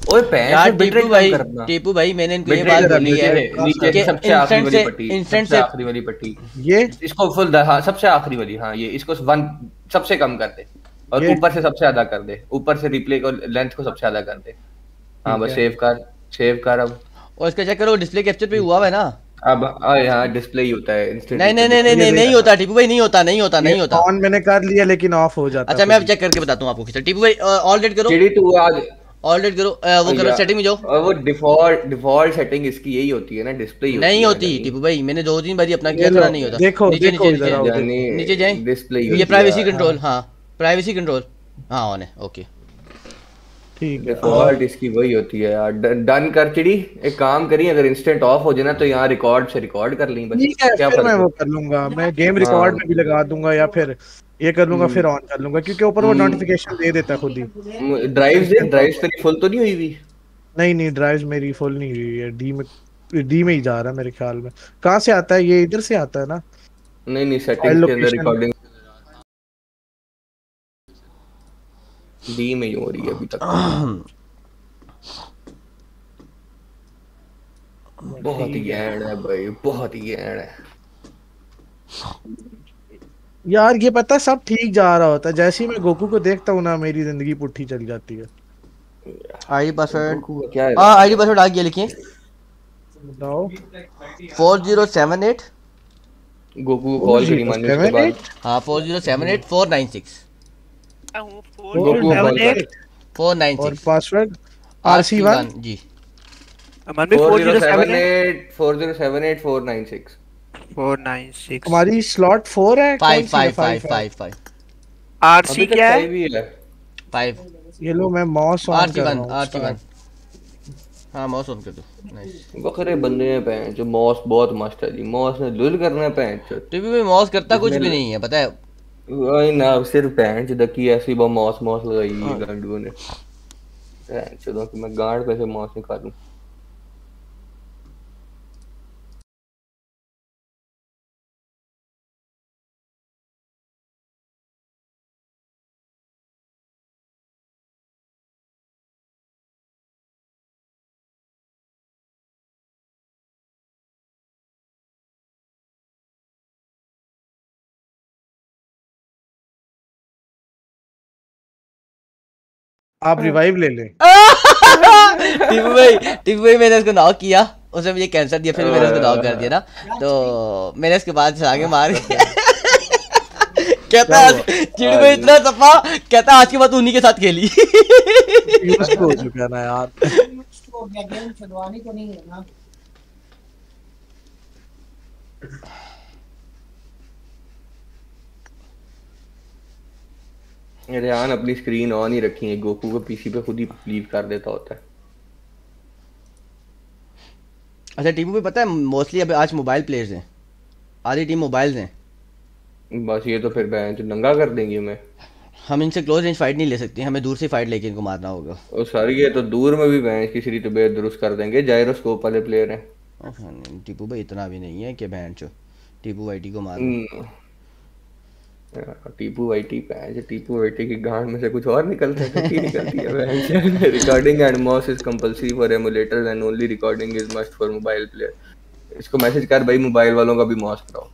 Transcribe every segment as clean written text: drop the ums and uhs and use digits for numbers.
ओए पैंच यार में बिट रेट कम करना। टीपू भाई मैंने इनको ये बिट बात रेट बोली है नीचे कि सबसे आखिरी वाली पट्टी, इंस्टेंट सबसे से आखिरी वाली पट्टी। ये इसको फुल, हाँ सबसे आखिरी वाली, हाँ ये इसको वन सबसे कम कर दे और ये ऊपर से सबसे ज्यादा कर दे, ऊपर से रिप्ले को लेंथ को सबसे ज्यादा कर दे। हाँ ठीक बस है। सेव कर अब। और इसका चेक करो डिस्प्ले कैप्चर पे हुआ है ना। अब यहाँ डिस्प्ले ही होता है इंस्टेंट। नहीं नहीं नहीं नहीं नहीं नहीं होता टीपू भाई, नहीं होता नहीं होता ये नहीं होता। ऑन मैंने कर लिया लेकिन ऑफ हो जाता अच्छा है मैं अब खुद चेक करके बताता हूँ आपको। टीपू भाई ऑल डेट करो, चिड़ी तू आज ऑल डेट करो, वो करो सेटिंग में जाओ। और वो डिफॉल्ट सेटिंग इसकी यही होती है ना, डिस्प्ले ही होती नहीं है होती जानी। टीपू भाई, मैंने 2-3 बार अपना ही। किया ये था लो ना, नहीं होता। देखो नीचे देखो नीचे इधर आओ नीचे जानी नीचे जाएं, डिस्प्ले ही ये होती प्राइवेसी है। कंट्रोल, हाँ प्राइवेसी कंट्रोल, हाँ ऑन है, ओके। ठीक है। डिफॉल्ट इसकी वही होती है यार। डन कर चिड़ी, एक काम करी, अगर इंस्टेंट ऑफ हो जाए ना तो यहाँ रिकॉर्ड से रिकॉर्ड कर ली बस। ठीक है क्या फिर मैं फर्क वो है। कर लूंगा, मैं गेम हाँ रिकॉर्ड में भी लगा दूंगा या फिर ये कर लूंगा, फिर ऑन कर लूंगा क्योंकि ऊपर वो नोटिफिकेशन दे देता है खुद ही। ड्राइव तेरी फुल तो नहीं हुई भी। नहीं नहीं ड्राइव मेरी फुल नहीं हुई है, डी में ही जा रहा है मेरे ख्याल में। कहाँ से आता है ये, इधर से आता है ना नहीं फाइल सेटिंग्स के अंदर लोकेशन। रिकॉर्डिंग डी में ही हो रही है अभी तक तो। बहुत ही गैंड है भाई, बहुत ही गैंड है। यार ये पता है सब ठीक जा रहा होता है, जैसे ही मैं गोकू को देखता हूँ ना मेरी जिंदगी पुट्ठी चल जाती है। आईडी पासवर्ड, गोकू का क्या है। हाँ आईडी पासवर्ड आ गया, लिखिए बताओ 4078, गोकू को कॉल करी मानी उसके बाद। हाँ 4078496 गोकू को कॉल कर। 496 और पासवर्ड RC1 जी। अमन भी 4078 4078496496 496 हमारी स्लॉट 4 है, कौन सी है? 5 आरसी अभी तक क्या है? सही भी है। 5 ये लो मैं मॉस ऑन कर रहा RC1 हूँ RC1, हाँ माउस ऑन कर दो, नाइस। बकरे बंदे हैं पैंच, जो मॉस बहुत मस्त है जी, मॉस ने लुल करना है पैंच। टीवी में माउस करता कुछ भी नहीं है, पता है। वही ना, सिर्फ पैंच दकी ऐसी बा मॉस मॉस लगाई है गांडू ने। पैंच चलो कि मैं गांड पे से मॉस निकालूं। आप रिवाइव ले लें। टीवी भाई मैंने उसको नॉक किया, उसने मुझे कैंसर दिया, फिर मैंने उसको नॉक कर दिया ना, तो मैंने उसके बाद से आगे मार के कहता है चिड़ी भाई इतना सफा, कहता आज के बाद उन्हीं के साथ खेली। हो चुका ना यार। रेहान अपनी स्क्रीन ऑन ही रखी है, गोकू को पीसी पे खुद ही लीव कर देता होता है। अच्छा टीवी भाई पता है मोस्टली अब आज मोबाइल प्लेयर्स हैं, आधी टीम मोबाइल्स हैं। बस ये तो फिर बैंच नंगा कर देंगे मैं। हम इनसे क्लोज रेंज फाइट नहीं ले सकते, हमें दूर से फाइट लेके इनको मारना होगा। और सारी ये तो दूर में भी बैंच की सीरी तबीयत दुरुस्त कर देंगे, जायरोस्कोप वाले प्लेयर हैं। टीपू भाई इतना भी नहीं है कि बैंड चो टीपू वाईटी को मार। टीपू वाईटी पैंच, टीपू वाईटी की गांड में से कुछ और निकलता है, क्या निकलती है bench. Recording and moss is compulsory for emulators and only recording is must for mobile player. इसको मैसेज कर भाई, मोबाइल वालों का भी मॉस कराओ।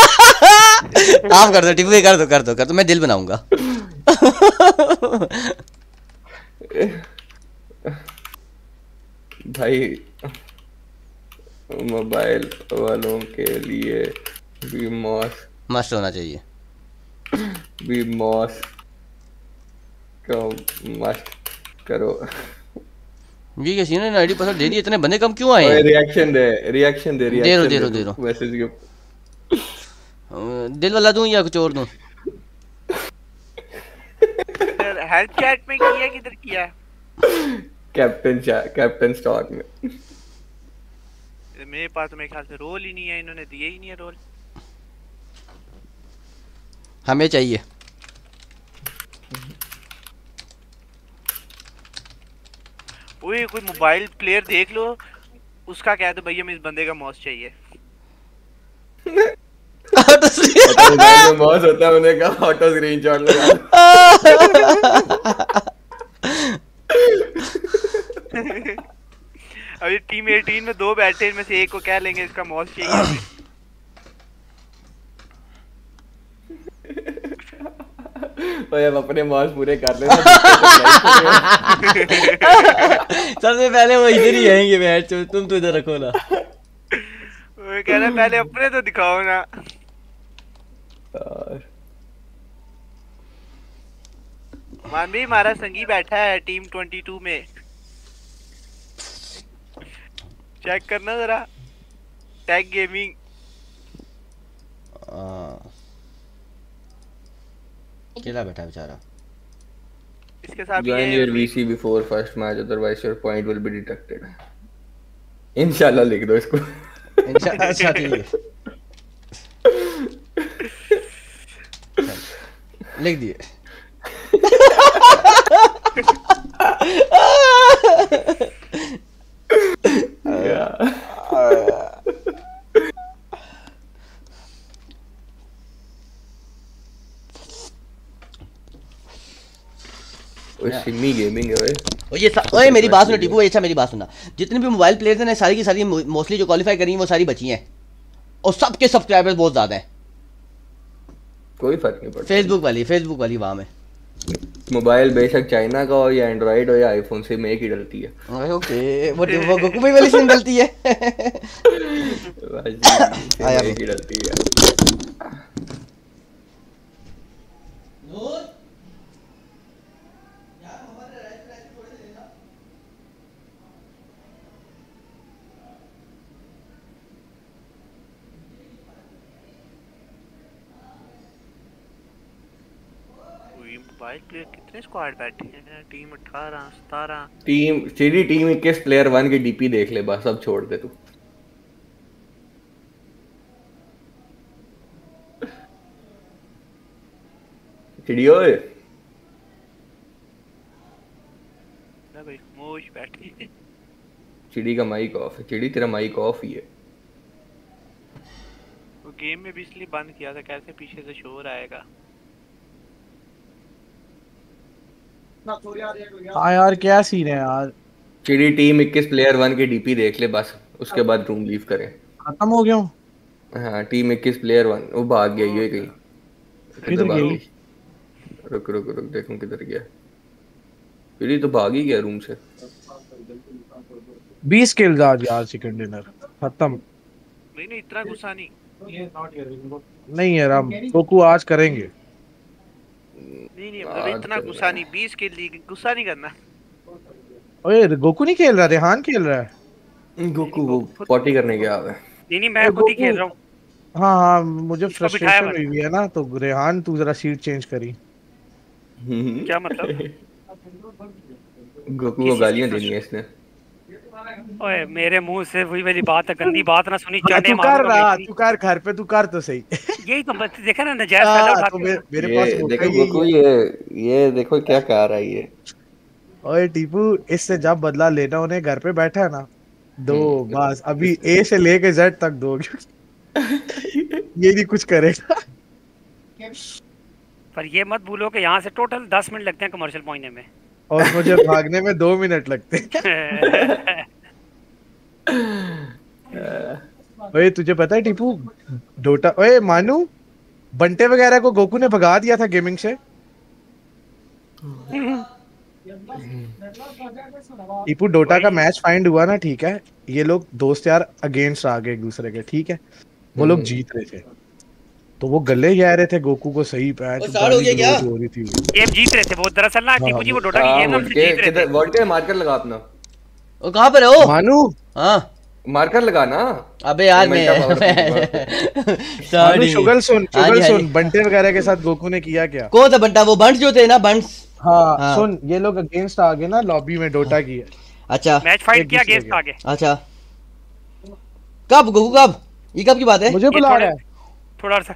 आप कर दो टीपू भाई, कर दो मैं दिल बनाऊंगा। भाई मोबाइल वालों के लिए भी मॉस मस्त होना चाहिए, भी मॉस को मस्त करो। ये कैसी ने आईडी पासवर्ड दे दिए, इतने बंदे कम क्यों आए हैं? रिएक्शन दे दे मैसेज के। दिल वाला दूं या कुछ और दूं? हेल्प चैट में किया, किधर किया? कैप्टन स्टॉक में। मेरे पास तो मेरे ख्याल से रोल ही नहीं है, इन्होंने दिए ही नहीं है रोल। हमें चाहिए। ओए कोई मोबाइल प्लेयर देख लो, उसका कह दो भैया हमें इस बंदे का मॉस चाहिए। मोबाइल में मॉस होता है, उन्हें कहा ऑटो स्क्रीनशॉट लगा। अभी टीम 18 में 2 बैठे, इनमें से एक को क्या लेंगे, इसका मॉस चाहिए हमें। ओए अब अपने मॉस पूरे कर ले। सबसे पहले वो इधर ही आएंगे मैच, तुम तो इधर रखो ना। वो कह रहा पहले अपने तो दिखाओ ना। मान भी हमारा संगी बैठा है टीम 22 में, चेक करना जरा। टैग गेमिंग अकेला बैठा बेचारा। इसके साथ Join your VC before first match, otherwise your point will be deducted. इंशाल्लाह लिख दो इसको। इंशाल्लाह। अच्छा ठीक है, लिख दिए। सिमी गेमिंग है भाई। ओए मेरी बात सुनो टीपू भाई, अच्छा मेरी बात सुनना। जितने भी मोबाइल प्लेयर्स हैं सारी की सारी मोस्टली जो क्वालिफाई करी हैं वो सारी बची हैं, और सबके सब्सक्राइबर्स बहुत ज्यादा हैं। कोई फर्क नहीं पड़ता। फेसबुक वाली वहां में मोबाइल बेशक चाइना का हो या एंड्रॉइड हो या आईफोन, से में एक ही डलती है। ओके वो गोकू भाई वाली सिम डलती है। एक ही डलती है। मोबाइल प्लेयर कितने स्क्वाड बैठे हैं? टीम 18 17। टीम 21 प्लेयर 1 की डीपी देख ले बस, अब छोड़ दे तू। चिड़ियो ना भाई मोश बैठी है। चिड़ी का माइक ऑफ है। चिड़ी तेरा माइक ऑफ ही है। वो गेम में भी इसलिए बंद किया था, कैसे पीछे से शोर आएगा। हाँ यार क्या सीन है यार। चिड़ी टीम 21 प्लेयर 1 की डीपी देख ले बस, उसके बाद रूम लीव करें। खत्म हो गया हूँ। हाँ टीम 21 प्लेयर 1 वो भाग गई है कहीं। किधर गई? रुक देखूं किधर गया। चिड़ी तो भाग ही गया रूम से। 20 किल्स आज यार, चिकन डिनर खत्म। नहीं इतना गुस्सा नहीं। नहीं यार हम गोकू आज करेंगे। नहीं मतलब इतना गुस्सा नहीं, 20 के लिए गुस्सा नहीं करना। ओए गोकू नहीं खेल रहा, रेहान खेल रहा है। गोकू वो पॉटी करने गया है। नहीं मैं खुद ही खेल रहा हूँ। हाँ मुझे फ्रस्ट्रेशन हुई है ना, तो रेहान तू जरा सीट चेंज करी। क्या मतलब? गोकू को गालियां देनी है इसने। ओए मेरे मुंह से वही वाली बात है, गंदी बात ना सुनी। तू कर रहा, तू कर घर पे, तू कर तो सही। यही तो बस देखा ना, नजायज फायदा उठाते तो मेरे पास देखो गोकू ये देखो क्या कह रहा है ये। ओए टीपू, इससे जब बदला लेना उन्हें घर पे बैठा है ना, दो बस अभी ए से लेके जेड तक दो। ये नहीं कुछ करेगा। पर ये मत भूलो कि यहाँ से टोटल 10 मिनट लगते हैं कमर्शियल पहुंचने में, और मुझे भागने में 2 मिनट लगते हैं। ओए तुझे पता है टीपू, डोटा ओए मानू बंटे वगैरह को गोकू ने भगा दिया था गेमिंग से। टीपू डोटा का मैच फाइंड हुआ ना, ठीक है, ये लोग दोस्त यार अगेंस्ट आ गए एक दूसरे के, ठीक है, वो लोग जीत रहे थे तो वो गले जा रहे थे गोकू को सही पैच हो रही थी। गेम जीत रहे थे वो, दरअसल ना टीपू जी वो डोटा की गेम ना जीत रहे थे। वोल्टे मार्कर लगा अपना। वो कहां पर है वो मानू? हां मार्कर लगा ना। अबे यार मैं सॉरी शुगल सुन बंटे वगैरह के साथ गोकू ने किया क्या? कौन था बंटा? वो बंट्स जो थे ना, बंट्स। हाँ सुन, ये लोग अगेंस्ट आ गए ना लॉबी में डोटा की। अच्छा मैच फाइट किया, अगेंस्ट आ गए। अच्छा कब गोकू, कब ये कब की बात है? मुझे बुला रहा है थोड़ा सा।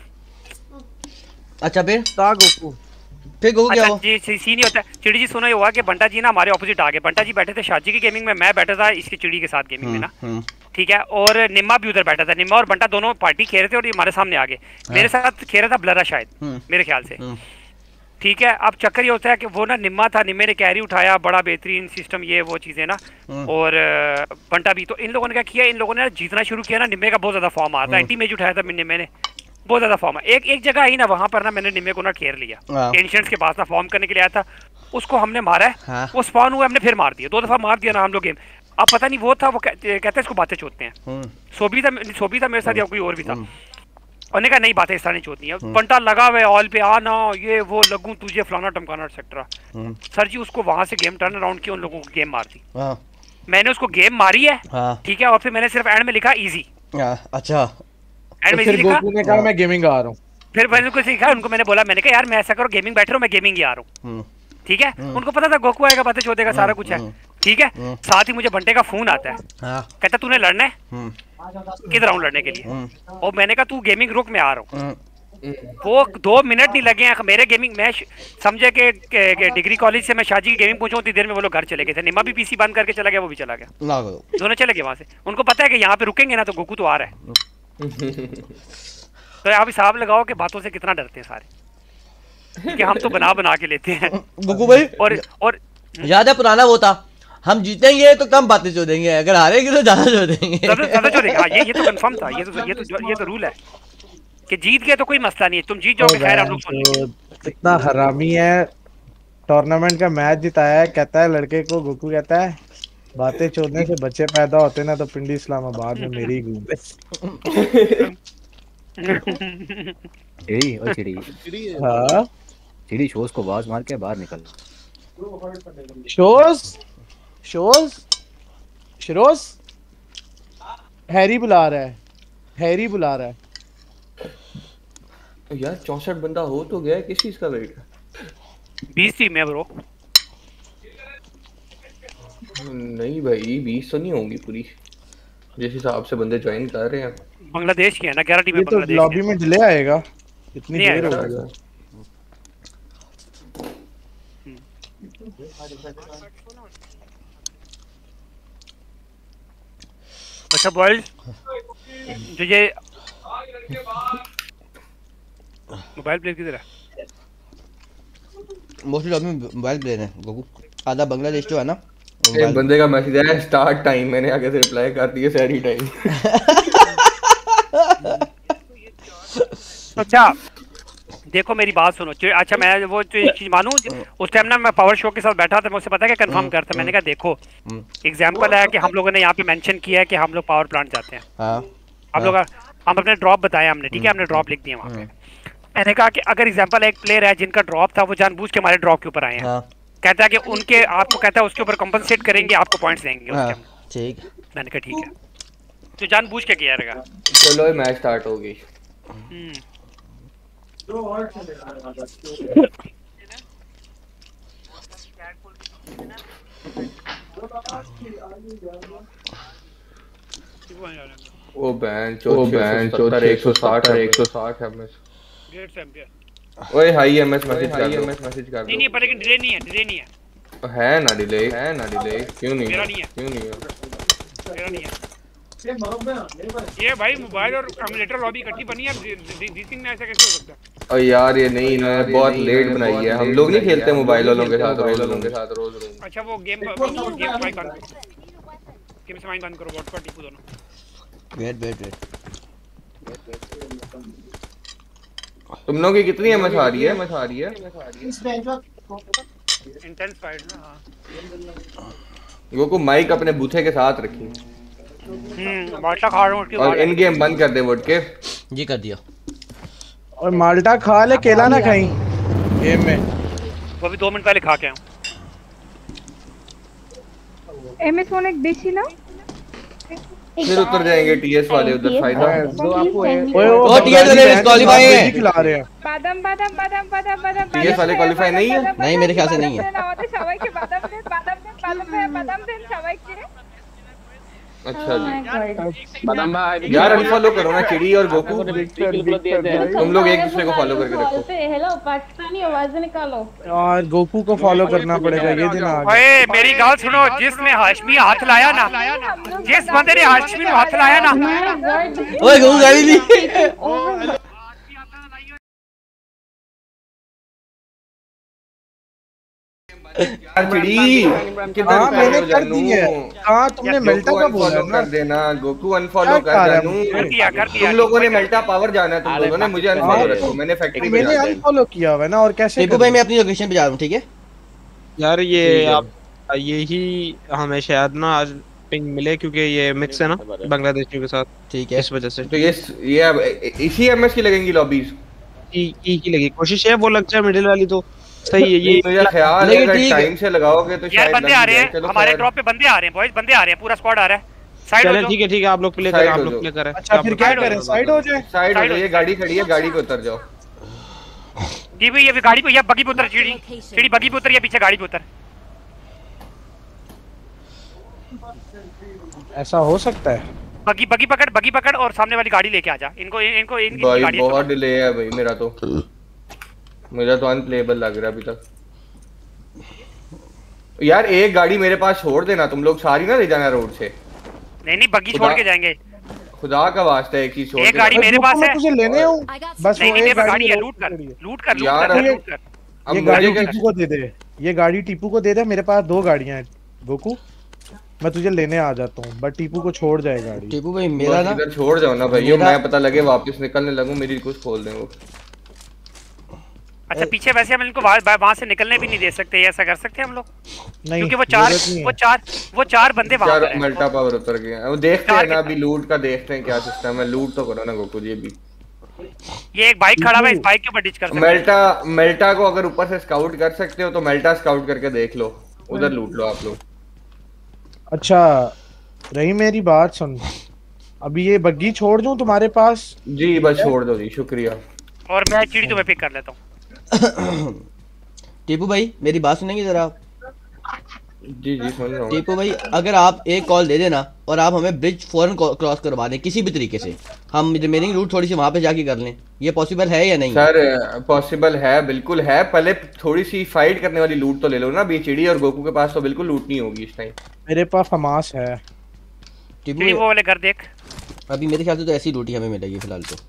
अच्छा फिर गोकू फिर गोकू क्या हुआ? जी सीन ही होता है। चिड़ी जी सुनो, ये हुआ कि बंटा जी ना हमारे ऑपोजिट आ गए। बंटा जी बैठे थे शाजी की गेमिंग में, मैं बैठा था इसकी चिड़ी के साथ गेमिंग में ना, ठीक है, और निम्मा भी उधर बैठा था। निम्मा और बंटा दोनों पार्टी खेल रहे थे और ये हमारे सामने आ गए। मेरे साथ खेल रहा था ब्लरा शायद, मेरे ख्याल से। ठीक है। अब चक्कर ये होता है कि वो ना निम्मा था, निम्मे ने कैरी उठाया, बड़ा बेहतरीन सिस्टम ये वो चीज़ें ना, और बंटा भी। तो इन लोगों ने क्या किया, इन लोगों ने जीतना शुरू किया ना, निम्मे का बहुत ज़्यादा फॉर्म आता है, एंटी मेज उठाया था निम्मे ने, बहुत ज़्यादा फॉर्म है। एक जगह आई ना, वहाँ पर ना मैंने निम्मे को ना घेर लिया, एंशिएंट्स के पास ना फॉर्म करने के लिए आया था, उसको हमने मारा है। हाँ। वो स्पॉन हुआ, हमने फिर मार दिया, 2 दफ़ा मार दिया ना हम लोग गेम। अब पता नहीं वो था, वो कहते हैं इसको बातें चोदते हैं। सोबी था मेरे साथ या कोई और भी था, उन्होंने कहा नहीं बातें इस तरह नहीं चोदनी है। बंटा लगा हुआ है ऑल पे, आना ये वो लगूं तुझे फलाना टमकाना एक्सेट्रा। सर जी उसको वहां से गेम टर्न अराउंड किया, उन लोगों को गेम मार दी। मैंने उसको गेम मारी है, ठीक है, और फिर मैंने सिर्फ एंड में लिखा इजी। अच्छा, एंड में लिखा, गोकू ने कहा मैं गेमिंग आ रहा हूँ। फिर मैंने उनको सिखा, उनको मैंने बोला, मैंने कहा यार मैं ऐसा करो गेमिंग बैठ रहा हूँ, मैं गेमिंग ही आ रहा हूँ, ठीक है। उनको पता था गोकू आएगा, बातें चोदेगा, सारा कुछ है, ठीक है। साथ ही मुझे बंटे का फोन आता है, कहता तूने लड़ना है, किधर आऊं लड़ने के लिए। और मैंने कहा तू गेमिंग रुक, मैं आ रहा हूँ। वो 2 मिनट नहीं लगे हैं मेरे गेमिंग, मैं समझे कि डिग्री कॉलेज से मैं शाजी की गेमिंग पहुंचा, उतनी देर में वो लोग घर चले गए थे। निम्मा भी पीसी बंद करके चला गया, वो भी चला गया, दोनों चले गए वहां से। उनको पता है कि यहाँ पे रुकेंगे ना तो गोकू तो आ रहा है। तो आप हिसाब लगाओ कि बातों से कितना डरते हैं सारे, कि हम तो बना के लेते हैं। गोकू भाई और याद है पुराना वो था, हम जीतेंगे तो कम बातें चोदेंगे, अगर हारेंगे तो ज्यादा चोदेंगे। ज्यादा चोदेंगे, हाँ ये तो कंफर्म था, ये तो रूल है कि जीत गए तो कोई मसला नहीं है, तुम जीत जाओगे खैर, हम लोग सुन लेंगे। इतना हरामी है, टूर्नामेंट का मैच जिताया है, कहता है लड़के को, गोकू कहता है बातें चोदने से बच्चे पैदा होते ना तो पिंडी इस्लामाबाद में मेरी ही घूमते। चिड़ी ओ चिड़ी, हाँ चिड़ी शोज को आवाज मार के बाहर निकल। शोज हैरी बुला रहा है, हैरी बुला रहा है यार। 64 बंदा हो तो गया है, किस चीज का वेट है? 20 टीम है ब्रो। नहीं भाई 20 तो नहीं होंगी पूरी, जिस हिसाब से बंदे ज्वाइन कर रहे हैं। बांग्लादेश की है ना, 11 टीमें बांग्लादेश की। तो लॉबी में डिले आएगा, इतनी देर हो गई। अच्छा बॉयज, जो ये मोबाइल प्लेयर किधर है? मोस्टली लॉबी में मोबाइल प्लेयर है गोकू, आधा बांग्लादेश जो है ना। एक बंदे का मैसेज आया स्टार्ट टाइम, मैंने आगे से रिप्लाई कर दिया सैरी टाइम। अच्छा देखो मेरी बात सुनो, अच्छा मैं वो चीज मानूं, उस टाइम ना मैं पावर शो के साथ बैठा था, मुझसे पता है कि कंफर्म करता, मैंने कहा देखो एग्जांपल है कि हम लोगों ने यहाँ पे मेंशन किया है कि हम लोग पावर प्लांट जाते हैं, हम लोग हम अपने ड्रॉप बताया हमने, ठीक है, हमने ड्रॉप लिख दिया वहाँ पे। मैंने कहा कि अगर एग्जांपल एक प्लेयर है जिनका ड्रॉप था, वो जानबूझ के हमारे ड्रॉप के ऊपर आए हैं, कहता है कि उनके आपको कहता है उसके ऊपर कंपनसेट करेंगे, आपको पॉइंट्स देंगे, ठीक। मैंने कहा ठीक है, तो जानबूझ के किया रहेगा। चलो मैच स्टार्ट हो गई। ओ बैन 160 एमएस। ओए हाई एमएस मैसेज कर दो। नहीं पर लेकिन डिले नहीं है। है ना डिले क्यों नहीं मेरा नहीं है। ये भाई मोबाइल और एमुलेटर लॉबी इकट्ठी बनी है, रीसिंग में ऐसा कैसे हो सकता है? और यार ये नहीं इन्होंने बहुत लेट बनाई है, हम लोग नहीं खेलते मोबाइल वालों के साथ रोज। अच्छा वो गेम से माइक बंद करो, व्हाट्सएप टिपू दोनों। वेट तुम लोगों की कितनी एमएस आ रही है? इंटेंस फाइट ना। हां गोकू माइक अपने बूथे के साथ रखी। माल्टा खा रहा हूं उसके बाद। और इन गेम बंद कर दे वोट के। जी कर दिया। और माल्टा खा ले, केला ना खाई गेम में। वो भी 2 मिनट पहले खा के आया हूं। एमएस वन एक देसी ना, फिर उतर जाएंगे टीएस वाले उधर फायदा है। वो टीएस वाले क्वालीफाई है, खिला रहे हैं। बादाम टीएस वाले क्वालीफाई नहीं है। नहीं मेरे ख्याल से नहीं है। अच्छा जी बादाम भाई यार अनफॉलो करो ना चिड़ी और गोकू, तुम लोग एक दूसरे को फॉलो करके रखो। हेलो पाकिस्तानी आवाज निकालो यार गोकू को फॉलो करना पड़ेगा ये दिन आ गया। ओए मेरी बात सुनो, जिसने हाशमी हाथ लाया ना, जिस बंदे ने हाशमी को हाथ लाया ना, ओए गोकू गाड़ी दी। यार चिड़ी किधर हाँ मैंने हो कर जानू? दी है। हाँ तुमने मेल्टा का बोला अनफॉलो ना। कर देना, गोकू अनफॉलो क्या कर कर रहा है जानू। मुझे? कर दिया तुम लोगों ने मेल्टा पावर जाना है, तुम लोगों ने मुझे अनफॉलो हाँ, रखो, मैंने फैक्ट्री पे मैंने जाना है। अनफॉलो किया हुआ है ना, और कैसे टीपू भाई मैं अपनी लोकेशन पे जा रहा हूँ, ठीक है? यार ये ठीक है। आप यही हमें शायद ना आज पिंग मिले क्योंकि ये मिक्स है ना बांग्लादेशियों के साथ, ठीक है। इस वजह से तो ये अब इसी एमएस की लगेंगी लॉबीज। की लगी। कोशिश है वो लग जाए मिडिल वाली तो सही है। ये मुझे ख्याल है लेकिन अगर ठीक है। टाइम से लगाओगे तो यार शायद बंदे लग आ ही रहे जाए। हैं, चलो हमारे खैर। ड्रॉप पे बंदे आ रहे हैं बॉयज, बंदे आ रहे हैं, पूरा स्क्वाड आ रहा है। साइड हो चलें जाओ। ठीक है आप लोग प्ले Side करें, आप हो लोग जाओ। प्ले करें। अच्छा फिर क्या Side हो करें, जाओ। साइड हो जाए? साइड हो Side हो जाइए, गाड़ी खड़ी है, गाड़ी पे उतर जाओ। जी भाई ये गाड़ी पे, या बगी पे उतर, चिड़ी चिड़ी बगी पे उतर या पीछे गाड़ी पे उतर। ऐसा हो सकता है? बगी बगी पकड़ और सामने वाली गाड़ी लेके आ जा। इनको इनको इनकी भाई गाड़ी बहुत डिले है भाई, मेरा तो अनप्लेएबल लग रहा है अभी तक। यार एक गाड़ी मेरे पास छोड़ देना, तुम लोग सारी ना ले जाना रोड से। नहीं बगी छोड़ के जाएंगे। खुदा का वास्ता एक चीज छोड़ एक के गाड़ी जाना। मेरे रुको, पास मैं है। तुझे लेने आऊं? बस नहीं वो नहीं एक मेरे गाड़ी है, रोड लूट पे कर खड़ी है। लूट कर यार, लूट कर। अब ये मुझे गाड़ी क्या- टीपू को दे दे, ये गाड़ी टीपू को दे दे, मेरे पास 2 गाड़ियां हैं गोकू, मैं तुझे लेने आ जाता हूँ, बट टीपू को छोड़ जाए गाड़ी। टीपू भाई मेरा बस ना इधर छोड़ जाओ ना भाई, मेरा- मैं पता लगे वापस निकलने लगूं मेरी कुछ खोल दें वो। अच्छा पीछे वैसे हम इनको वहां से निकलने भी नहीं दे सकते, ऐसा कर सकते हैं हम लोग? नहीं क्योंकि जरूरत नहीं है। वो चार बंदे वहां पर चार हैं। मल्टा पावर उतर गए हैं। वो देखते चार हैं ना कितना? अभी लूट का, देखते हैं क्या सिस्टम है। लूट तो करो ना गोकू जी अभी। ये एक बाइक खड़ा हुआ है, इस बाइक के ऊपर डिच कर सकते हैं। मेल्टा को अगर ऊपर से स्काउट कर सकते हो तो मेल्टा स्काउट करके देख लो, उधर लूट लो आप लोग। अच्छा रही मेरी बात सुन, अभी ये बग्गी छोड़ दूं तुम्हारे पास? जी बस छोड़ दो जी, शुक्रिया। और मैं चिड़ी तुम्हें पिक कर लेता हूँ। टीपू भाई मेरी बात सुनेंगे जरा आप? जी सुन रहा हूँ। टीपू भाई अगर आप एक कॉल दे देना और आप हमें ब्रिज फौरन क्रॉस करवा दें किसी भी तरीके से, हम रिमेनिंग रूट थोड़ी सी वहां पे जाके कर लें, ये पॉसिबल है या नहीं? सर पॉसिबल है, बिल्कुल है। पहले थोड़ी सी फाइट करने वाली लूट तो ले लो ना। अभी चिड़ी और गोकू के पास तो बिल्कुल लूट नहीं होगी इस टाइम। मेरे पास हमास है। टीपू चिड़ी वो भाई वाले घर देख। अभी मेरे ख्याल से तो ऐसी रोटी हमें मिलेगी फिलहाल तो।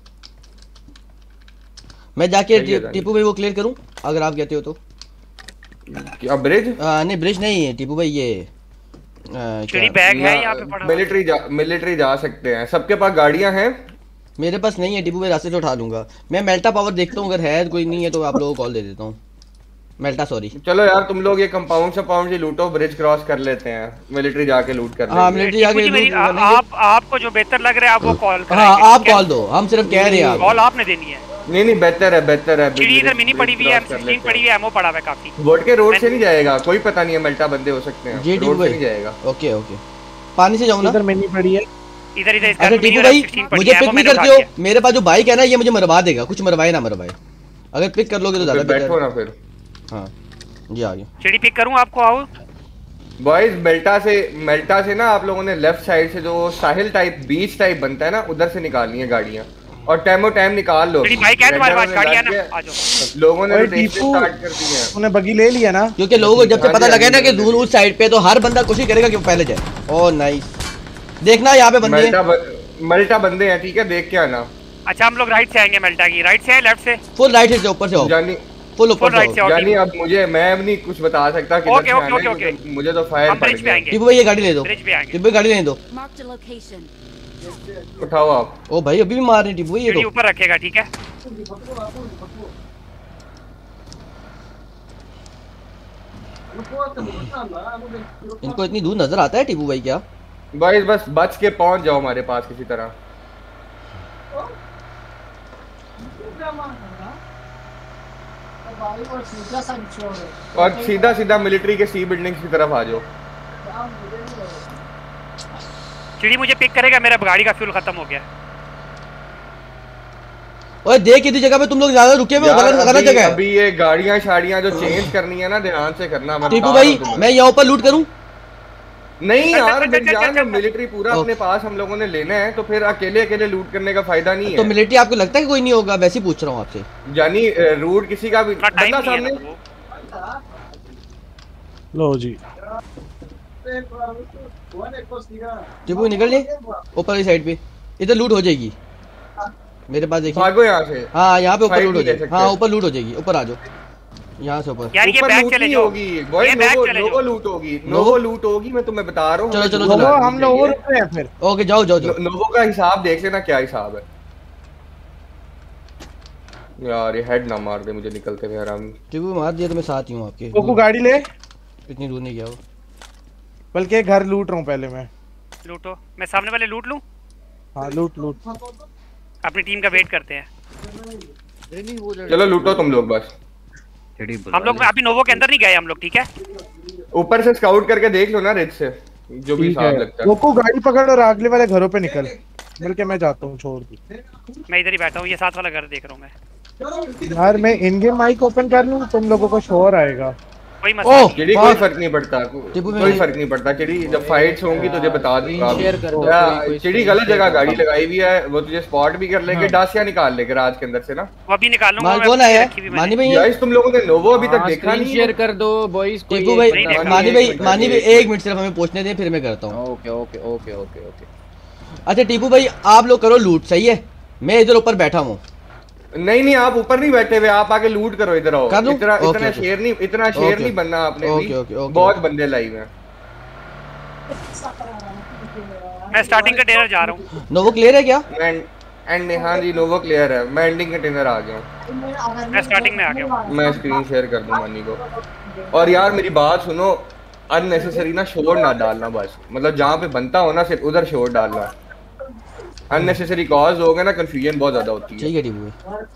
मैं जाके सही है, टीपू भाई वो क्लियर करूं अगर आप कहते हो तो? क्या ब्रिज? नहीं ब्रिज नहीं है टीपू भाई, ये चिड़ी बैग है यहाँ पे पड़ा हुआ। मिलिट्री जा सकते हैं, सबके पास गाड़ियां हैं। मेरे पास नहीं है टीपू भाई, रास्ते से उठा लूंगा मैं। मेल्टा पावर देखता हूँ, अगर है कोई नहीं है तो आप लोगों को कॉल दे देता हूँ। मेल्टा सॉरी। चलो यार तुम लोग ये कंपाउंड से लूटो, ब्रिज क्रॉस कर लेते हैं, मिलिट्री जाके लूट कर हाँ लेंगे। मिलिट्री जाके मेरी लूट कर लेंगे। आपको जो बेहतर लग रहा है आप वो कॉल हाँ आप कॉल दो, हम सिर्फ कह रहे हैं आप। कॉल आपने देनी है। नहीं बेहतर है। चिड़ी इधर मिनी पड़ी हुई है, M16 पड़ी हुई है, एमओ पड़ा हुआ है काफी। वोट के रोड से नहीं जाएगा, कोई पता नहीं है, मेल्टा बंदे हो सकते हैं। जी रोड टीपू से नहीं भाई जाएगा। ओके ओके पानी से जाऊँ ना? इधर मैंने पड़ी है। इधर इधर अच्छा टीपू भाई मुझे पिक नहीं करते हो? मेरे पास जो बाइक है ना ये मुझे मरवा देगा, कुछ मरवाए ना मरवाए। अगर पिक कर लोगे तो ज्यादा बैठो बेटर। ना फिर। हाँ जी आगे। चिड़ी पिक करूं आपको? आओ बॉयज मेल्टा से ना आप लोगों ने लेफ्ट साइड से जो साहिल टाइप बीच टाइप बनता है ना, उधर से निकालनी है गाड़ियां, और टाइम निकाल लो। चिड़ी बाइक है तुम्हारे पास? गाड़ी है ना? आ जाओ। लोगों ने ओए रोटेशन टीपू, स्टार्ट कर दी है। तूने बग्गी ले लिया ना? क्योंकि लोगों को जब से हाँ पता जी, लगे हाँ ना जी, कि हाँ जी। दून उस साइड पे, तो हर बंदा कोशिश करेगा कि वो पहले जाए। ओह नाइस, देखना यहाँ पे बंदे हैं। मेल्टा बंदे हैं, ठीक है, देख के आना। अच्छा हम लोग राइट से आएंगे, मेल्टा की राइट से है लेफ्ट से? फुल राइट से ऊपर से आओ, जानी फुल ऊपर से राइट आओ। से आओ। जानी अब मैं अब नहीं कुछ बता सकता कि ओके, ओके, ओके। मुझे तो फायर हम पड़ ब्रिज पे गया। आएंगे, टीपू भाई ये गाड़ी ले दो, ब्रिज पे आएंगे। टीपू भाई गाड़ी लेने दो। Marked a location. उठाओ आप। ओ भाई अभी भी मार रहे हैं टीपू भाई ये चिड़ी तो। ऊपर रखेगा, ठीक है? इनको इतनी दूर नजर आता है टीपू भाई क्या? बॉयज बस बच के पहुंच जाओ हमारे पास किसी तरह। और सीधा मिलिट्री के सी बिल्डिंग्स की तरफ आ जाओ। चिड़ी मुझे पिक करेगा, मेरा गाड़ी का फ्यूल खत्म हो गया। ओए देख इतनी जगह पे तुम लोग ज्यादा रुके हुए हो, यार, गलत जगह है। अभी ये गाड़ियां शाड़ियां जो चेंज करनी है ना, ध्यान से करना। मैं टीपू बता भाई रहा हूं तुम्हें। मैं यहाँ ऊपर लूट करूँ? नहीं यार, चल, चल, चल, चल, मिलिट्री पूरा अपने पास हम लोगों ने लेना है, तो फिर अकेले लूट करने का फायदा नहीं तो है। मिलिट्री आपको लगता है कि कोई नहीं होगा? वैसे ही पूछ रहा हूँ आपसे। यानी रूट किसी का भी इतना टाइम बंदा नहीं है सामने। ना वो। लो जी टीपू निकल ले ऊपर वाली साइड पे, इधर लूट हो जाएगी मेरे पास। देखिए भागो यहाँ से। हाँ यहाँ पे ऊपर फाइट लूट हो नहीं ले जाएगी। सकते। हाँ ऊपर लूट हो जाएगी, ऊपर आ जाओ। यहाँ से ऊपर यार ये ऊपर बैक लूट चले नहीं जाओ, होगी भाई, ये बैक नोवो चले नोवो जाओ। लूट होगी, नोवो लूट होगी, मैं तुम्हें बता रहा हूँ। चलो, चलो, हमें चलो। लूट हम चाहिए। नोवो रुक रहे हैं फिर। ओके, जाओ जाओ जाओ। नोवो का हिसाब देख लेना क्या हिसाब है यार। ये हेड ना मार दे मुझे निकलते हुए आराम। टिप्पू मार दिया तो मैं साथ ही हूँ आपके। गोकू गाड़ी ले, इतनी दूर नहीं गया वो। बल्कि एक घर लूट रहा हूँ पहले मैं। लूटो, मैं सामने वाले लूट लूं। हाँ लूट लूट। अपनी टीम का वेट करते हैं। चलो लूटो तुम लोग बस। हम लोग अभी नोवो के अंदर नहीं गए हम लोग, ठीक है। ऊपर से स्काउट करके देख लो ना रिच से, जो भी ठीक हिसाब है लगता है। गोकू गाड़ी पकड़ और अगले वाले घरों पे निकल, बल्कि मैं जाता हूँ, छोड़ दी। मैं इधर ही बैठा हूँ, ये साथ वाला घर देख रहा हूँ मैं। यार मैं इन गेम माइक ओपन कर लूँ, तुम लोगों को शोर आएगा। कोई मसला ओह! नहीं। चिड़ी बात- कोई फर्क नहीं पड़ता, टिप्पू कोई में- फर्क नहीं पड़ता चिड़ी। जब फाइट्स होंगी तुझे बता दूंगा। शेयर कर दो, कोई चिड़ी गलत जगह गाड़ी लगाई हुई है, वो तुझे स्पॉट भी कर लेंगे। डासिया निकाल लेकर आज के अंदर से ना। वो अभी निकाल लूंगा माल मैं, कौन पीछे आया रखी हुई है? मैंने। मानी भाई है? गाइस तुम लोगों ने नोवो अभी तक देखा नहीं शेयर है। कर दो बॉयज। टिप्पू भाई, नहीं देखा। मानी भाई, एक मिनट, मानी भाई एक एक मिनट सिर्फ हमें पूछने दें, फिर मैं करता हूँ। Okay okay okay okay okay. अच्छा टिप्पू भाई, आप लोग करो लूट, सही है? मैं इधर ऊपर बैठा हूँ। नहीं आप ऊपर नहीं बैठे हुए, आप आके लूट करो। इधर आओ। कर दूं? इतना ओके, इतना ओके। शेर ओके। नहीं बनना आपने ओके, भी। ओके, ओके, बहुत ओके। बंदे लाइव हैं। मैं स्टार्टिंग कंटेनर जा रहा हूँ। नोवो क्लियर है क्या? एंड हाँ जी नोवो क्लियर है। मैं एंडिंग कंटेनर आ गया हूँ। मैं स्टार्टिंग में आ गया हूँ। मैं स्क्रीन शेयर कर दूं मानी को। और यार मेरी बात सुनो, अननेसेसरी ना शोर ना डालना बस। मतलब जहाँ पे बनता हो ना सिर्फ उधर शोर डालना। अननेसेसरी कॉज हो गया ना, कंफ्यूजन बहुत ज्यादा होती है। ठीक है टिप्पू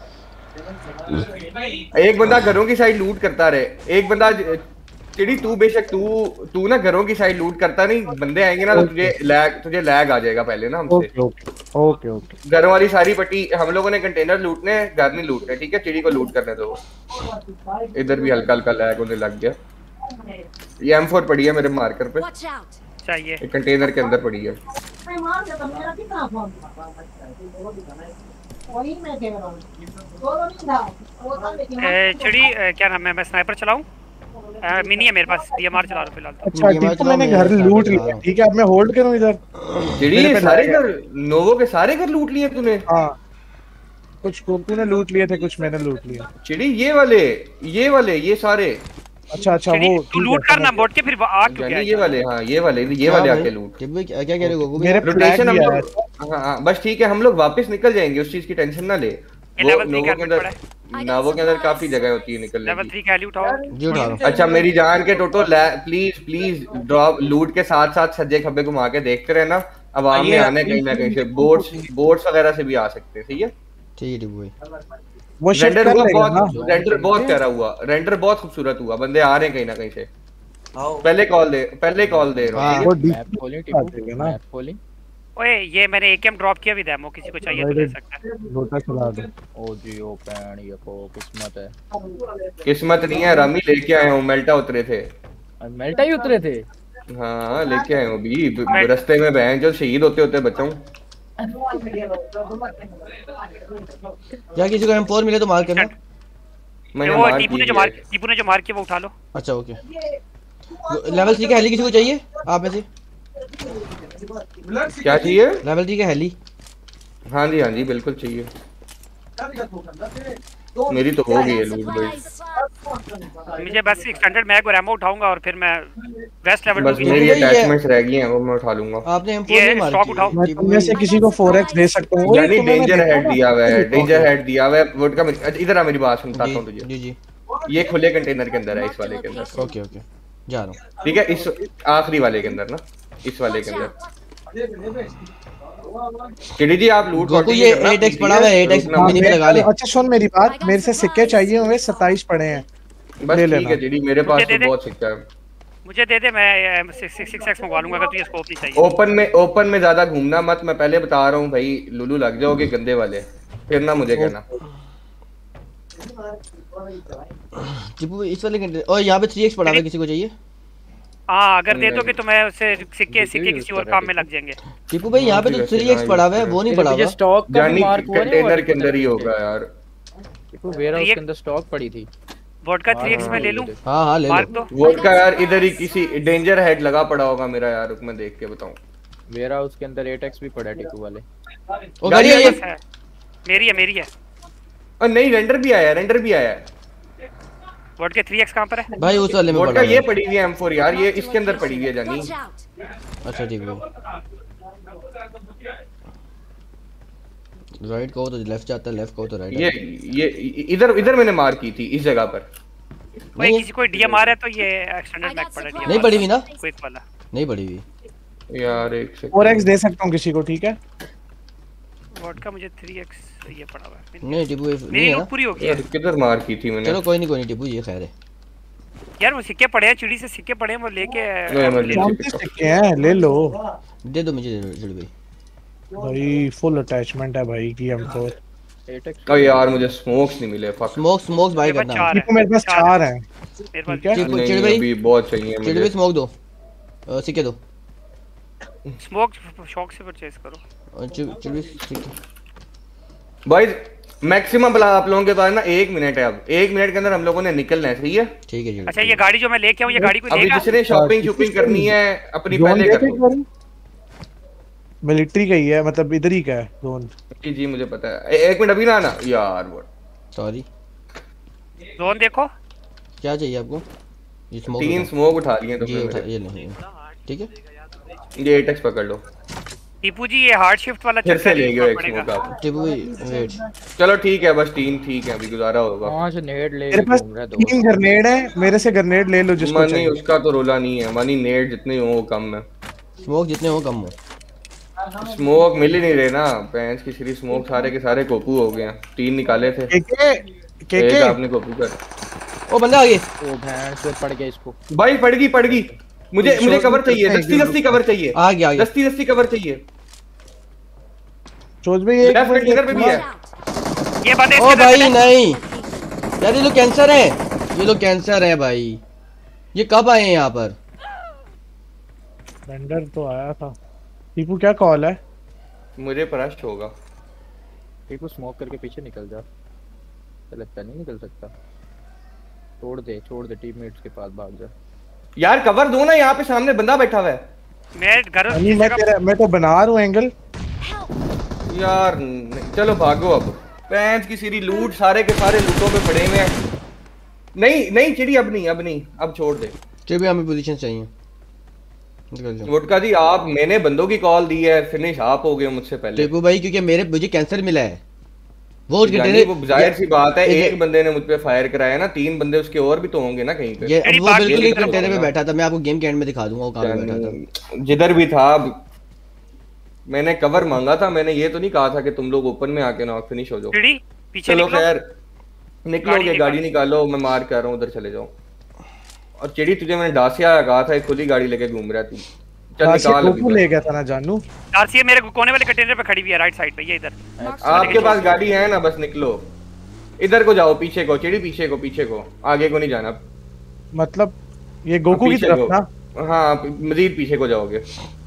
भाई। एक बंदा घरों की साइड लूट करता रहे, एक बंदा चिड़ी तू बेशक तू ना घरों की साइड लूट करता नहीं। बंदे आएंगे ना तो तुझे लैग आ जाएगा पहले ना हमसे। Okay okay okay okay. घरों वाली सारी पट्टी हम लोगों ने कंटेनर लूटने, घर नहीं लूटने, ठीक है। चिड़ी को लूट करने दो। इधर भी हल्का हल्का लैग होने लग गया। ये M4 पड़ी है मेरे मार्कर पे, चाहिए। एक कंटेनर के अंदर पड़ी है। चिड़ी क्या नाम है, मैं स्नाइपर चलाऊं? मिनी है मेरे पास, DMR चला रहा हूं फिलहाल तो। अच्छा ठीक है, मैंने घर लूट लिया, ठीक है। अब मैं होल्ड करूं इधर। चिड़ी मेरे ये पे सारे लैग है। घर, नोवो के सारे घर लूट लिए तूने? हाँ कुछ गोकू ने लूट लिए थे, कुछ मैंने लूट लिए। चिड़ी ये वाले ये सारे। अच्छा अच्छा चिड़ी, वो तू ठीक लूट है, करना बोट के, फिर आ क्यों यानी गया? ये वाले, हाँ ये वाले आके लूट। टिप्पू भाई क्या कह रहे हो गोकू भाई? मेरे रोटेशन हम फ्लैग लोग, हाँ बस ठीक है, हम लोग वापस निकल जाएंगे, उस चीज की टेंशन ना ले। वो लेवल 3 नोवो का के हेलमेट अंदर, पड़ा है। नोवो के अंदर काफी जगह होती है निकलने लेवल की। 3 का हेली उठाओ। जी उठा रहा हूँ। अच्छा मेरी जान के टोटो प्लीज ड्रॉप लूट के साथ साथ सज्जे खब्बे घुमा के देखते रहना। आवाम में आने कहीं ना कहीं से बोट्स वगैरह से भी आ सकते हैं, सही है। ठीक है टिप्पू भाई। वो शिफ्ट रेंडर कर हुआ लेगा ना। बहुत, रेंडर बहुत प्यारा हुआ, रेंडर बहुत खूबसूरत हुआ। बंदे आ रहे हैं कहीं ना कहीं से। पहले कॉल दे रहा हाँ। हूँ। वो मैप खोलें देगा टिप्पू, ना। मैप खोलें। ओए ये मैंने AKM ड्रॉप किया भी डेमो, किसी को चाहिए तो ले सकता है। लोटा चला दे। ओ जी ओ पैन ये को किस्मत है। किस्मत नहीं है रामी, लेके आया हूँ। मेल्टा उतरे थे। मेल्टा ही उतरे थे। हाँ लेके आए हूँ अभी रास्ते में। बहन जो शहीद होते होते बचाऊं। क्या किसी को M4 मिले तो मार करना। मैंने वो मार टीपू ने जो मार किया वो उठा लो। अच्छा ओके। लेवल 3 का हेली किसी को चाहिए आप में से? क्या चाहिए? लेवल 3 का हेली। हाँ जी बिल्कुल चाहिए। मेरी तो हो गई है लूट भाई। मुझे बस एक्सटेंडेड मैग और एमो उठाऊंगा और फिर मैं वेस्ट लेवल बस 2 मेरी ये- अटैचमेंट्स रह गई हैं, वो मैं उठा लूंगा। आपने M4 ये नहीं मार स्टॉक उठाओ। मैं तुम में से किसी को 4x दे सकता हूँ। यानी डेंजर हेड दिया हुआ है, डेंजर हेड दिया हुआ है। वोट का इधर आ, मेरी बात सुनता हूँ तुझे। जी जी। ये खुले कंटेनर के अंदर है, इस वाले के अंदर। ओके ओके जा रहा हूँ। ठीक है, इस आखिरी वाले के अंदर ना, इस वाले के अंदर। चिड़ी जी आप लूट गोकू ये 8x पड़ा हुआ है, 8x मिनी में लगा ले। अच्छा सुन मेरी बात, मेरे से सिक्के चाहिए होंगे, 27 पड़े हैं। बस ले ठीक लेना। है चिड़ी, मेरे पास दे तो दे। बहुत सिक्का है। मुझे दे दे, मैं 6x मंगवा लूंगा अगर तुझे स्कोप नहीं चाहिए। ओपन में ज्यादा घूमना मत, मैं पहले बता रहा हूँ भाई। लुलू लग जाओगे गंदे वाले, फिर ना मुझे कहना। टिप्पू इस वाले घंटे और यहाँ पे 3x पड़ा हुआ है, किसी को चाहिए? हाँ अगर दे दोगे तो मैं उससे सिक्के किसी और काम में लग जाएंगे। टिप्पू भाई यहाँ पे तो 3x पड़ा हुआ है, वो नहीं पड़ा मुझे हुआ। स्टॉक का जानी मार्क हुआ कंटेनर के अंदर ही होगा यार। टिप्पू वेयरहाउस के अंदर स्टॉक पड़ी थी। वोडका 3x में ले लूं? हाँ ले मार्क लो। दो। वोट का यार इधर ही किसी डेंजर हेड लगा पड़ा होगा मेरा यार, रुक मैं देख के बताऊं। वेयरहाउस के अंदर 8x भी पड़ा है टिप्पू वाले। ओ गाड़ी है ये। मेरी है। और नहीं रेंडर भी आया है। वोट के 3x कहां पर है भाई? उस वाले में वोट पड़ा का है। ये पड़ी हुई है M4 यार, ये इसके अंदर पड़ी हुई है जानी। अच्छा ठीक है, राइट को तो लेफ्ट जाता है, लेफ्ट को तो राइट। ये इधर इधर मैंने मार की थी इस जगह पर। कोई किसी को डीएम आ रहा है तो ये एक्सटेंडेड मैक पड़ा डीएम नहीं पड़ी हुई ना? क्विक वाला नहीं पड़ी हुई यार एक सेकंड 4x दे सकता हूँ किसी को, ठीक है? वोट का मुझे 3x ये पड़ा हुआ है। नहीं टिपू मेरी नहीं है लूट ना? पूरी हो गई यार है। किधर मार की थी मैंने? चलो कोई नहीं टिपू, ये खैर है। यार वो सिक्के पड़े हैं, चिड़ी से सिक्के पड़े हैं, वो लेके कौन से सिक्के हैं? ले लो दे दो मुझे चिड़ी भाई। भाई फुल अटैचमेंट है भाई की M4। अरे यार मुझे स्मोक्स नहीं मिले, फक। स्मोक्स भाई मेरे पास करना। 4 है। देखो मेरे पास 4 हैं, मेरे पास ठीक है? चिड़ी नहीं भाई अभी बहुत चाहिए चिड़ी भाई मुझे। स्मोक दो, सिक्के दो। स्मोक शॉक से परचेज करो। चिड़ी भाई सिक्के। भाई मैक्सिमम आप लोगों के पास ना 1 मिनट है, अब 1 मिनट के अंदर हम लोगों ने निकलना है, सही है? ठीक है चिड़ी। अच्छा ये गाड़ी जो मैं लेके आऊं, ये गाड़ी को अभी लेगा? जिसने शॉपिंग करनी है अपनी पहले कर लो। मिलिट्री का ही है, मतलब इधर ही का है जोन। जी मुझे पता है। 1 मिनट अभी ना आना यार। वो सॉरी, जोन देखो क्या चाहिए आपको? ये स्मोक 3 स्मोक उठा लिए तो ये उठा, फिर ये नहीं ठीक है। ये 8x पकड़ लो। टीपू जी ये हार्ड शिफ्ट वाला फिर से चक्कर ले नहीं गयो एक पड़ेगा। स्मोक आप। टिपू भाई वेट, चलो ठीक है, बस 3 ठीक है, अभी गुजारा होगा। कहां से नेड ले मेरे पास घूम रहा है 3 ग्रेनेड है, मेरे से ग्रेनेड ले लो जिसको मनी चाहिए। उसका तो रोला नहीं है, मनी नेट जितने हो वो कम है। स्मोक जितने हो कम हो। स्मोक मिल ही नहीं रहे ना, पैंस की श्री स्मोक सारे के सारे कोपू हो गए हैं। 3 निकाले थे, एक आपने कोपू कर। ओ बंदा आ गया। ओ भैंस से पड़ गया इसको। भाई पड़ गई मुझे कवर चाहिए, दस्ती कवर चाहिए, आ गया दस्ती कवर चाहिए। चोज भाई एक लेफ्ट मिनट इधर पे भी है। ये बंदे ओ भाई नहीं यार, ये लोग कैंसर है, ये लोग कैंसर है भाई। ये कब आए हैं यहाँ पर? वेंडर तो आया था। टीपू क्या कॉल है? मुझे परस्ट होगा। टीपू स्मोक करके पीछे निकल जा, लगता नहीं निकल सकता। छोड़ दे टीममेट्स के पास भाग जा। यार कवर दो ना, यहाँ पे सामने बंदा बैठा हुआ है। मैं घर मैं तो बना रहा हूँ एंगल यार चलो भागो अब। पैंच की सीरी लूट सारे के सारे लूटों पे पड़े हुए हैं। नहीं चिड़ी अब नहीं, अब छोड़ दे। चिड़ी हमें पोजीशन चाहिए, निकल जाओ। वोटका जी आप, मैंने बंदों की कॉल दी है, फिनिश आप हो गए मुझसे पहले। टिपू भाई क्योंकि मुझे कैंसर मिला है। वो जाहिर सी बात है, एक बंदे ने मुझ पे फायर कराया ना, 3 बंदे उसके और भी तो होंगे ना कहीं पे। वो बिल्कुल एक कंटेनर पे बैठा था, मैं आपको गेम के एंड में दिखा दूंगा वो कहां पे बैठा था। जिधर भी था मैंने कवर मांगा था, मैंने ये तो नहीं कहा था कि तुम लोग ओपन में आके ना फिनिश हो जाओ। पीछे चलो खैर निकलोगे, गाड़ी निकालो, मैं मार कर रहा हूँ, उधर चले जाओ। और चिड़ी तुझे मैंने डासिया कहा था, खुद ही गाड़ी लेके घूम रहा तू। चल निकाल अभी। ले गया था ना जानू। आरसी मेरे कोने वाले कंटेनर पे खड़ी हुई है, राइट साइड पे, ये इधर। आपके पास गाड़ी है ना, बस निकलो। इधर को जाओ, पीछे को चिड़ी, पीछे को, आगे को नहीं जाना। मतलब ये गोकू की तरफ ना? हाँ मजीद पीछे को जाओगे।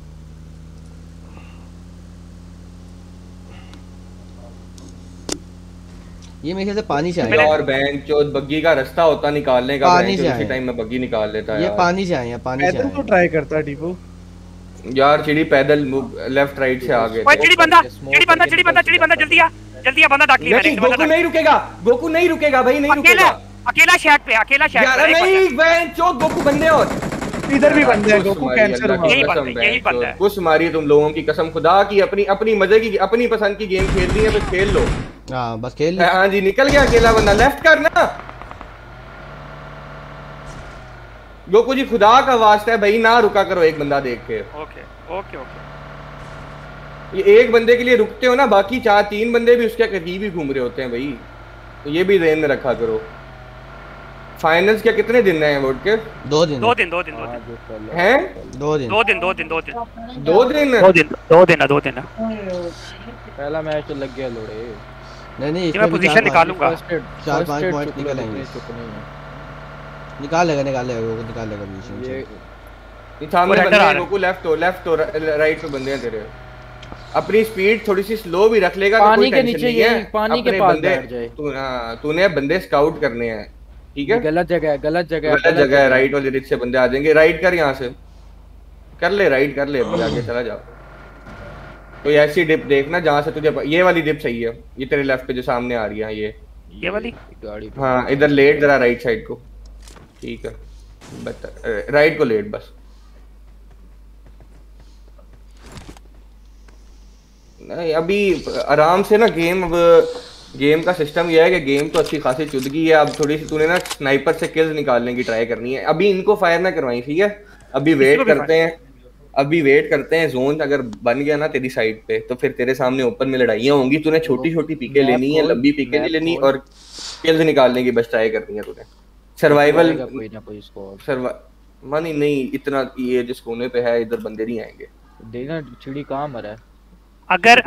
ये मेरे ख्याल से पानी से आया। और बैंक चोद बग्गी का रास्ता होता निकालने का, पानी से इसी टाइम में बग्गी निकाल लेता है। ये पानी से आए हैं, पानी से। पैदल तो ट्राई करता है टीपू यार। चिड़ी पैदल लेफ्ट राइट से आ गए। ओए चिड़ी बंदा जल्दी आ बंदा डाकी नहीं, गोकू नहीं रुकेगा भाई, नहीं रुकेगा। अकेला शैक पे यार नहीं बैंक चोद, गोकू बंदे और इधर भी बंदे हैं। गोकू कैंसर हुआ। यही बंदा है। कुछ मारी तुम लोगों की कसम खुदा की, अपनी मजे की अपनी पसंद की गेम खेल रही है, फिर खेल लो। हाँ बस खेल। हाँ जी निकल गया अकेला बंदा, लेफ्ट करना। गोकू जी खुदा का वास्ता है भाई, ना रुका करो एक बंदा देख के। ओके ये एक बंदे के लिए रुकते हो ना, बाकी 4-3 बंदे भी उसके करीब ही घूम रहे होते हैं भाई, तो ये भी ध्यान में रखा करो। फाइनल्स क्या कितने दिन हैं वोट के? 2 दिन हैं? 2 दिन। 2 दिन। पहला मैच तो लग गया लोड़े। नहीं मैं पोजीशन निकालूंगा। 4-5 पॉइंट निकल आएंगे। निकाल लेगा वो निकाल लेगा पोजीशन। ये सामने बंदे हैं, गोकू लेफ्ट हो राइट पे बंदे हैं तेरे। अपनी स्पीड थोड़ी सी स्लो भी रख लेगा, पानी के नीचे ये पानी के पास बैठ जाए। तूने बंदे स्काउट करने हैं, ठीक है? गलत जगह है, राइट वाली रिच से बंदे आ जाएंगे। राइट कर, यहाँ से कर ले, राइट कर ले, अभी आगे चला जाओ। कोई ऐसी डिप देखना जहाँ से तुझे ये वाली डिप सही है, ये तेरे लेफ्ट पे जो सामने आ रही है, ये वाली गाड़ी। हाँ इधर लेट जरा राइट साइड को। ठीक है बट राइट को लेट बस। नहीं अभी आराम से ना गेम। अब गेम का सिस्टम ये है कि गेम तो अच्छी खासी चुदगी है। अब थोड़ी सी तूने ना स्नाइपर से किल्स निकालने की ट्राई करनी है। अभी इनको फायर ना करवाई, ठीक है? अभी वेट करते हैं, अभी वेट करते हैं। जोन अगर बन गया ना तेरी साइड पे तो फिर तेरे सामने ओपन में लड़ाइयाँ होंगी। तूने छोटी छोटी पीके लेनी है, लंबी पीके नहीं लेनी, और किल्स निकालने की बस ट्राई करनी है तूने। सर्वाइवल कोई ना कोई स्क्वाड मनी नहीं इतना, ये जिस कोने पे है इधर बंदे नहीं आएंगे। देखना चिड़ी कहाँ मरा है। अगर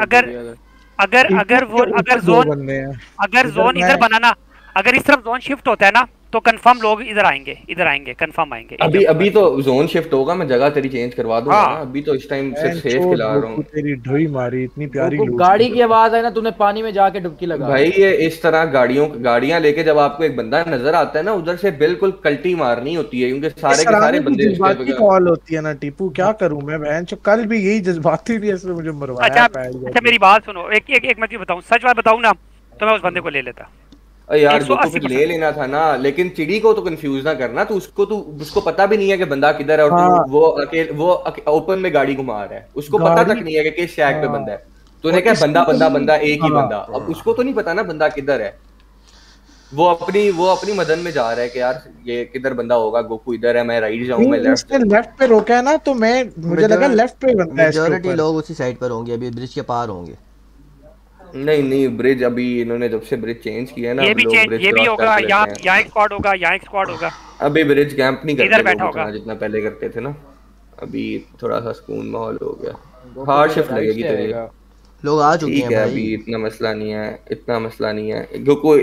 जोन इधर बनाना, अगर इस तरफ जोन शिफ्ट होता है ना तो कंफर्म लोग इधर आएंगे कंफर्म आएंगे। अभी तो जोन शिफ्ट होगा, मैं जगह तेरी चेंज करवा दूंगा ना। अभी तो इस टाइम सिर्फ सेफ खिला रहा हूं। तेरी ढोई मारी इतनी प्यारी गाड़ी की आवाज है ना, तूने पानी में जाके डुबकी लगा भाई। ये इस तरह गाड़ियां लेके जब आपको एक बंदा नजर आता है ना, उधर से बिल्कुल कल्टी मारनी होती है, क्योंकि सारे के सारे बंदे जज्बाती कॉल होती है ना टीपू। क्या करूं मैं बहन चो, कल भी यही जज्बाती थी इसने मुझे मरवाया। अच्छा मेरी बात सुनो, एक मैं बताऊं, सच बात बताऊं ना तो मैं उस बंदे को ले लेता यार। गोकू फिर ले लेना था ना, लेकिन चिड़ी को तो कंफ्यूज ना करना। तू उसको पता भी नहीं है कि बंदा किधर है, और तू वो ओपन में गाड़ी घुमा रहा है। उसको पता तक नहीं है कि किस शैक पे बंदा है। तूने क्या बंदा एक ही बंदा, अब उसको तो नहीं पता ना बंदा किधर है। वो अपनी मदन में जा रहा है कि यार ये किधर बंदा होगा। गोकू इधर है, मैं राइट जाऊं, मैं लेफ्ट पे रोका है ना, तो मुझे लगा लेफ्ट पे बंदा है। मेजॉरिटी लोग उसी साइड पर होंगे, अभी ब्रिज के पार होंगे। नहीं ब्रिज अभी इन्होंने जब से ब्रिज चेंज किया ना, ये भी होगा। यहाँ एक स्क्वाड होगा। अभी ब्रिज कैंप नहीं करते लोग जितना पहले करते थे ना। अभी थोड़ा सा सुकून माहौल हो गया। हार्ड शिफ्ट लगेगी तेरे, लोग आ चुके हैं भाई। अभी इतना मसला नहीं है। गोकू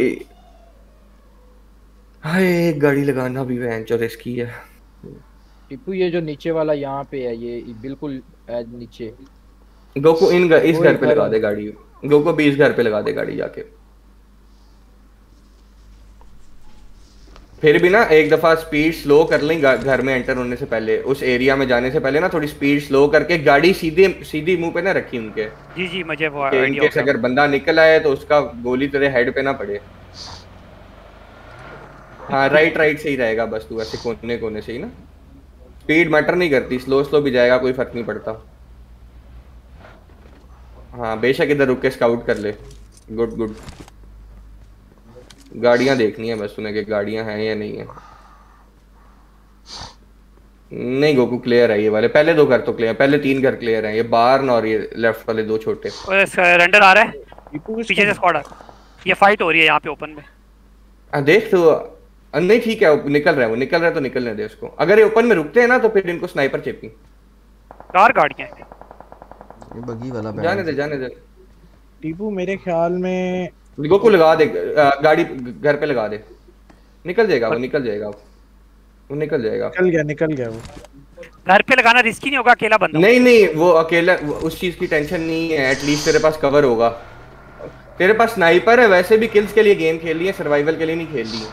हाय, एक गाड़ी लगाना भी वेंचर रिस्की है। टिप्पू ये जो नीचे वाला यहाँ पे है, ये बिल्कुल नीचे। गोकू इस घर पे लगा दे गाड़ी। गोकू भी इस घर पे लगा दे गाड़ी जाके। फिर भी ना एक दफा स्पीड स्लो कर लें घर में एंटर होने से पहले, उस एरिया में जाने से पहले ना थोड़ी स्पीड स्लो करके गाड़ी सीधी मुंह पे ना रखी उनके। जी मुझे वो आइडिया हो गया। अगर बंदा निकल आए तो उसका गोली तेरे हेड पे ना पड़े। हाँ राइट से ही रहेगा बस, तू ऐसे कोने से ही ना। स्पीड मैटर नहीं करती, स्लो भी जाएगा, कोई फर्क नहीं पड़ता। हाँ बेशक इधर रुक के स्काउट कर ले। गुड गाड़ियां देखनी है बस तूने कि गाड़ियां हैं या नहीं है। नहीं गोकू क्लियर है ये वाले, पहले 2 घर तो क्लियर, पहले 3 घर क्लियर हैं। ये बार्न और ये लेफ्ट वाले 2 छोटे। रेंडर आ रहा है पीछे से स्क्वाड, ये फाइट हो रही है यहाँ पे ओपन में। देख तो नहीं ठीक है, निकल रहा है तो निकलने दे उसको। अगर ये ओपन में रुकते हैं ना तो फिर इनको स्नाइपर चेपी। 4 गाड़ियां हैं, ये बगी वाला जाने दे टीपू। मेरे ख्याल में गोकू लगा दे गाड़ी, घर पे लगा दे। निकल जाएगा वो निकल गया वो। घर पे लगाना रिस्की नहीं होगा अकेला बंदा? नहीं वो अकेला, उस चीज की टेंशन नहीं है। एटलीस्ट तेरे पास कवर होगा, तेरे पास स्नाइपर है। वैसे भी किल्स के लिए गेम खेल ली है, सर्वाइवल के लिए नहीं खेल ली है।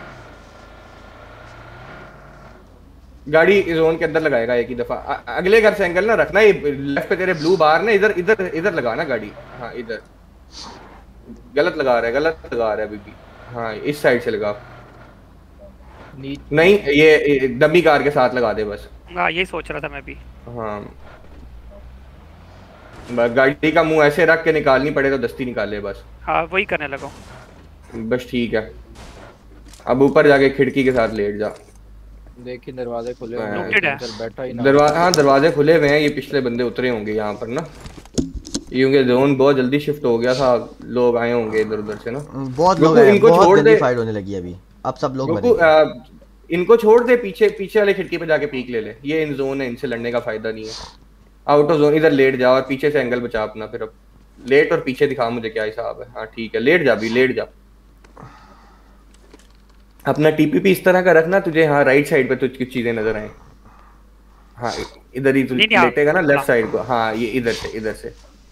गाड़ी जोन के अंदर लगाएगा एक ही दफा। अगले घर से एंगल ना रखना। ये लेफ्ट पे तेरे ब्लू बार ने इधर लगाना गाड़ी। हाँ इधर गलत लगा रहा है अभी भी। हाँ इस साइड से लगा, नहीं ये डमी कार के साथ लगा दे बस। हाँ यही सोच रहा था मैं भी। हाँ गाड़ी का मुंह ऐसे रख के निकालनी पड़े तो दस्ती निकाले बस। हाँ वही करने लगा बस ठीक है। अब ऊपर जाके खिड़की के साथ लेट जा। देखिए दरवाजे खुले हुए हैं। हाँ दरवाजे खुले हुए हैं। ये पिछले बंदे उतरे होंगे यहाँ पर ना, क्योंकि जोन बहुत जल्दी शिफ्ट हो गया था। लोग आए होंगे इधर उधर से ना। बहुत लोग हैं, इनको छोड़ दे, फाइट होने लगी अभी। अब सब लोग इनको छोड़ दे, पीछे वाले खिड़की पे जाके पीक ले। ये इन जोन है, इनसे लड़ने का फायदा नहीं है। आउट ऑफ जोन इधर लेट जा और पीछे से एंगल बचा अपना। फिर अब लेट और पीछे दिखा मुझे क्या हिसाब है। हाँ ठीक है, लेट जा। अपना टीपीपी इस तरह का रखना तुझे। हाँ राइट साइड पे तुझ कुछ चीजें नजर आए। हाँ इधर ही तू लेटेगा ना, लेफ्ट साइड को। हाँ ये इधर से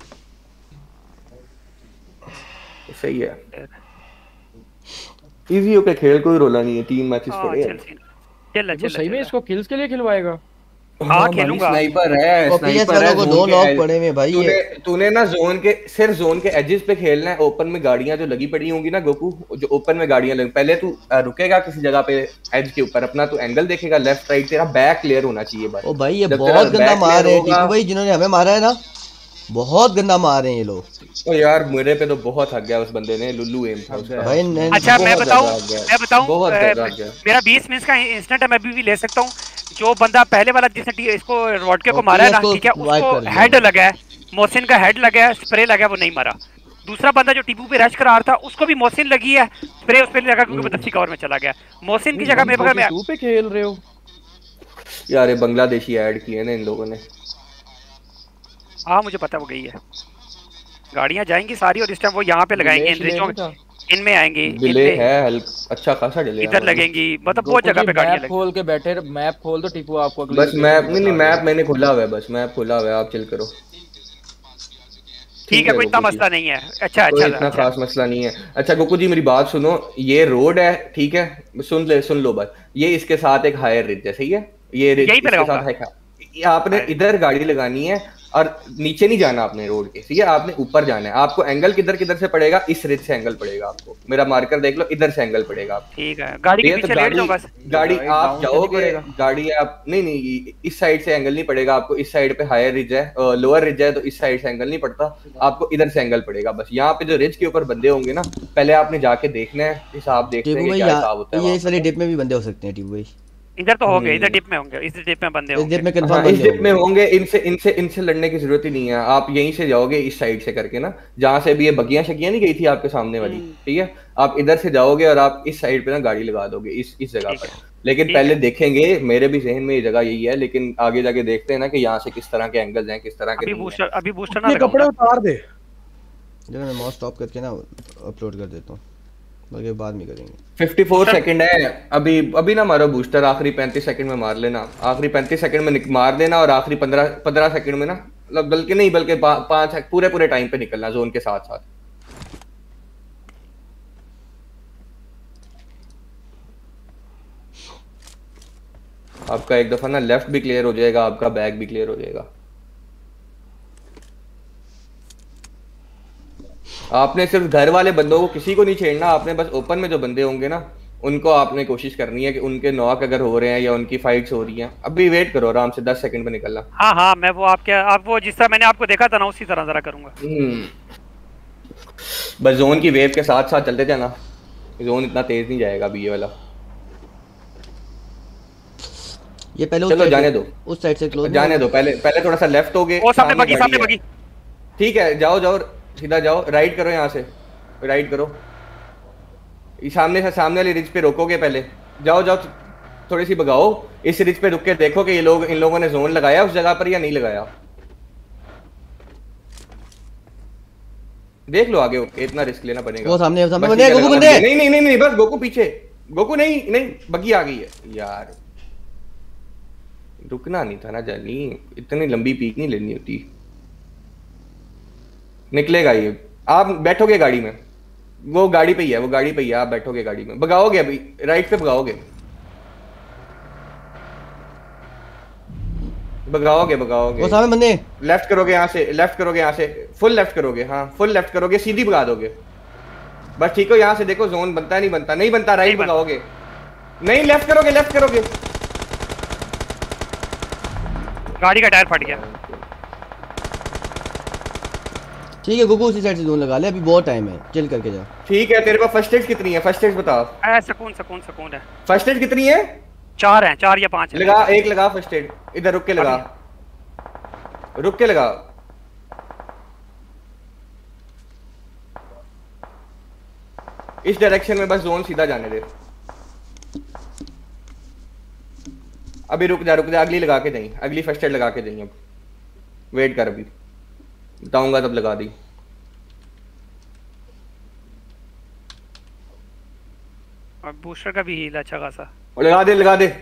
सही है। इजी होके खेल, कोई रोला नहीं है। 3 मैचेस पड़े हैं। चल सही में इसको किल्स के लिए खिलवाएगा। हाँ खेलूंगा। स्नाइपर है, और PS स्नाइपर है। वालों को 2 लॉक पड़े हुए भाई तूने ये। तूने ना सिर्फ जोन के एजेस पे खेलना है। ओपन में गाड़ियां जो लगी पड़ी होंगी ना गोकू, जो ओपन में गाड़ियां लगी, पहले तू रुकेगा किसी जगह पे एज के ऊपर, अपना तू एंगल देखेगा लेफ्ट राइट, तेरा बैक क्लियर होना चाहिए बस। ओ भाई ये जब तेरा बहुत गंदा बैक मार क्लियर रहे हैं होगा, टीपू भाई, जिन्होंने हमें मारा है ना बहुत गंदा मार रहे हैं ये लोग। ओ यार मेरे पे तो बहुत हक गया उस बंदे ने, लुल्लू एम था उसका भाई अच्छा मैं बहुत बताऊं, ज्यादा बहुत ज्यादा हक गया। मेरा 20 मिनट का इंस्टेंट है, मैं अभी भी ले सकता हूँ। जो बंदा पहले वाला जिसने इसको रॉडके को मारा है ना, ठीक है, उसको हेड लगा है, मोहसिन का हेड लगा है, स्प्रे लगा है, वो नहीं मरा। दूसरा बंदा जो टीपू पे रश करा रहा था उसको भी मोहसिन लगी है, स्प्रे उस पे नहीं लगा क्योंकि बदसी कवर में चला गया। मोहसिन की जगह मेरे मैं 2 पे खेल रहे हो यार, ये बांग्लादेशी ऐड किए ना इन लोगों ने। हाँ मुझे पता वो गई है, गाड़ियां जाएंगी सारी और इस टाइम वो यहाँ पे लगाएंगे इन रिचों, इनमें आएंगे, डिले है अच्छा खासा डिले इधर लगेंगी, मतलब बहुत जगह पे गाड़ियां लगेंगी। खोल के बैठे, मैप खोल दो टीपू आपको बस मैप नहीं, मैप मैंने खोला हुआ है, बस मैप खोला हुआ है, आप चिल करो। ठीक है, कोई इतना मसला नहीं है। अच्छा कोई इतना खास मसला नहीं है। अच्छा गोकू जी मेरी बात सुनो, ये रोड है ठीक है, सुन लो बस, ये इसके साथ एक हायर रिज है, सही है, ये रिज इसके साथ है। आपने इधर गाड़ी लगानी है और नीचे नहीं जाना आपने रोड के, ठीक है, आपने ऊपर जाना है। आपको एंगल किधर से पड़ेगा, इस रिज से एंगल पड़ेगा आपको, मेरा मार्कर देख लो, इधर से एंगल पड़ेगा आपको। ठीक है, गाड़ी के पीछे लेट जाओ बस। गाड़ी आप जाओगे, गाड़ी आप नहीं इस साइड से एंगल नहीं पड़ेगा आपको, इस साइड पे हायर रिज है, लोअर रिज है, तो इस साइड से एंगल नहीं पड़ता आपको, इधर से एंगल पड़ेगा बस। यहाँ पे जो रिज के ऊपर बंदे होंगे ना, पहले आपने जाके देखना है, हिसाब देखना है क्या हिसाब होता है। ये इस वाली डिप में भी बंदे हो सकते हैं टीपू भाई, इधर तो होंगे, इधर डिप में होंगे, इस डिप में बंदे होंगे, इस डिप में कंफर्म बंदे इस डिप में होंगे। इनसे लड़ने की जरूरत ही नहीं है, आप यहीं से जाओगे इस साइड से करके ना, जहां से भी ये बगियां शगियां नहीं गई थी आपके सामने वाली, ठीक है, आप इधर से जाओगे और आप इस साइड पे ना गाड़ी लगा दोगे इस जगह पर। लेकिन पहले देखेंगे, मेरे भी जहन में ये जगह यही है, लेकिन आगे जाके देखते हैं ना कि यहाँ से किस तरह के एंगल्स हैं, किस तरह के अभी बूस्टर ना कपड़े उतार दे। मैं माउस स्टॉप करके ना अपलोड कर देता हूँ, बाकी बाद में करेंगे। 54 सेकंड है अभी ना मारो बूस्टर, आखिरी 35 सेकंड में मार लेना, आखिरी 35 सेकंड में मार देना, और आखिरी 15 सेकंड में ना, मतलब बल्कि 5 पूरे टाइम पे निकलना जोन के साथ साथ। आपका एक दफा ना लेफ्ट भी क्लियर हो जाएगा, आपका बैक भी क्लियर हो जाएगा। आपने सिर्फ घर वाले बंदों को किसी को नहीं छेड़ना, आपने बस ओपन में जो बंदे होंगे ना उनको आपने कोशिश करनी है कि उनके नॉक अगर हो रहे हैं या उनकी फाइट्स हो रही हैं, अभी वेट करो आराम से 10 सेकंड में निकलना। हाँ मैं वो आप वो जिस तरह मैंने आपको देखा था ना उसी तरह जरा करूंगा। बस जोन की वेव के साथ साथ चलते जाना, जोन इतना तेज नहीं जाएगा अभी ये वाला। ये पहले चलो जाने दो, उस साइड से क्लोज जाने दो, पहले थोड़ा सा लेफ्ट हो गए, सामने बगी। ठीक है, जाओ सीधा जाओ, राइट करो, यहाँ से राइट करो, सामने वाली रिज पे रोकोगे, पहले जाओ थोड़ी सी भगाओ, इस रिज पे रुक के देखो कि इन लोगों ने जोन लगाया उस जगह पर या नहीं लगाया, देख लो आगे, इतना रिस्क लेना पड़ेगा। वो सामने बंदे, गोकू बंदे, नहीं बस गोकू पीछे, गोकू नहीं बगी आ गई है यार, रुकना नहीं था ना जानी, इतनी लंबी पीक नहीं लेनी होती। निकलेगा ये, आप बैठोगे गाड़ी में, वो गाड़ी पे ही है, आप बैठोगे गाड़ी में, भगाओगे अभी राइट पे भगाओगे, वो सामने बंदे, लेफ्ट करोगे यहाँ से फुल लेफ्ट करोगे, हाँ फुल लेफ्ट करोगे, सीधी भगा दोगे बस, ठीक हो। यहाँ से देखो जोन बनता नहीं बनता, राइट भगाओगे, नहीं लेफ्ट करोगे, गाड़ी का टायर फट गया। ठीक है गोकू उसी साइड से जोन लगा ले, अभी बहुत टाइम है, चिल करके जा। ठीक है, तेरे पास फर्स्ट एड कितनी है, फर्स्ट एड बता। सुकून है। फर्स्ट एड कितनी है? 4 या 5 है। एक लगा फर्स्ट एड, इधर रुक के लगा, इस डायरेक्शन में बस जोन सीधा जाने दे। अभी रुक जा, अगली लगा के जाइए, अगली फर्स्ट एड लगा के जाइए, अब वेट कर, अभी बताऊंगा तब लगा दी। और बूस्टर का भी हील अच्छा खासा, लगा दे।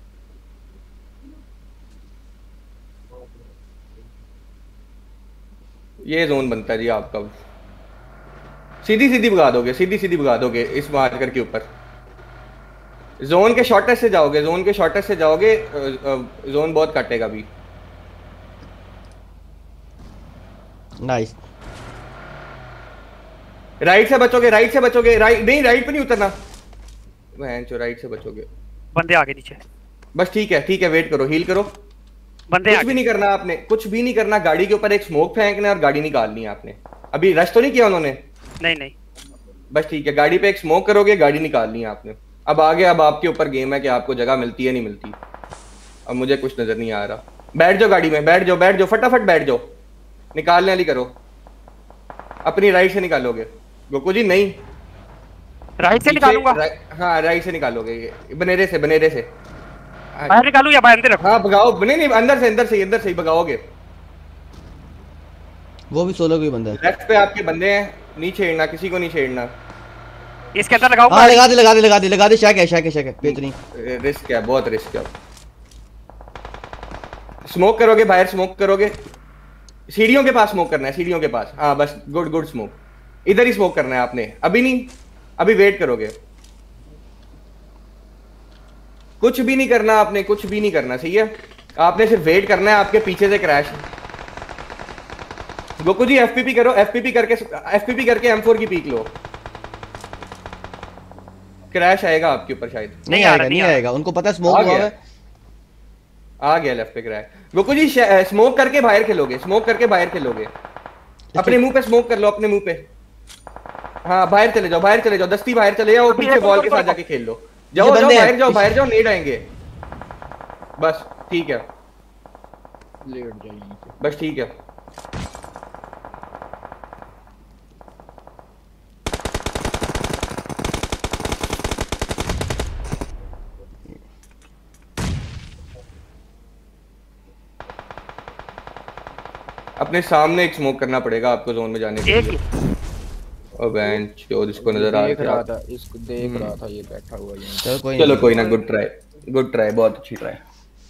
ये जोन बनता है जी आपका, सीधी भगा दोगे, इस मार्कर के ऊपर जोन के शॉर्टेस्ट से जाओगे, जोन के शॉर्टेस्ट से जाओगे, जोन बहुत काटेगा अभी। नाइस। राइट से बचोगे, राइट से बचोगे, राइट नहीं, राइट पे नहीं उतरना, जो राइट से बचोगे। बंदे आगे नीचे। बस ठीक है, वेट करो, हील करो। बंदे कुछ भी नहीं करना आपने, कुछ भी नहीं करना। गाड़ी के ऊपर एक स्मोक फेंकना और गाड़ी निकालनी है आपने। अभी रश तो नहीं किया उन्होंने? नहीं। बस ठीक है, गाड़ी पे एक स्मोक करोगे, गाड़ी निकालनी है आपने। अब आगे अब आपके ऊपर गेम है कि आपको जगह मिलती है नहीं मिलती। अब मुझे कुछ नजर नहीं आ रहा। बैठ जाओ गाड़ी में, बैठ जाओ, फटाफट बैठ जाओ। निकालने वाली करो, अपनी राइट से निकालोगे। गोकू जी नहीं, राइट से निकालूंगा। हाँ राइट से निकालोगे, बनेरे से बाहर निकालूं या बाहर अंदर रखूं? हाँ भगाओ, नहीं अंदर से ही भगाओगे। वो भी सोलो कोई बंदा है। लेफ्ट पे आपके बंदे हैं, नहीं छेड़ना, किसी को नहीं छेड़ना। इसके अंदर लगाऊं? हाँ लगा दे। शक है बेहतरीन। रिस्क है, बहुत रिस्क है। स्मोक करोगे, बाहर स्मोक करोगे, सीढ़ियों के पास स्मोक करना है, सीढ़ियों के पास। हाँ बस, गुड स्मोक, इधर ही स्मोक करना है आपने। अभी नहीं, अभी वेट करोगे। कुछ भी नहीं करना आपने, कुछ भी नहीं करना, सही है? आपने सिर्फ वेट करना है। आपके पीछे से क्रैश। गोकू जी एफपीपी करो, एफपीपी करके M4 की पीक लो। क्रैश आएगा आपके ऊपर शायद। नहीं आएगा, उनको पता स्मोक हुआ है। आ गया लेफ्ट पे क्रैश। गोकू जी स्मोक करके बाहर खेलोगे, अपने मुंह पे स्मोक कर लो, अपने मुंह पे। हाँ बाहर चले जाओ, दस्ती बाहर चले जाओ, पीछे वॉल के साथ जाके खेल लो। जाओ बाहर जाओ, नीड आएंगे। बस ठीक है, लेट जाइए। बस ठीक है। अपने सामने एक स्मोक करना पड़ेगा आपको जोन में जाने के लिए। और बेंच जो इसको नजर आ रहा था, इसको देख रहा था ये बैठा हुआ है। चलो कोई ना, गुड ट्राई, बहुत अच्छी ट्राई।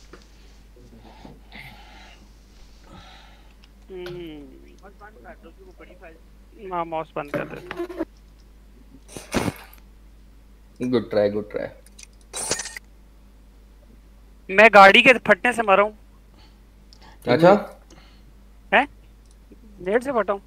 माउस बंद कर दे। Good try. मैं गाड़ी के फटने से मरा हूं। अच्छा है, नेट से फटा हूं।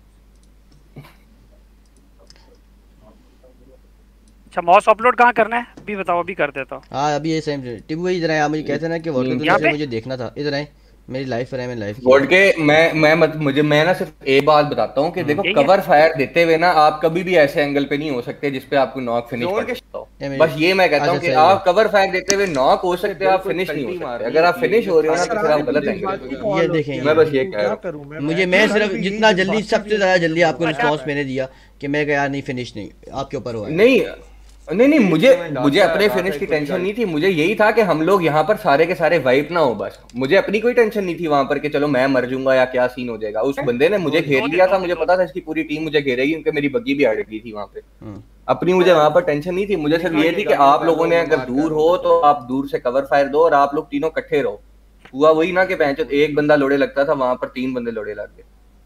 अच्छा माउस अपलोड कहाँ करना है अभी बताओ, अभी कर देता हूँ। हाँ अभी ये सेम टिप्पू भाई इधर आए, आप मुझे कहते ना कि वोट मुझे देखना था। इधर आए, मेरी लाइफ है, मैं लाइफ वोट के मैं ना सिर्फ एक बात बताता हूँ कि देखो, कवर फायर देते हुए ना आप कभी भी ऐसे एंगल पे नहीं हो सकते जिसपे आपको नॉक फिनिश कर सकता हो। बस ये मैं कहता हूँ कि आप कवर फायर देते हुए नॉक हो सकते हो, आप फिनिश नहीं हो सकते। अगर आप फिनिश हो रहे हो ना तो फिर आप गलत एंगल। ये देखें, मैं बस ये कह रहा हूँ। मैं सिर्फ जितना जल्दी, सबसे ज्यादा जल्दी आपको रिस्पॉन्स मैंने दिया कि मैं यार नहीं फिनिश नहीं, आपके ऊपर हुआ। नहीं मुझे अपने फिनिश की टेंशन नहीं थी। मुझे यही था कि हम लोग यहाँ पर सारे के सारे वाइप ना हो। बस मुझे अपनी कोई टेंशन नहीं थी वहां पर कि चलो मैं मर जाऊंगा या क्या सीन हो जाएगा। उस बंदे ने मुझे घेर लिया था, मुझे पता था इसकी पूरी टीम मुझे घेरेगी क्योंकि मेरी बग्गी भी अड़ गई थी वहां पे। अपनी मुझे वहां पर टेंशन नहीं थी। मुझे सिर्फ ये थी कि आप लोगों ने अगर दूर हो तो आप दूर से कवर फायर दो और आप लोग तीनों इकट्ठे रहो। हुआ वही ना कि एक बंदा लोड़े लगता था, वहां पर 3 बंदे लोड़े लग गए।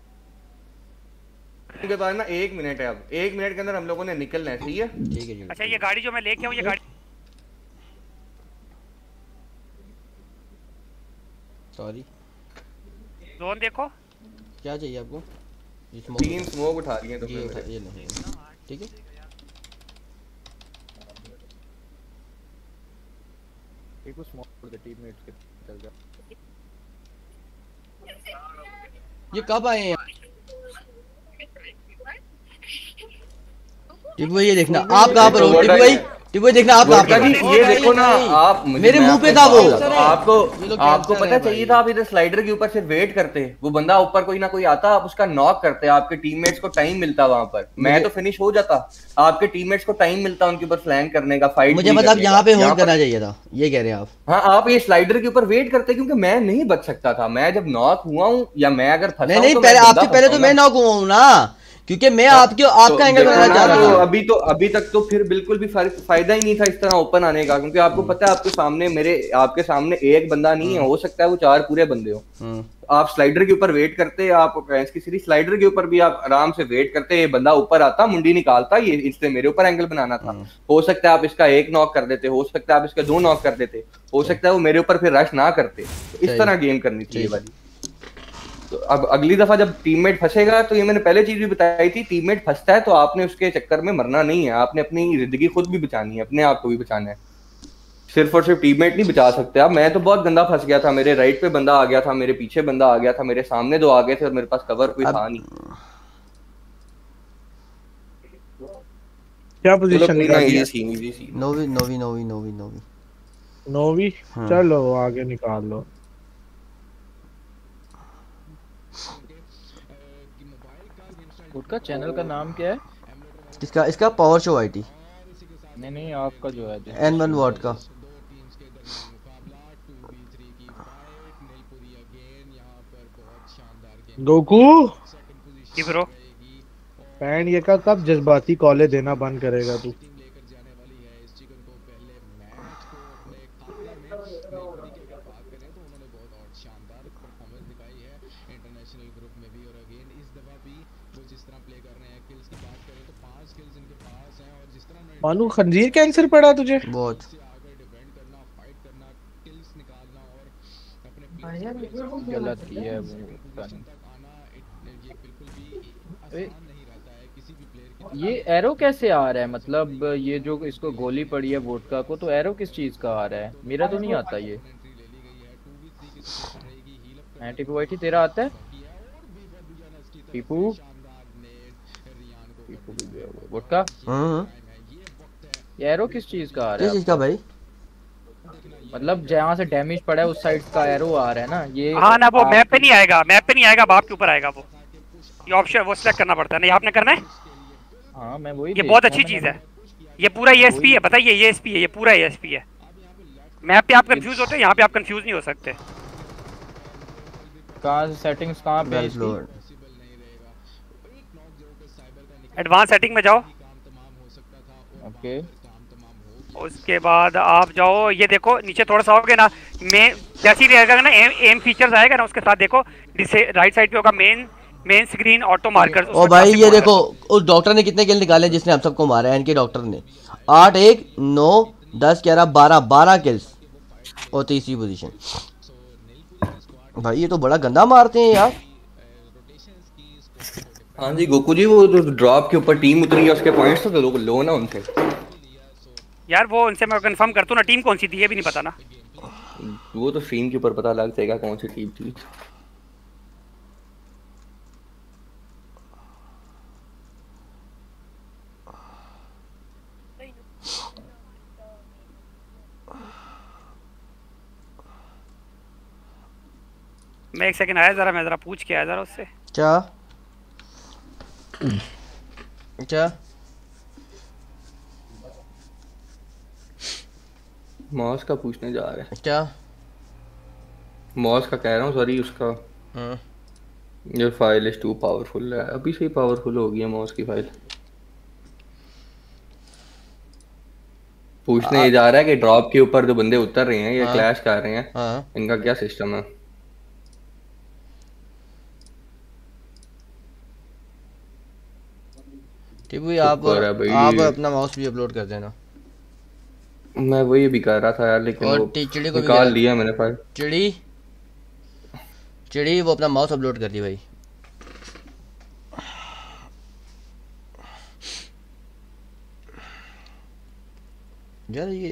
के बाद ना 1 मिनट है, अब 1 मिनट के अंदर हम लोगों ने निकलना है, ठीक है? ठीक है। अच्छा ये गाड़ी जो मैं लेके आऊँ, ये गाड़ी सॉरी जोन देखो क्या चाहिए आपको? 3 स्मोक उठा लिए तो ये नहीं, ठीक है। एक स्मोक फॉर द टीममेट्स के चल जा। ये कब आए हैं? टिप्पू भाई ये देखना, आप कहाँ पर हो? टिप्पू भाई देखना, आप कहाँ पर? ये देखो ना, आप मेरे मुंह पे था वो। आपको पता चाहिए था आप इधर स्लाइडर के ऊपर सिर्फ वेट करते, वो बंदा ऊपर कोई ना कोई आता, आप उसका नॉक करते, आपके टीममेट्स को टाइम मिलता वहां पर। मैं तो फिनिश हो जाता, आपके टीममेट्स को टाइम मिलता उनके ऊपर फ्लैंक करने का, फाइट। मुझे मतलब यहाँ पे होल्ड करना चाहिए था, ये कह रहे हैं आप? हाँ आप ये स्लाइडर के ऊपर वेट करते क्योंकि मैं नहीं बच सकता था। मैं जब नॉक हुआ हूँ या मैं अगर फंसा नहीं, आपसे पहले तो मैं नॉक हुआ हूँ ना, क्योंकि मैं आपका एंगल बनाना चाह रहा था। अभी तक तो फिर बिल्कुल भी फायदा ही नहीं था इस तरह ओपन आने का, क्योंकि आपको पता है आपके सामने एक बंदा नहीं है, हो सकता है वो 4 पूरे बंदे हो। आप स्लाइडर के ऊपर वेट करते, आप की सीरीज स्लाइडर के ऊपर भी आप आराम से वेट करते, ये बंदा ऊपर आता, मुंडी निकालता, ये इससे मेरे ऊपर एंगल बनाना था। हो सकता है आप इसका 1 नॉक कर देते, हो सकता है आप इसका 2 नॉक कर देते, हो सकता है वो मेरे ऊपर फिर रश ना करते। तो इस तरह गेम करनी थी ये वाली। तो अब अगली दफा जब टीममेट फंसेगा, तो ये मैंने पहले चीज भी बताई थी, टीममेट फंसता है तो आपने उसके चक्कर में मरना नहीं है, आपने अपनी जिंदगी खुद भी बचानी है, अपने आप को भी बचाना है, सिर्फ और सिर्फ टीममेट नहीं बचा सकते आप। मैं तो बहुत गंदा फंस गया था, मेरे राइट पे बंदा आ गया था, मेरे पीछे बंदा आ गया था, मेरे सामने 2 आ गए थे और मेरे पास कवर कोई था नहीं। क्या पोजीशन निकाली? नोवी चलो आगे निकाल लो। उसका चैनल का नाम क्या है? इसका पावर शो आईटी। नहीं आपका जो है N1 वॉट का। गोकू ब्रो पैन ये का कब जज्बाती कॉलेज देना बंद करेगा तू? मानू खंजीर कैंसर पड़ा तुझे? बहुत गलत किया है वो। ये एरो कैसे आ रहा है? मतलब ये जो इसको गोली पड़ी है वोडका को, तो एरो किस चीज का आ रहा है? मेरा तो नहीं आता ये। टिपू भाई तेरा आता है? टिपू वोडका ये एरो किस चीज का आ रहा है? किस चीज का भाई? मतलब जहाँ से डैमेज पड़ा है उस साइड का एरो आ रहा है ना ये। हाँ ना, वो मैप पे नहीं आएगा, बाप के ऊपर आएगा वो। ये ऑप्शन वो सिलेक्ट करना पड़ता है ना, ये आपने करना है। हाँ मैं वही, ये बहुत अच्छी चीज है, ये पूरा ESP है, बताइए ये ESP है, ये पूरा ESP है। मैप पे आप कंफ्यूज होते हैं, यहाँ पे आप कंफ्यूज नहीं हो सकते। कहाँ से सेटिंग्स कहाँ पे? एडवांस सेटिंग में जाओ। ओके उसके बाद आप जाओ, ये देखो नीचे थोड़ा सा आओगे ना, मेन जैसे ही रहेगा ना एम फीचर्स आएगा ना, उसके साथ देखो राइट साइड पे होगा मेन स्क्रीन ऑटो मार्कर। ओ भाई ये देखो उस डॉक्टर ने कितने किल निकाले जिसने हम सबको मारा है, इनके डॉक्टर ने 8 1 9 10 11 12 किल्स और 30वीं पोजीशन। भाई ये तो बड़ा गंदा मारते हैं यार। हाँ जी गोकू जी, वो जो ड्रॉप के ऊपर टीम उतरी है उसके पॉइंट्स तो लो ना उनसे यार। वो उनसे मैं कंफर्म करता हूँ ना, टीम कौन सी थी ये भी नहीं पता ना। वो तो स्ट्रीम के ऊपर पता लग जाएगा कौन सी टीम थी। मैं 1 सेकंड आया जरा, मैं जरा पूछ के आया जरा उससे। क्या मॉस का पूछने जा रहे हैं? क्या मॉस का कह रहा हूँ, सॉरी उसका। Your file is too powerful है, अभी से ही पावरफुल हो गई है मॉस की फाइल। पूछने ये जा रहा है कि ड्रॉप के ऊपर जो बंदे उतर रहे हैं, ये क्लैश कर रहे हैं, इनका क्या सिस्टम है? टिपू आप अपना माउस भी अपलोड कर देना। मैं वही भी कर रहा था यार, लेकिन वो चिड़ी को निकाल लिया मैंने फाइल। चिड़ी वो अपना माउस अपलोड कर दी भाई। यार ये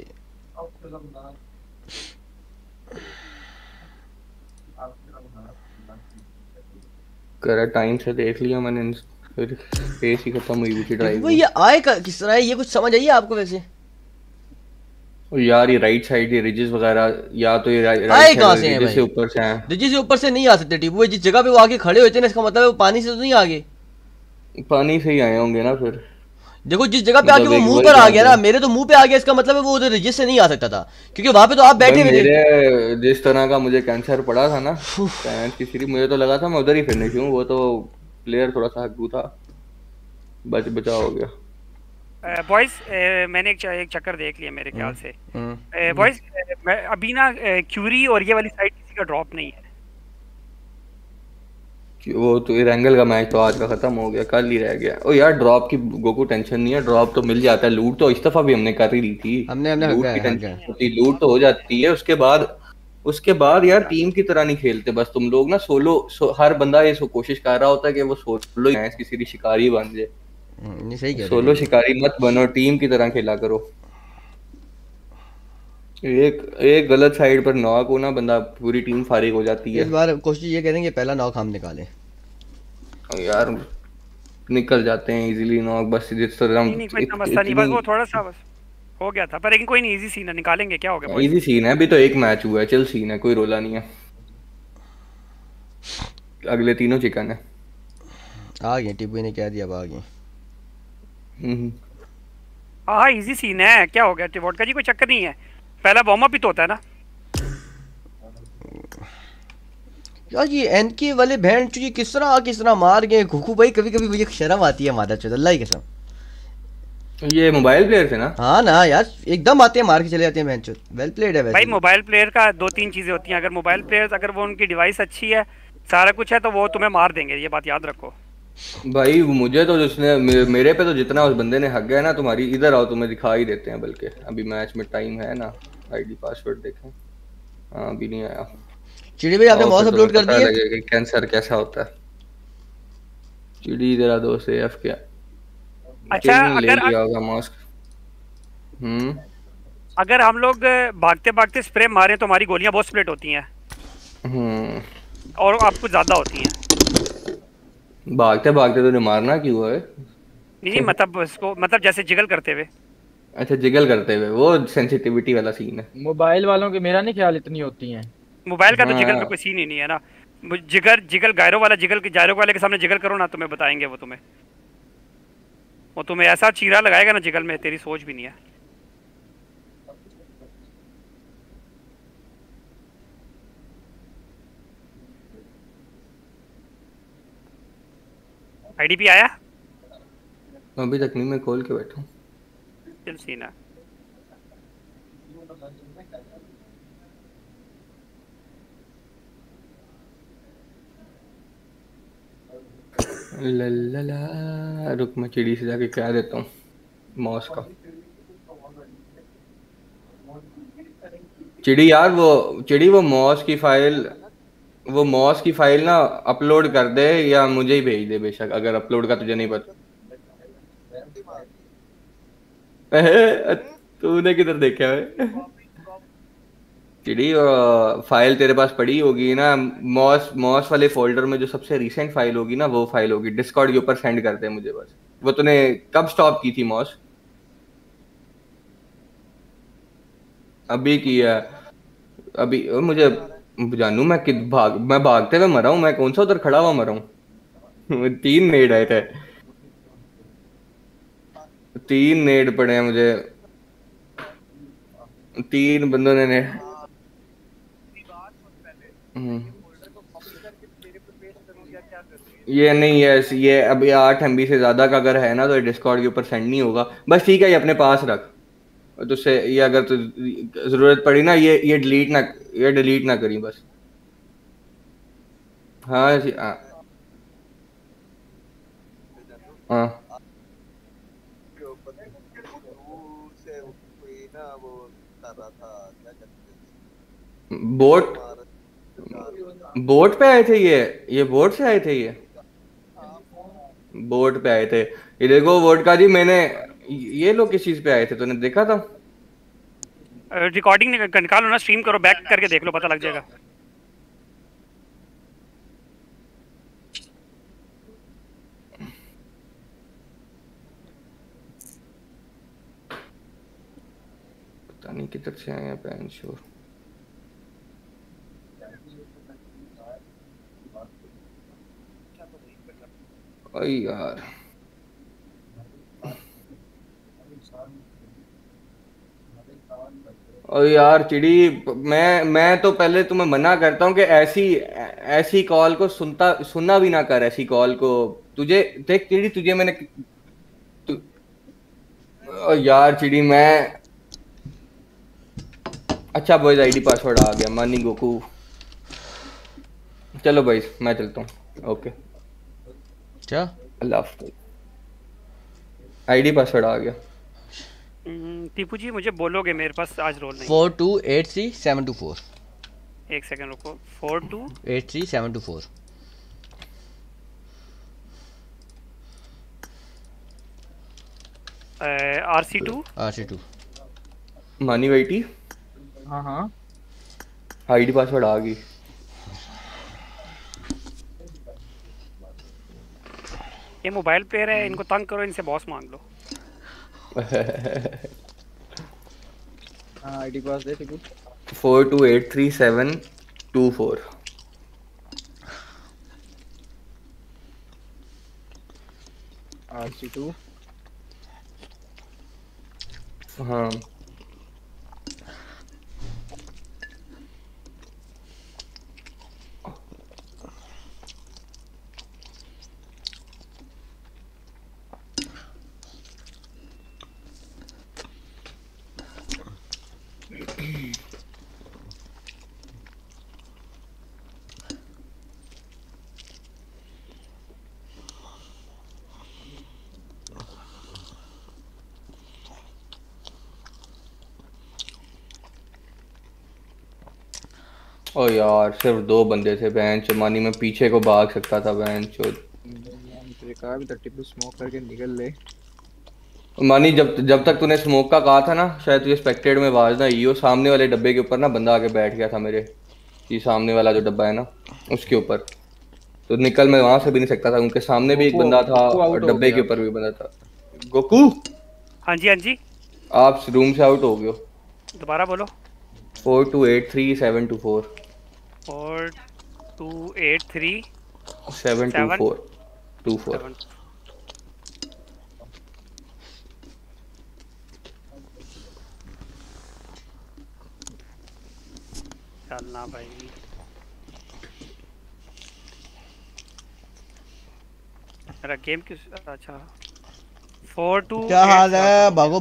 कर टाइम से देख लिया मैंने, फिर पेस ही खत्म हुई थी ड्राइव। ये आए किस तरह है, ये कुछ समझ आई आपको वैसे? यार ये राइट साइड, ये रिजेस वगैरह, या तो ये राइट साइड से ऊपर से हैं। रिजेस से ऊपर से नहीं आ सकते टिपू, जिस जगह पे वो आके खड़े होते हैं ना, इसका मतलब है वो पानी से तो नहीं आगे। पानी से ही आए होंगे ना फिर। देखो जिस जगह पे आके वो मुंह पर आ गया ना, मेरे तो मुंह पे आ गया, इसका मतलब है वो उधर रिजेस से नहीं आ सकता था, क्योंकि वहां पे तो आप बैठे हुए थे। जिस तरह का मुझे कैंसर पड़ा था ना, मुझे तो लगा था मैं उधर ही फिनिश हूँ। वो तो प्लेयर थोड़ा सा हग्गू था। बच बचा हो गया। बॉयज मैंने एक चक्कर देख लिया मेरे ख्याल से। बॉयज मैं अभी ना क्यूरी और ये वाली साइड किसी का ड्रॉप नहीं है। वो तो इरेंगल का मैच तो आज का खत्म हो गया, कल ही रह गया। ओ यार ड्रॉप की गोकू टेंशन नहीं है, ड्रॉप तो मिल जाता है। लूट तो इस दफा भी हमने कर ही ली थी। हमने लूट की टेंशन होती, लूट तो हो जाती है। उसके बाद यार टीम की तरह नहीं खेलते। बस तुम लोग ना हर बंदा ये कोशिश कर रहा होता है कि वो सोलो ही मैच किसी शिकारी बन जाए। नहीं सही कह रहे सोलो शिकारी मत बनो, टीम की तरह खेला करो। एक गलत साइड पर नॉक हो ना बंदा, पूरी टीम फारिग हो जाती है। इस बार कोशिश ये करेंगे पहला नॉक हम निकालें यार। निकल जाते हैं इजीली नॉक, बस जिस तरह नहीं कोई समझता नहीं, बस वो थोड़ा सा बस हो गया था। पर लेकिन कोई नहीं, इजी सीन है, निकालेंगे। क्या हो गया? इजी सीन है, अभी तो एक मैच हुआ है, चल सीन है, कोई रोला नहीं है। अगले तीनों चिकन है। आ गए, टिब्बू ने कह दिया अब आ गए। हाँ इजी सीन है, क्या हो गया? टिवोट का जी कोई चक्कर नहीं है, पहला वार्म अप ही तो होता है ना यार। ये एनके वाले बहन चो ये किस तरह मार गए घुकू भाई। कभी कभी मुझे शर्म आती है मादा चोद, अल्लाह की कसम। ये मोबाइल प्लेयर थे ना? हाँ ना यार, एकदम आते हैं मार के चले जाते हैं बहन चोद। वेल प्लेड है वैसे भाई। मोबाइल प्लेयर का दो तीन चीजें होती हैं। अगर मोबाइल प्लेयर्स, अगर वो उनकी डिवाइस अच्छी है, सारा कुछ है, तो वो तुम्हें मार देंगे, ये बात याद रखो भाई। मुझे तो जिसने मेरे पे तो जितना उस बंदे ने हक गया ना, तुम्हारी इधर आओ तुम्हें दिखा ही देते हैं। बल्कि अभी मैच में टाइम है ना, आईडी पासवर्ड देखें। हाँ अभी नहीं आया। चिड़ी भाई आपने मॉस अपलोड कर दिया है? कैंसर कैसा होता है। चिड़ी तेरा दोस्त है एफ क्या? अच्छा ले लिया होगा मास्क। अगर हम लोग भागते भागते स्प्रे मारें तो हमारी गोलियां बहुत स्प्लिट होती हैं और आपको ज्यादा होती हैं। भागते भागते तो मारना क्यों है? नहीं मतलब उसको, मतलब जैसे जिगल करते हुए। अच्छा जिगल करते हुए, वो सेंसिटिविटी वाला सीन है। मोबाइल वालों के मेरा नहीं ख्याल इतनी होती हैं। मोबाइल का तो जिगल में कोई सीन ही नहीं है ना। जिगल गायरो वाला जिगल के जायरो वाले के सामने जिगल करो ना, तुम्हें बताएंगे वो तुम्हें ऐसा चीरा लगाएगा ना जिगल में, तेरी सोच भी नहीं है। आईडीपी आया? अभी तक नहीं, मैं खोल के बैठा हूँ। चल सीना। लल्ला रुक, मैं चिड़ी से जाके क्या देता हूँ मॉस का। चिड़ी यार वो मॉस की फाइल ना अपलोड कर दे, या मुझे ही भेज दे बेशक, अगर अपलोड का तुझे नहीं पता। तूने किधर देखा है? चिड़ी फाइल तेरे पास पड़ी होगी ना, मॉस वाले फोल्डर में जो सबसे रीसेंट फाइल होगी ना, वो फाइल होगी। डिस्कॉर्ड के ऊपर सेंड कर दे मुझे बस। वो तूने कब स्टॉप की थी मॉस? अभी किया? अभी मुझे जानू मैं भागते हुए मरा हूँ? मैं कौन सा उधर खड़ा हुआ मरा हूँ? 3 नेड आए थे, 3 नेड पड़े हैं मुझे। 3 बंदों ने ये नहीं है। ये अभी 8 MB से ज्यादा का अगर है ना, तो डिस्कॉर्ड के ऊपर सेंड नहीं होगा। बस ठीक है, ये अपने पास रख। तुझसे ये अगर जरूरत पड़ी ना, ये डिलीट ना करी बस। हाँ हाँ बोट पे आए थे ये बोट से आए थे, ये बोट पे आए थे। ये देखो वोडका जी, मैंने ये लोग किस चीज पे आए थे तूने देखा था? रिकॉर्डिंग निकालो ना, स्ट्रीम करो, बैक करके देख लो, पता लग जाएगा। पता नहीं किधर से आए हैं पैन शोर। अरे यार और यार चिड़ी, मैं तो पहले तुम्हें मना करता हूँ कि ऐसी कॉल को सुनना भी ना कर। ऐसी कॉल को तुझे देख चिड़ी, तुझे मैंने यार चिड़ी मैं अच्छा बॉयज आईडी पासवर्ड आ गया मानी गोकू। चलो भाई मैं चलता हूँ। ओके क्या अल्लाह हाफ़िज़। आईडी पासवर्ड आ गया। टीपू जी मुझे बोलोगे, मेरे पास आज रोल नहीं। 4283 एक सेकंड रुको। 42 724 RC2 मानी वाईटी। हाँ आईडी पासवर्ड आ गई। ये मोबाइल प्लेयर है, इनको तंग करो, इनसे बॉस मांग लो। हाँ आईडी पास दे टिकट। 4283 724 RC2। हाँ ओ यार सिर्फ 2 बंदे थे बहन चमानी में पीछे को भाग सकता था बहन चोद। तेरे कहा भी था टिप्पू स्मोक करके निकल ले। मानी जब तक तूने स्मोक का कहा था ना शायद तुझे स्पेक्टेड में आवाज ना आई हो। सामने वाले डब्बे के ऊपर ना बंदा आके बैठ गया था मेरे। ये सामने वाला जो डब्बा है ना उसके ऊपर तो निकल मैं वहां से भी नहीं सकता था। उनके सामने भी एक बंदा था और डब्बे के ऊपर भी बंदा था। गोकू हाँ जी आप रूम से आउट हो गए हो। दोबारा बोलो। 4283 724 724 चलना भाई। मेरा गेम किस अच्छा 42। क्या हाल है? भागो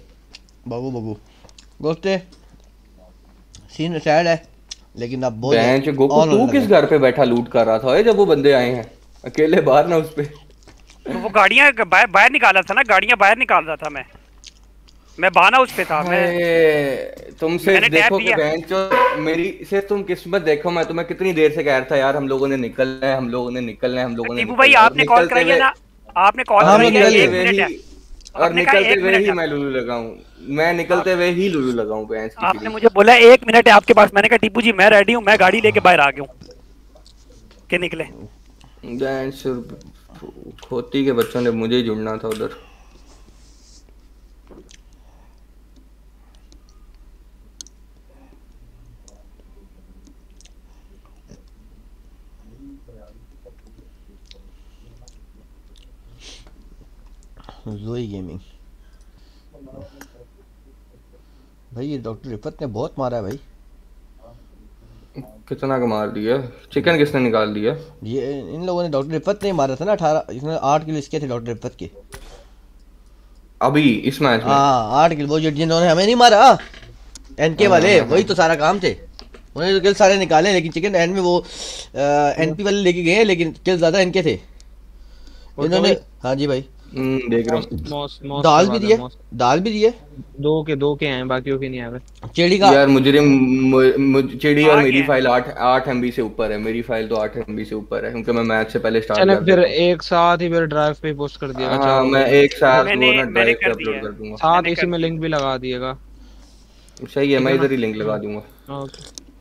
गोस्टे सीन सैड है लेकिन अब बहुत बेंच गोकू तू किस घर पे बैठा लूट कर रहा था जब वो बंदे आए हैं अकेले बाहर ना उस पे। तो वो गाड़ियां बाहर निकाला था ना, गाड़ियां बाहर निकाल रहा था मैं बाना उस पे था। मैं तुमसे देखो कि बेंच मेरी से तुम किस्मत देखो। मैं तुम्हें कितनी देर से कह रहा था यार हम लोगों ने निकलना है, हम लोगों ने निकलना है, हम लोगों ने टीपू भाई आपने कॉल कराई है ना, आपने कॉल कराई है। 1 मिनट है और निकलते हुए ही मैं लुलू लगाऊं। मैं निकलते हुए ही लुलू लगाऊं बेंच की। आपने मुझे बोला 1 मिनट है आपके पास। मैंने कहा टीपू जी मैं रेडी हूं, मैं गाड़ी लेके बाहर आ गया हूं कि निकले। बेंच खोती के बच्चों ने मुझे ही जुड़ना था उधर। जोई गेमिंग भाई ये डॉक्टर रिफत ने बहुत मारा है भाई। कितना का मार दिया? चिकन किसने निकाल दिया? ये इन लोगों ने डॉक्टर रिफत ने मारा था ना। 18 इसने 8 किलो इसके थे डॉक्टर रिफत के अभी इस मैच में। हाँ 8 किलो वो जिन्होंने हमें नहीं मारा एनके वाले वही तो सारा काम थे। उन्होंने तो किल सारे निकाले लेकिन चिकन एंड में वो एनपी वाले लेके गए लेकिन किल ज्यादा इनके थे इन्होंने। हाँ जी भाई देख रहा हूँ। दाल भी दिए 2 के हैं बाकियों के नहीं आए। चिड़ी का यार चिड़ी और मेरी फाइल 8 MB से ऊपर है। मेरी फाइल तो 8 MB से ऊपर है क्योंकि मैं मैच से पहले स्टार्ट चलो फिर एक साथ ही फिर ड्राइव पे पोस्ट कर दिएगा। हाँ मैं एक साथ वो ना ड्राइव पे अपलोड कर दूंगा। साथ इसी में लिंक भी लगा दिएगा। सही है मैं इधर ही लिंक लगा दूंगा। ओके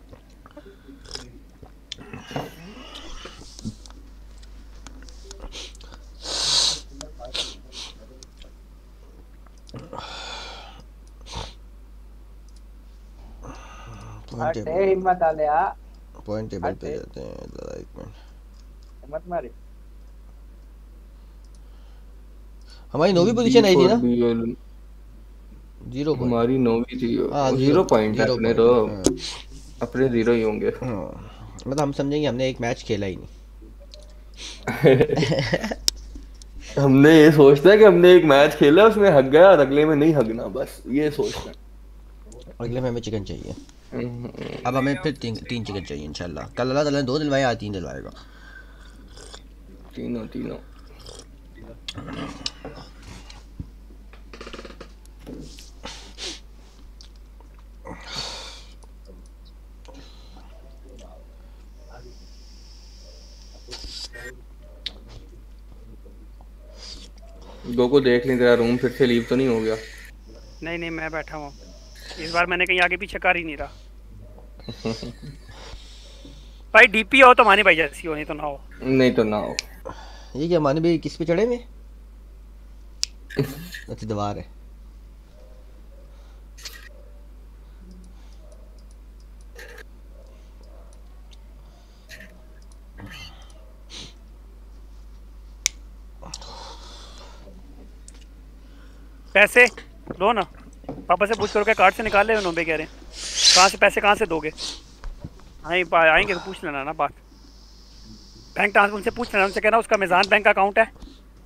हिम्मत आ ले पॉइंट टेबल पे जाते हैं। जरा एक मिनट हिम्मत मारे। हमारी 9वीं पोजीशन आई थी ना 0 हमारी 9वीं थी। 0 पॉइंट है अपने तो अपने 0 ही होंगे। मतलब हम समझेंगे हमने एक मैच खेला ही नहीं। हमने ये सोचता है कि हमने एक मैच खेला उसमें हक गया और अगले में नहीं हकना, बस ये सोचना है। अगले में हमें चिकन चाहिए। अब हमें फिर तीन चिकन चाहिए इंशाल्लाह। कल अल्लाह ताला ने 2 दिलवाए, आज 3 दिलवाएगा। तीनों गोको देख लें तेरा रूम फिर से लीव तो नहीं हो गया? नहीं मैं बैठा हूँ, इस बार मैंने कहीं आगे पीछे कर ही नहीं रहा। भाई डीपी हो तो मानी भाई जैसी हो, नहीं तो ना हो। ये क्या मानी भाई किस पे चढ़े में? अच्छी दीवार है। पैसे लो ना, पापा से पूछ करो क्या कार्ड से निकाल ले, नोबे कह रहे हैं। कहाँ से पैसे कहाँ से दोगे? आएंगे तो पूछ लेना ना बात। बैंक ट्रांसफर उनसे पूछ लेना, उनसे कहना उसका मिजान बैंक अकाउंट है।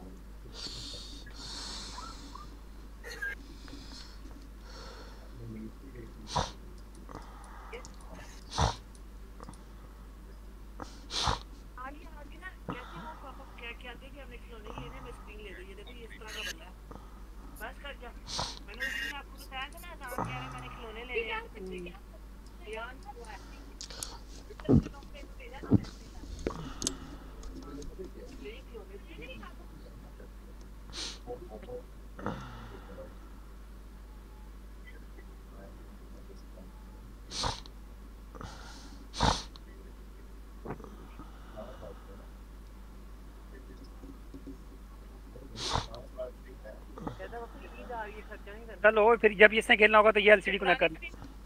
चलो फिर जब इसने खेलना होगा तो ये एलसीडी को ना करना।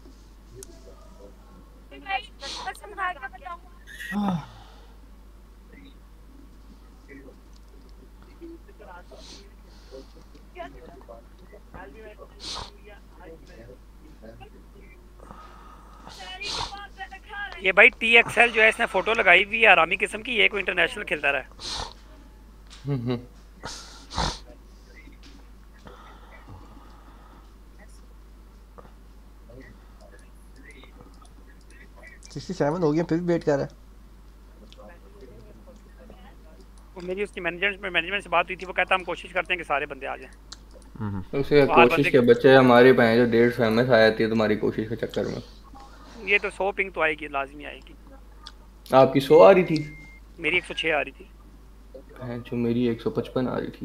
ये भाई TXL जो है इसने फोटो लगाई हुई है आरामी किस्म की, ये कोई इंटरनेशनल खेलता रहा है। $67 हो गया फिर भी वेट कर रहा है। मेरी उसकी मैनेजमेंट से बात हुई थी, वो कहता हम कोशिश करते हैं कि सारे बंदे आ जाएं। उसे कोशिश के बच्चे हमारे पे हैं जो 150 MS आ जाती है तुम्हारी कोशिश के चक्कर में। ये तो 100 पिंग तो आएगी, लाजमी आएगी। आपकी 100 आ रही थी? मेरी 106 आ रही थी। जो मेरी 155 आ रही थी।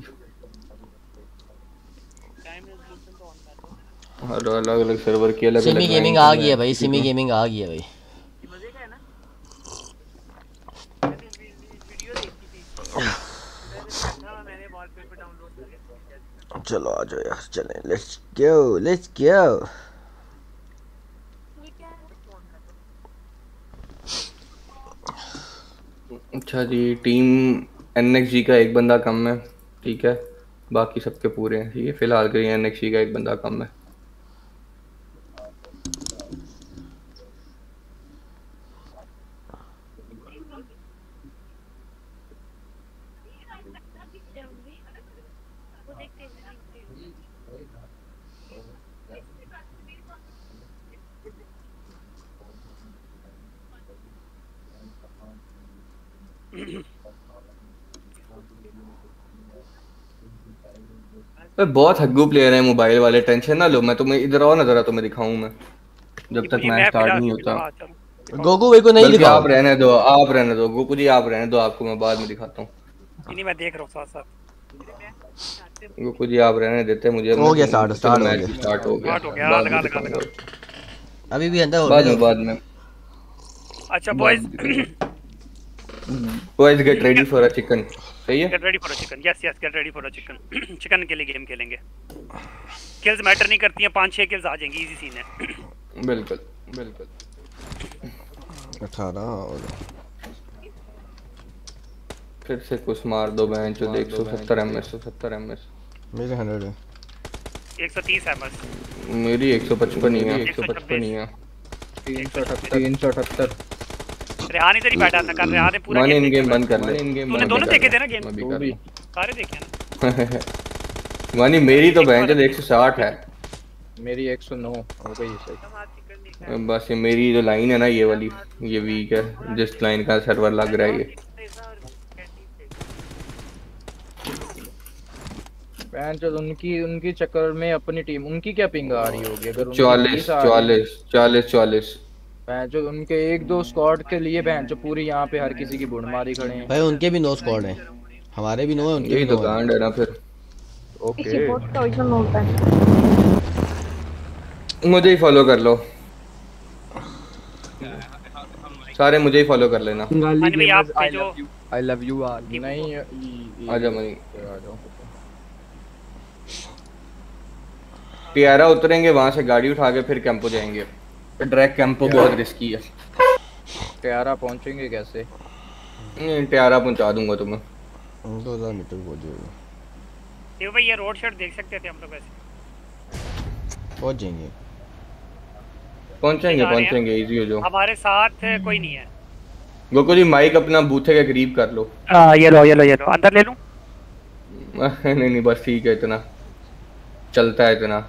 अलग अलग सर्वर की अलग सिमी गेमिंग आ गई है भाई, सिमी गेमिंग आ गई है भाई। चलो आ जाओ यार, चलें, लेट्स गो। अच्छा जी, टीम NXG का एक बंदा कम है, ठीक है, बाकी सबके पूरे हैं, ठीक है। फिलहाल के लिए NXG का एक बंदा कम है। बहुत हग्गू प्लेयर है मोबाइल वाले, टेंशन ना लो। मैं तुम्हें इधर आओ ना जरा, तुम्हें दिखाऊं मैं जब तक मैच स्टार्ट नहीं होता। गोकू भाई को नहीं दिखाओ, आप रहने दो गोकू जी, आप रहने दो, आपको मैं बाद में दिखाता हूँ। नहीं मैं देख रहा हूँ साथ साथ। गोकू जी आप रहने देते मुझे। हो गया स्टार्ट हो गया। लगा। अभी भी अंदर हो बाद में। अच्छा boys get ready for a chicken. सही है, get ready for a chicken. Yes get ready for a chicken. Chicken के लिए गेम खेलेंगे। किल्स मैटर नहीं करती हैं, 5-6 किल्स आ जाएंगी, इजी सीन है। बिल्कुल 18 फिर से कुछ मार दो बहन जो 170 MS। मेरे 100 है, 130 MS। मेरी 155 ही है। 378। रेहान इधर ही बैठा था, कर रेहान ने पूरा इन गेम बंद कर ले। तूने दोनों देखे थे ना गेम? सारे देखे ना। मानी मेरी तो बहन चल 160 है। मेरी 109 हो गई सही। बस ये मेरी जो लाइन है ना ये वाली, ये वीक है, जिस लाइन का सर्वर लग रहा है ये। बहन चल उनकी चक्कर में अपनी टीम, उनकी क्या पिंग आ रही होगी अगर 44। बहन चल उनके एक दो स्क्वाड के लिए बहन चल पूरी यहाँ पे हर किसी की बुड़ मारी खड़े हैं भाई। उनके भी 9 स्क्वाड हैं, हमारे भी 9 है, उनके भी 9 तो कांड है ना फिर। ओके मुझे ही फॉलो कर लो सारे, मुझे ही फॉलो कर लेना। I love you all. नहीं आजा मनी, टियारा उतरेंगे वहां से, गाड़ी उठा के फिर कैंपो जाएंगे। डायरेक्ट कैंपो बहुत रिस्की है। टियारा पहुंचेंगे कैसे? टियारा पहुंचा दूंगा तुम्हें। 2000 मीटर पहुंच जाएगा। ये भाई ये रोड शॉट देख सकते थे हम लोग वैसे। पहुंचेंगे इजी हो जाओ। हमारे साथ कोई नहीं है। गोकू जी माइक अपना बूथे के करीब कर लो। ये लो अंदर ले लूं? नहीं बस ठीक है, इतना चलता है इतना।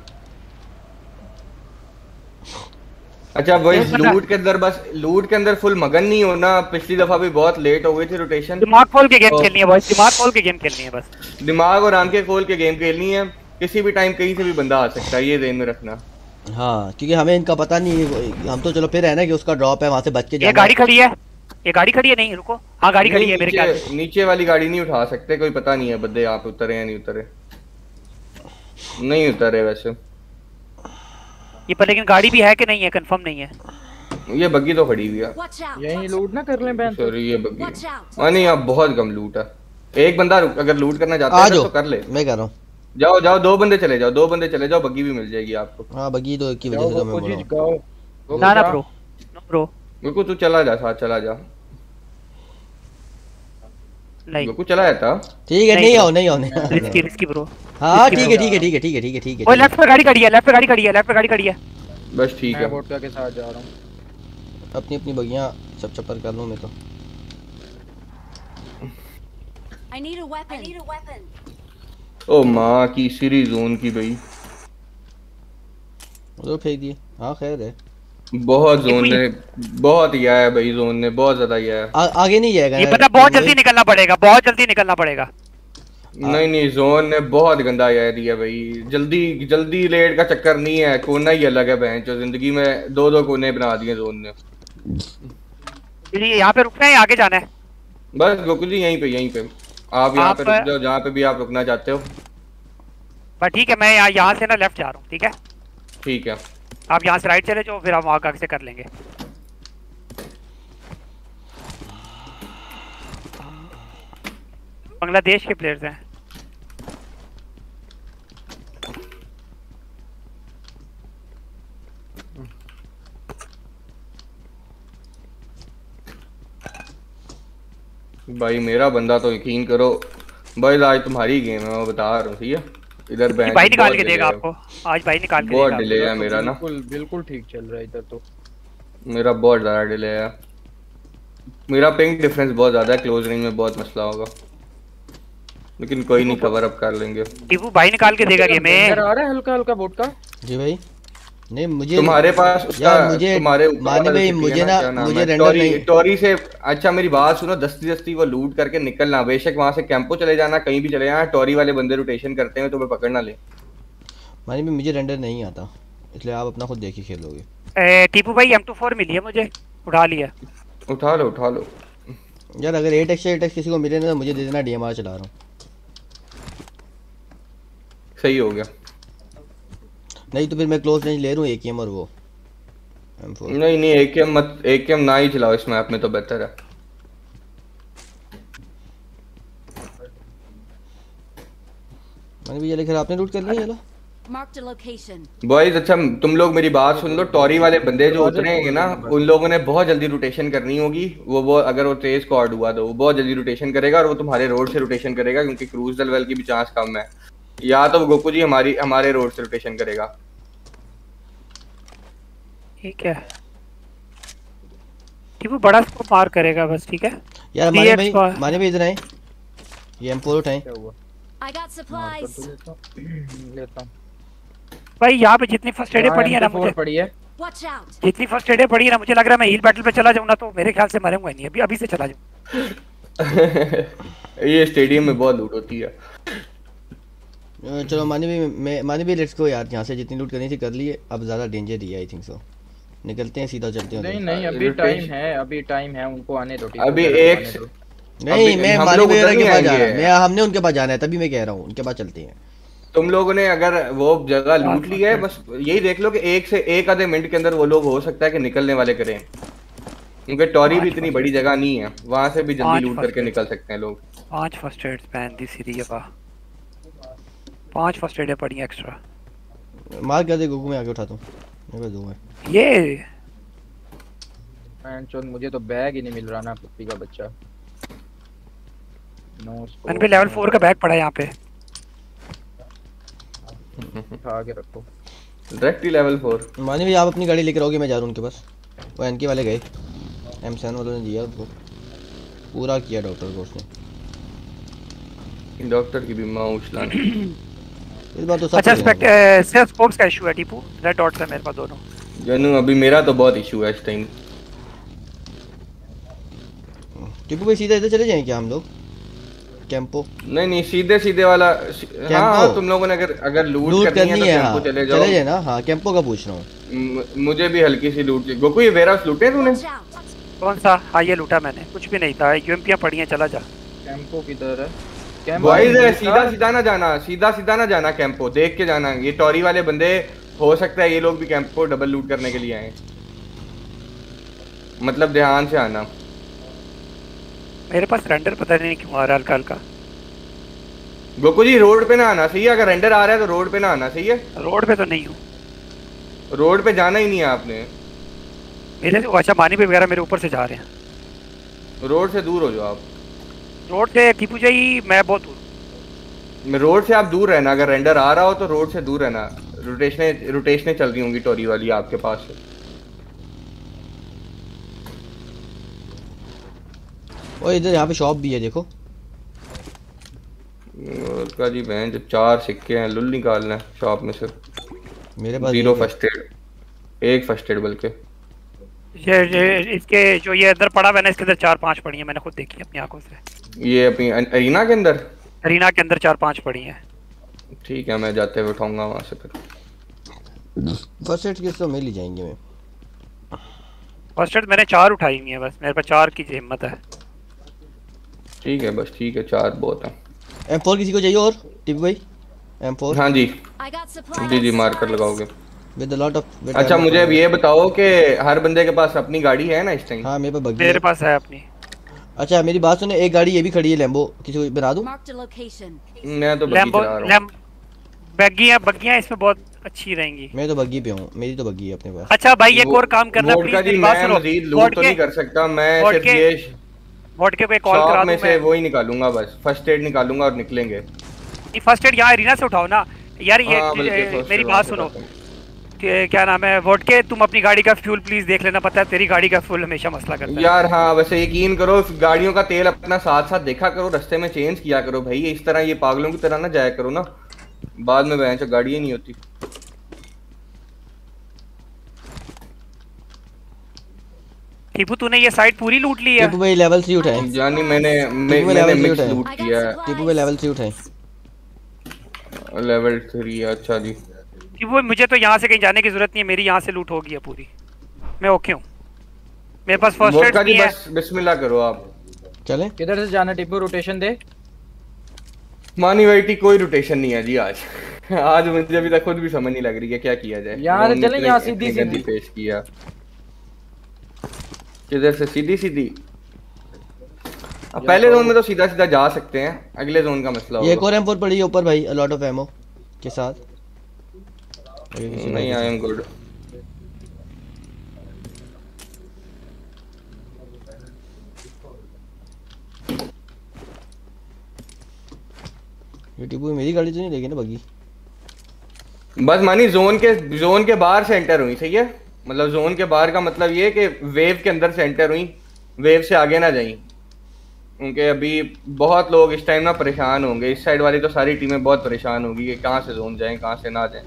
अच्छा वही लूट के अंदर, बस लूट के अंदर फुल मगन नहीं होना। पिछली दफा भी बहुत लेट हो गई थी रोटेशन। दिमाग खोल के गेम खेलनी है बॉयज, दिमाग खोल के गेम खेलनी है बस। दिमाग और आंखें खोल के गेम खेलनी है। किसी भी टाइम कहीं से भी बंदा आ सकता है, ये ध्यान में रखना। हाँ क्योंकि हमें इनका पता नहीं है, हम तो चलो फिर है ना कि उसका ड्रॉप है वहां से बच के जाना। ये गाड़ी खड़ी है नहीं रुको। हाँ गाड़ी खड़ी है मेरे ख्याल से। नीचे वाली गाड़ी नहीं उठा सकते, कोई पता नहीं है बंदे आप उतरे या नहीं उतरे। नहीं उतरे वैसे ये पर, लेकिन गाड़ी भी है कि नहीं है कंफर्म नहीं है। ये बग्गी तो खड़ी हुई है। यहीं लूट ना कर लें बहन। सॉरी ये बग्गी नहीं, अब बहुत कम लूट है। एक बंदा अगर लूट करना चाहता है तो कर ले। मैं कह रहा हूँ जाओ 2 बंदे चले जाओ, बग्गी भी मिल जाएगी आपको। हाँ बग्गी तो की वजह से तो मैं बोल रहा हूं। ना ब्रो गोकू तू चला जा, साथ चला जा। नहीं गोकू चला जाता। ठीक है, नहीं आओ रिस्की ब्रो। हाँ ठीक है। ओए लेफ्ट पे गाड़ी खड़ी है। बस ठीक है, मैं वोडका के साथ जा रहा हूं। अपनी बगियां सब चप्पर कर लूं मैं तो। I need a weapon. ओ माँ की सीरी जोन की भाई उधर फेंक दिए। हाँ खैर है, बहुत जोन ने बहुत ही आया भाई, जोन ने बहुत ज्यादा ही आया। आगे नहीं जाएगा ये पता, बहुत जल्दी निकलना पड़ेगा। नहीं जोन ने बहुत गंदा आया दिया भाई। जल्दी लेट का चक्कर नहीं है, कोना ही अलग है बहन चो। जिंदगी में 2 कोने बना दिए जोन ने। यहाँ पे रुकना है, आगे जाना है? बस गोकू जी यहीं पे आप यहाँ पे रुक जाओ, जहाँ पे भी आप रुकना चाहते हो। बस ठीक है, मैं यहाँ से ना लेफ्ट जा रहा हूँ। ठीक है आप यहाँ से राइट चले जाओ, फिर हम वहाँ से कर लेंगे। बांग्लादेश के प्लेयर्स हैं। भाई मेरा बंदा तो यकीन करो भाई, आज तुम्हारी गेम है, मैं बता रहा हूँ। ठीक है इधर भाई निकाल के देगा आपको आज, भाई निकाल के बहुत डिले है मेरा ना। बिल्कुल ठीक चल रहा है इधर तो। मेरा बहुत ज्यादा डिले है, मेरा पिंग डिफरेंस बहुत ज्यादा है। क्लोज रेंज में बहुत मसला होगा, लेकिन कोई नहीं, कवर अप कर लेंगे। टीपू भाई निकाल के देगा गेम में। आ रहा है हल्का वोट का। जी भाई नहीं मुझे तुम्हारे पास उसका तुम्हारे माने भाई मुझे रेंडर नहीं टोरी से। अच्छा मेरी बात सुनो, दस्ती वो लूट करके निकलना। बेशक वहां से कैंपो चले जाना, कहीं भी चले जाना, टोरी वाले बंदे रोटेशन करते हैं, तुम्हें पकड़ना ले। माने भाई मुझे रेंडर नहीं आता, इसलिए आप अपना खुद देख के खेलोगे। टीपू भाई M24 मिली है मुझे, उठा लो। यार अगर 8x किसी को मिले ना मुझे दे देना, DMR चला रहा हूँ। सही हो गया। नहीं तो फिर मैं क्लोज रेंज ले रहा हूँ AKM और वो M4। नहीं AKM ना ही चलाओ इस मैप में तो बेहतर है। मैंने भी ये लिखा, आपने लूट कर लिया। चलो बॉयज अच्छा तुम लोग मेरी बात सुन लो। टोरी वाले बंदे जो उतरेंगे ना, उन लोगों ने बहुत जल्दी रोटेशन करनी होगी। वो अगर वो तेज स्क्वाड हुआ तो वो बहुत जल्दी रोटेशन करेगा, और वो तुम्हारे रोड से रोटेशन करेगा, क्योंकि क्रूज लेवल की भी चांस कम है। या तो गोकू जी हमारे रोड से रोटेशन करेगा। ठीक है टीपू बड़ा स्कोप मार करेगा बस। ठीक है यार माने भाई इधर आए, ये M4 उठाएं। I got supplies. लेता हूं भाई यहाँ पे जितनी फर्स्ट एड पड़ी है ना मुझे पड़ी है, Watch out. जितनी फर्स्ट एड पड़ी है ना मुझे लग रहा है मैं हील बैटल पे चला जाऊँ ना तो मेरे ख्याल से मरूंगा नहीं, अभी अभी से चला जाऊँ। ये स्टेडियम में बहुत लूट होती है। चलो मानी भी लेट्स गो यार, यहाँ से जितनी लूट करनी थी कर लिए, अब ज़्यादा डेंजर ही है आई थिंक सो। निकलते हैं सीधा चलते हैं। नहीं नहीं अभी टाइम है उनको आने दो। अभी एक नहीं मैं मानी वगैरह के पास जा रहा हूँ, हमने उनके पास जाना है तभी मैं कह रहा हूँ उनके पास चलते हैं। तुम लोगों ने अगर वो जगह लूट ली है बस यही देख लो कि एक से एक आधे मिनट के अंदर वो लोग हो सकता है कि निकलने वाले करें, क्योंकि टॉरी भी इतनी बड़ी जगह नहीं है, वहां से भी जल्दी लूट करके निकल सकते हैं लोग। 5 फर्स्ट एड्स पहन दी सीधी जगह, 5 फर्स्ट एड पड़ी एक्स्ट्रा। मार कर दे गोकू, मैं आगे उठाता हूँ, मेरे पास 2 है। ये मुझे तो बैग ही नहीं मिल रहा ना, कुत्ती का बच्चा। मैंने पे लेवल 4 का बैग पड़ा है यहाँ पे, उठा के रखो डायरेक्ट ही लेवल 4। मानी भी आप अपनी गाड़ी लेकर आओगे, मैं जा रहा हूँ उनके पास। वो एनके वाले गए, M7 वालों ने दिया उनको, पूरा किया डॉक्टर को उसने। डॉक्टर की भी मां उछलाना इस बार तो सब अच्छा सेल्फ स्कोप्स का इशू है टीपू, रेड डॉट्स है मेरे पास दोनों। जानू अभी मेरा तो बहुत इशू है इस टाइम। टीपू भाई सीधा इधर चले जाएं क्या हम लोग कैंपो? नहीं सीधे वाला। हाँ तुम लोगों ने अगर लूट करनी है तो कैंपो चले जाओ। चले जाए ना। हाँ कैंपो का पूछ रहा हूँ। मुझे भी हल्की सी लूट। गोकू ये वेयरहाउस लूटे तूने? कौन सा? हाँ ये लूटा मैंने, कुछ भी नहीं था, यूएमपीयां पड़ी हैं, चला जा। कैंपो किधर है? बॉयज सीधा ना जाना, सीधा ना जाना, कैंपो देख के जाना। ये टॉरी वाले बंदे हो सकता है ये लोग भी कैंपो डबल लूट करने के लिए आए, मतलब ध्यान से आना। मेरे पास रेंडर पता नहीं क्यों आ रहा है हल्का। गोकू जी रोड पे ना आना, सही है? अगर रेंडर आ रहा है तो रोड पे ना आना, सही है? रोड पे तो नहीं हूँ, रोड पे जाना ही नहीं है आपने। मेरे अच्छा मानी पे वगैरह मेरे ऊपर से जा रहे हैं। रोड से दूर हो जाओ आप। रोड से टीपू जी मैं बहुत दूर। रोड से आप दूर रहना, अगर रेंडर आ रहा हो तो रोड से दूर रहना। रोटेशनें चल रही होंगी टोरी वाली आपके पास से। और इधर यहाँ पे शॉप भी है देखो। का जी बहन जब 4 सिक्के हैं, लुल निकालना है शॉप में से। मेरे पास 0 फर्स्ट एड, 1 फर्स्ट एड बल्कि। ये इसके जो ये अंदर पड़ा हुआ है ना, इसके अंदर 4-5 पड़ी हैं, मैंने खुद देखी अपनी आंखों से। ये अपनी अरीना के अंदर? अरीना के अंदर 4-5 पड़ी हैं। ठीक है मैं जाते हुए उठाऊंगा वहां से फिर। फर्स्ट एड किस तो मिल ही जाएंगे। मैं फर्स्ट एड मैंने 4 उठाई हुई है, बस मेरे पास 4 की हिम्मत है। ठीक है बस, ठीक है 4 बहुत है। M4 किसी को चाहिए और टिप भाई? M4 हाँ जी जी मार्कर लगाओगे विद अ लॉट ऑफ। अच्छा मुझे अब ये बताओ कि हर बंदे के पास अपनी गाड़ी है ना इस टाइम? हाँ मेरे पास बग्गी मेरे पास है अपनी। अच्छा मेरी बात सुने, एक गाड़ी ये भी खड़ी है लैम्बो, किसी को बना दूं? मैं तो बग्गी चला रहा हूं। बग्गियां इसमें बहुत अच्छी रहेंगी। मैं तो बग्गी पे हूं, मेरी तो बग्गी है अपने पास। अच्छा भाई एक और काम करना प्लीज, मेरी बात सुनो। मजीद लूट तो नहीं कर सकता मैं, सिर्फ ये वोडके पे कॉल करा दूं में से वो ही निकालूंगा, बस फर्स्ट एड निकालूंगा और निकलेंगे। ये फर्स्ट एड यहाँ एरिना से उठाओ ना यार। ये मेरी बात सुनो, क्या नाम है वोडके, तुम अपनी गाड़ी का फ्यूल प्लीज देख लेना, पता है तेरी गाड़ी का फ्यूल हमेशा मसला करता है यार। हाँ वैसे यकीन करो गाड़ियों का तेल अपना साथ साथ देखा करो, रास्ते में चेंज किया करो भाई। इस तरह ये पागलों की तरह ना जाया करो ना, बाद में बहन से गाड़ी ही नहीं होती। टीपू तूने ये साइड पूरी लूट ली है? टीपू भाई लेवल 3 उठाए जानी मैंने मिक्स लूट किया है। टीपू भाई लेवल 3 उठाए। लेवल 3 अच्छा जी। टीपू मुझे तो यहाँ से कहीं जाने की जरूरत नहीं है, मेरी यहाँ से लूट होगी पूरी, मैं ओके हूँ। मेरे पास फर्स्ट एड भी है। बस बिस्मिल्लाह करो आप। चले किधर से जाना टीपू? रोटेशन दे। मानी वाइटी कोई रोटेशन नहीं है जी आज। आज मुझे अभी तक खुद भी समझ नहीं लग रही है क्या किया जाए। यहाँ से चलें, यहाँ सीधी सीधी पेश किया। किधर से? सीधी सीधी। अब पहले जोन में तो सीधा सीधा जा सकते हैं, अगले जोन का मसला होगा। ये एक और M4 पड़ी है ऊपर भाई, अ लॉट ऑफ एमो के साथ। नहीं आई एम गुड। यूट्यूब पे मेरी गाड़ी तो नहीं लेगी ना बग्गी? बस मानी जोन के बाहर से एंटर हुई, सही है? मतलब जोन के बाहर का मतलब ये कि वेव के अंदर से एंटर हुई, वेव से आगे ना जाई। उनके अभी बहुत लोग इस टाइम ना परेशान होंगे, इस साइड वाली तो सारी टीमें बहुत परेशान होगी कि कहाँ से जोन जाएं कहाँ से ना जाएं।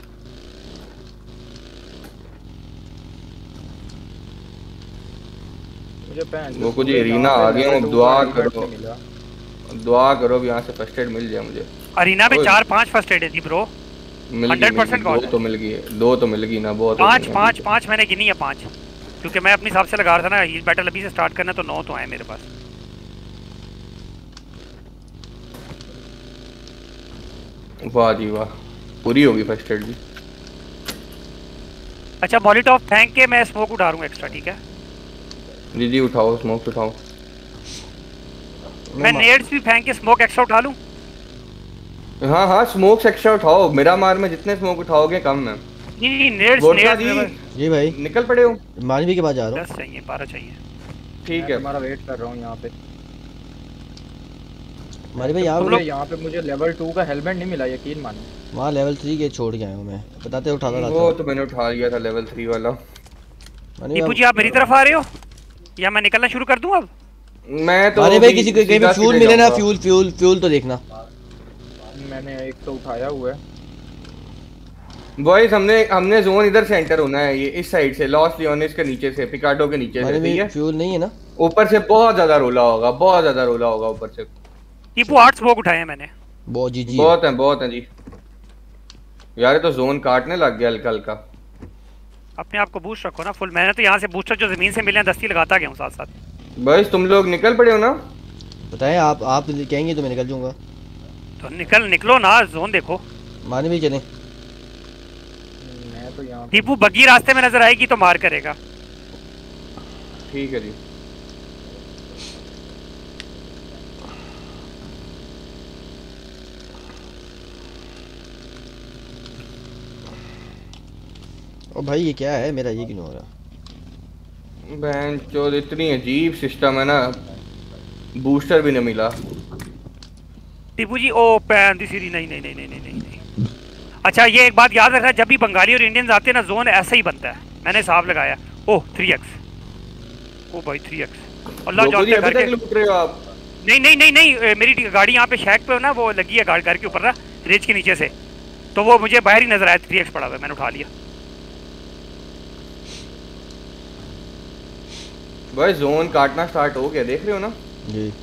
वो कुछ एरिना आ गए हैं, दुआ करो भी यहाँ से फर्स्ट एड मिल जाए मुझे। अरीना में 4-5 फर्स्ट एड थी ब्रो, 100% दो तो मिल गई, दो तो मिल गई ना, बहुत 5 मैंने गिनी है 5, क्योंकि मैं अपने हिसाब से लगा रहा था ना हील बैटल अभी से स्टार्ट करना, तो 9 तो आए मेरे पास। वाह जी वाह, पूरी होगी फर्स्ट एड भी। अच्छा मॉलिटॉव फेंक के मैं स्मोक उठा रहा हूं एक्स्ट्रा, ठीक है? जी जी उठाओ, स्मोक उठाओ। मैं नेड्स भी फेंक के स्मोक एक्स्ट्रा उठा लूं? हाँ हाँ स्मोक एक्स्ट्रा उठाओ, मेरा मार में जितने स्मोक उठाओगे कम है। नहीं नेड्स जी भाई निकल पड़े हो? मानवी के पास जा रहा हूँ। 10 चाहिए 12 चाहिए। ठीक है तुम्हारा वेट कर रहा हूँ यहाँ पे। मारी भाई यहाँ पे मुझे लेवल 2 का हेलमेट नहीं मिला, यकीन मानो। वहाँ लेवल 3 के छोड़ के आया हूँ मैं, बताते उठा था। वो तो मैंने उठा लिया था लेवल 3 वाला। टीपू जी आप मेरी तरफ आ रहे हो या मैं निकलना शुरू कर दूं अब? मैं तो अरे भाई किसी को कहीं भी फ्यूल मिले ना, फ्यूल तो देखना। मैंने एक तो उठाया हुआ है। बॉयज हमने जोन इधर से एंटर होना है, ये इस साइड से, लॉस लियोनिस के नीचे से, पिकाडो के नीचे से, ठीक है? फ्यूल नहीं है ना? ऊपर से बहुत ज्यादा रोला होगा, बहुत ज्यादा रोला होगा ऊपर से। टीपू 8 स्मोक उठाए हैं मैंने। बहुत है जी यार, ये तो जोन काटने लग गया हल्का हल्का। अपने आप को बूस्ट रखो ना फुल। मैंने तो यहाँ से बूस्टर जो जमीन से मिले हैं दस्ती लगाता गया हूँ साथ साथ। बॉयज तुम लोग निकल पड़े हो ना? बताएं आप कहेंगे तो मैं निकल जाऊंगा। तो निकलो ना, जोन देखो। माने भी चले। मैं तो यहाँ टीपू बग्गी रास्ते में नजर आएगी तो मार करेगा। ठीक है जी। ओ भाई ये क्या है मेरा, ये क्यों हो रहा? बहन चोद इतनी अजीब सिस्टम है ना, बूस्टर भी नहीं मिला। टीपू जी ओ पैन दी सीरी नहीं। अच्छा ये एक बात याद रखना, जब भी बंगाली और इंडियंस आते हैं ना जोन ऐसा ही बनता है, मैंने हिसाब लगाया। ओह 3x, ओ भाई 3x अल्लाह जानता है। करके लूट रहे हो आप? नहीं मेरी गाड़ी यहाँ पे शैक पे ना वो लगी है, घर के ऊपर ना रेज के नीचे से, तो वो मुझे बाहर ही नजर आया 3x पड़ा हुआ, मैंने उठा लिया। भाई जोन काटना स्टार्ट हो गया, देख रहे हो ना? जी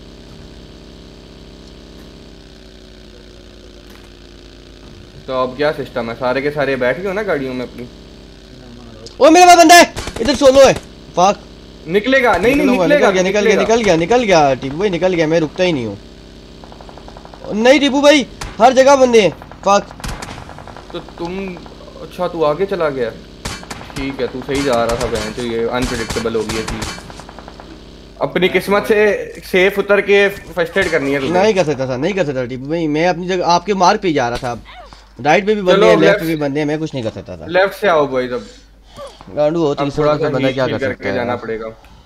तो अब क्या सिस्टम है, सारे के सारे बैठ गए हो ना गाड़ियों में अपनी? ओ मेरे पास बंदा है इधर, सोलो है। फक निकलेगा नहीं निकल गया टीपू भाई, निकल गया। मैं रुकता ही नहीं हूँ। नहीं टीपू भाई हर जगह बंदे हैं। फक तो तुम अच्छा तू आगे चला गया, ठीक है तू सही जा रहा था बहन, तो ये अनप्रेडिक्टेबल हो गई थी। अपनी किस्मत से सेफ उतर के फर्स्ट एड करनी है। नहीं कर सकता था टीपू भाई, मैं अपनी जगह आपके मार्ग पे ही जा रहा था। राइट पे भी बंदे हैं, लेफ्ट पे भी बंदे हैं, मैं कुछ नहीं कर सकता था। लेफ्ट से आओ बॉयज, अब गांडू हो तीसरा का बंदा क्या कर सकता है? जाना पड़ेगा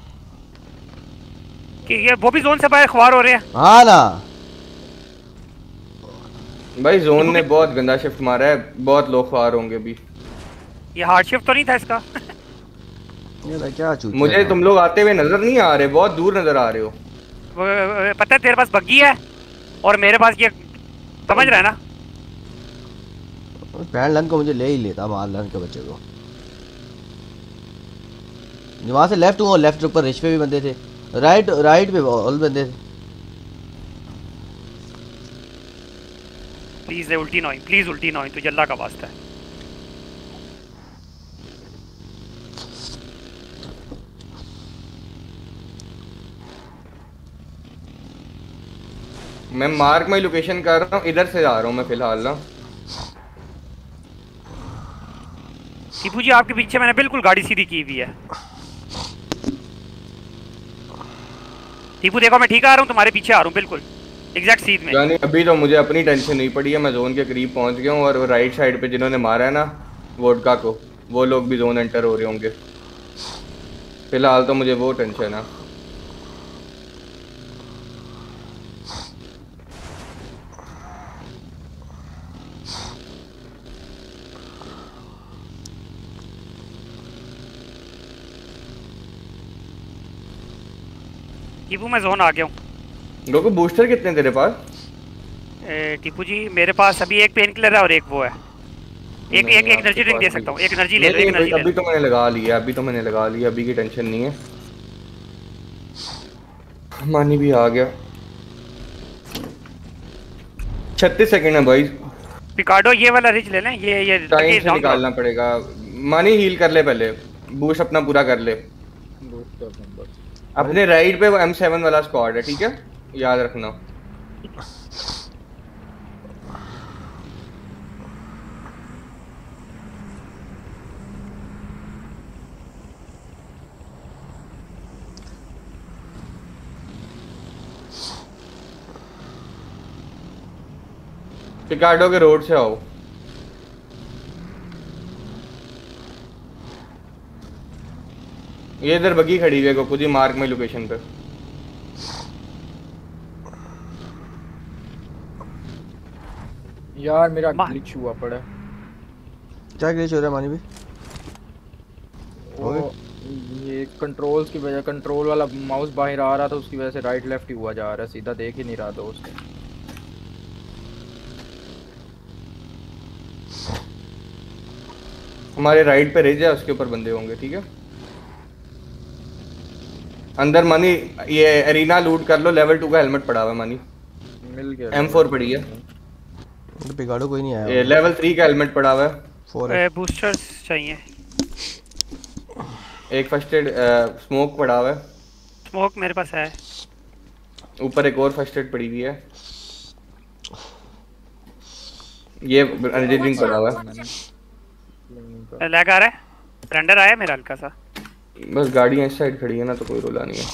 कि ये वो भी जोन से बाहर ख्वार हो रहे हैं। हाँ ना भाई जोन ने बहुत गंदा शिफ्ट मारा है, बहुत लोग ख्वार होंगे भी। ये हार्ड शिफ्ट तो नहीं था इसका? ये क्या चूतिया मुझे तुम लोग आते हुए नजर नहीं आ रहे, बहुत दूर नजर आ रहे हो। पता है तेरे पास बग्गी है और मेरे पास ये, समझ रहा है ना? पैन लन को मुझे ले ही लेता, मार लन के बच्चे को। वहां से लेफ्ट हुआ, लेफ्ट ऊपर रिच पे भी बंदे थे, राइट पे ऑल बंदे थे। प्लीज उल्टी ना हो, तुझे अल्लाह का वास्ता है। मैं मार्क माई लोकेशन कर रहा हूँ, इधर से जा रहा हूँ मैं फिलहाल ना। टीपू जी आपके पीछे मैंने बिल्कुल गाड़ी सीधी की हुई है। टीपू देखो मैं ठीक आ रहा हूँ, तुम्हारे पीछे आ रहा हूँ बिल्कुल एग्जैक्ट सीध में। यानी अभी तो मुझे अपनी टेंशन नहीं पड़ी है, मैं जोन के करीब पहुंच गया हूँ, और राइट साइड पे जिन्होंने मारा है ना वोडका को, वो लोग भी जोन एंटर हो रहे होंगे। फिलहाल तो मुझे वो टेंशन है। टीपू मैं जोन आ गया हूँ। लोगों बूस्टर कितने तेरे पास? टीपू जी मेरे पास अभी एक पेन किलर है और एक वो है। एक एनर्जी ड्रिंक दे सकता हूँ। एक एनर्जी ले लो, एक एनर्जी ले लो। अभी तो मैंने लगा लिया, अभी की टेंशन नहीं है। मानी भी आ गया। 36 सेकंड है भाई। पिकाडो ये वाला रिच ले लें। ये टाइम से निकालना पड़ेगा। मानी हील कर ले पहले, बूस्ट अपना पूरा कर ले। अपने राइट पे M7 वाला स्क्वाड है, ठीक है, याद रखना। पिकाडो के रोड से आओ। ये इधर बगी खड़ी हुई है गोकू जी, मार्क में लोकेशन पे। यार मेरा ग्लिच हुआ पड़ा। क्या ग्लिच हो रहा है मानी भी? वो ये कंट्रोल्स की वजह, कंट्रोल वाला माउस बाहर आ रहा था, उसकी वजह से राइट लेफ्ट ही हुआ जा रहा है, सीधा देख ही नहीं रहा था उसको। हमारे राइट पे रिज है, उसके ऊपर बंदे होंगे, ठीक है। अंदर मानी ये एरिना लूट कर लो। लेवल 2 का हेलमेट पड़ा हुआ है मानी, मिल गया। M4 पड़ी है। पिकाडो कोई नहीं आया। ये लेवल 3 का हेलमेट पड़ा हुआ है। 4 बूस्टर्स चाहिए। एक फर्स्ट एड स्मोक पड़ा हुआ है। स्मोक मेरे पास है। ऊपर एक और फर्स्ट एड पड़ी हुई है। ये एनर्जी ड्रिंक पड़ा हुआ है। लैग आ रहा है। रेंडर आया मेरा हल्का सा। बस गाड़ियां इस साइड खड़ी है ना, तो कोई रोला नहीं है।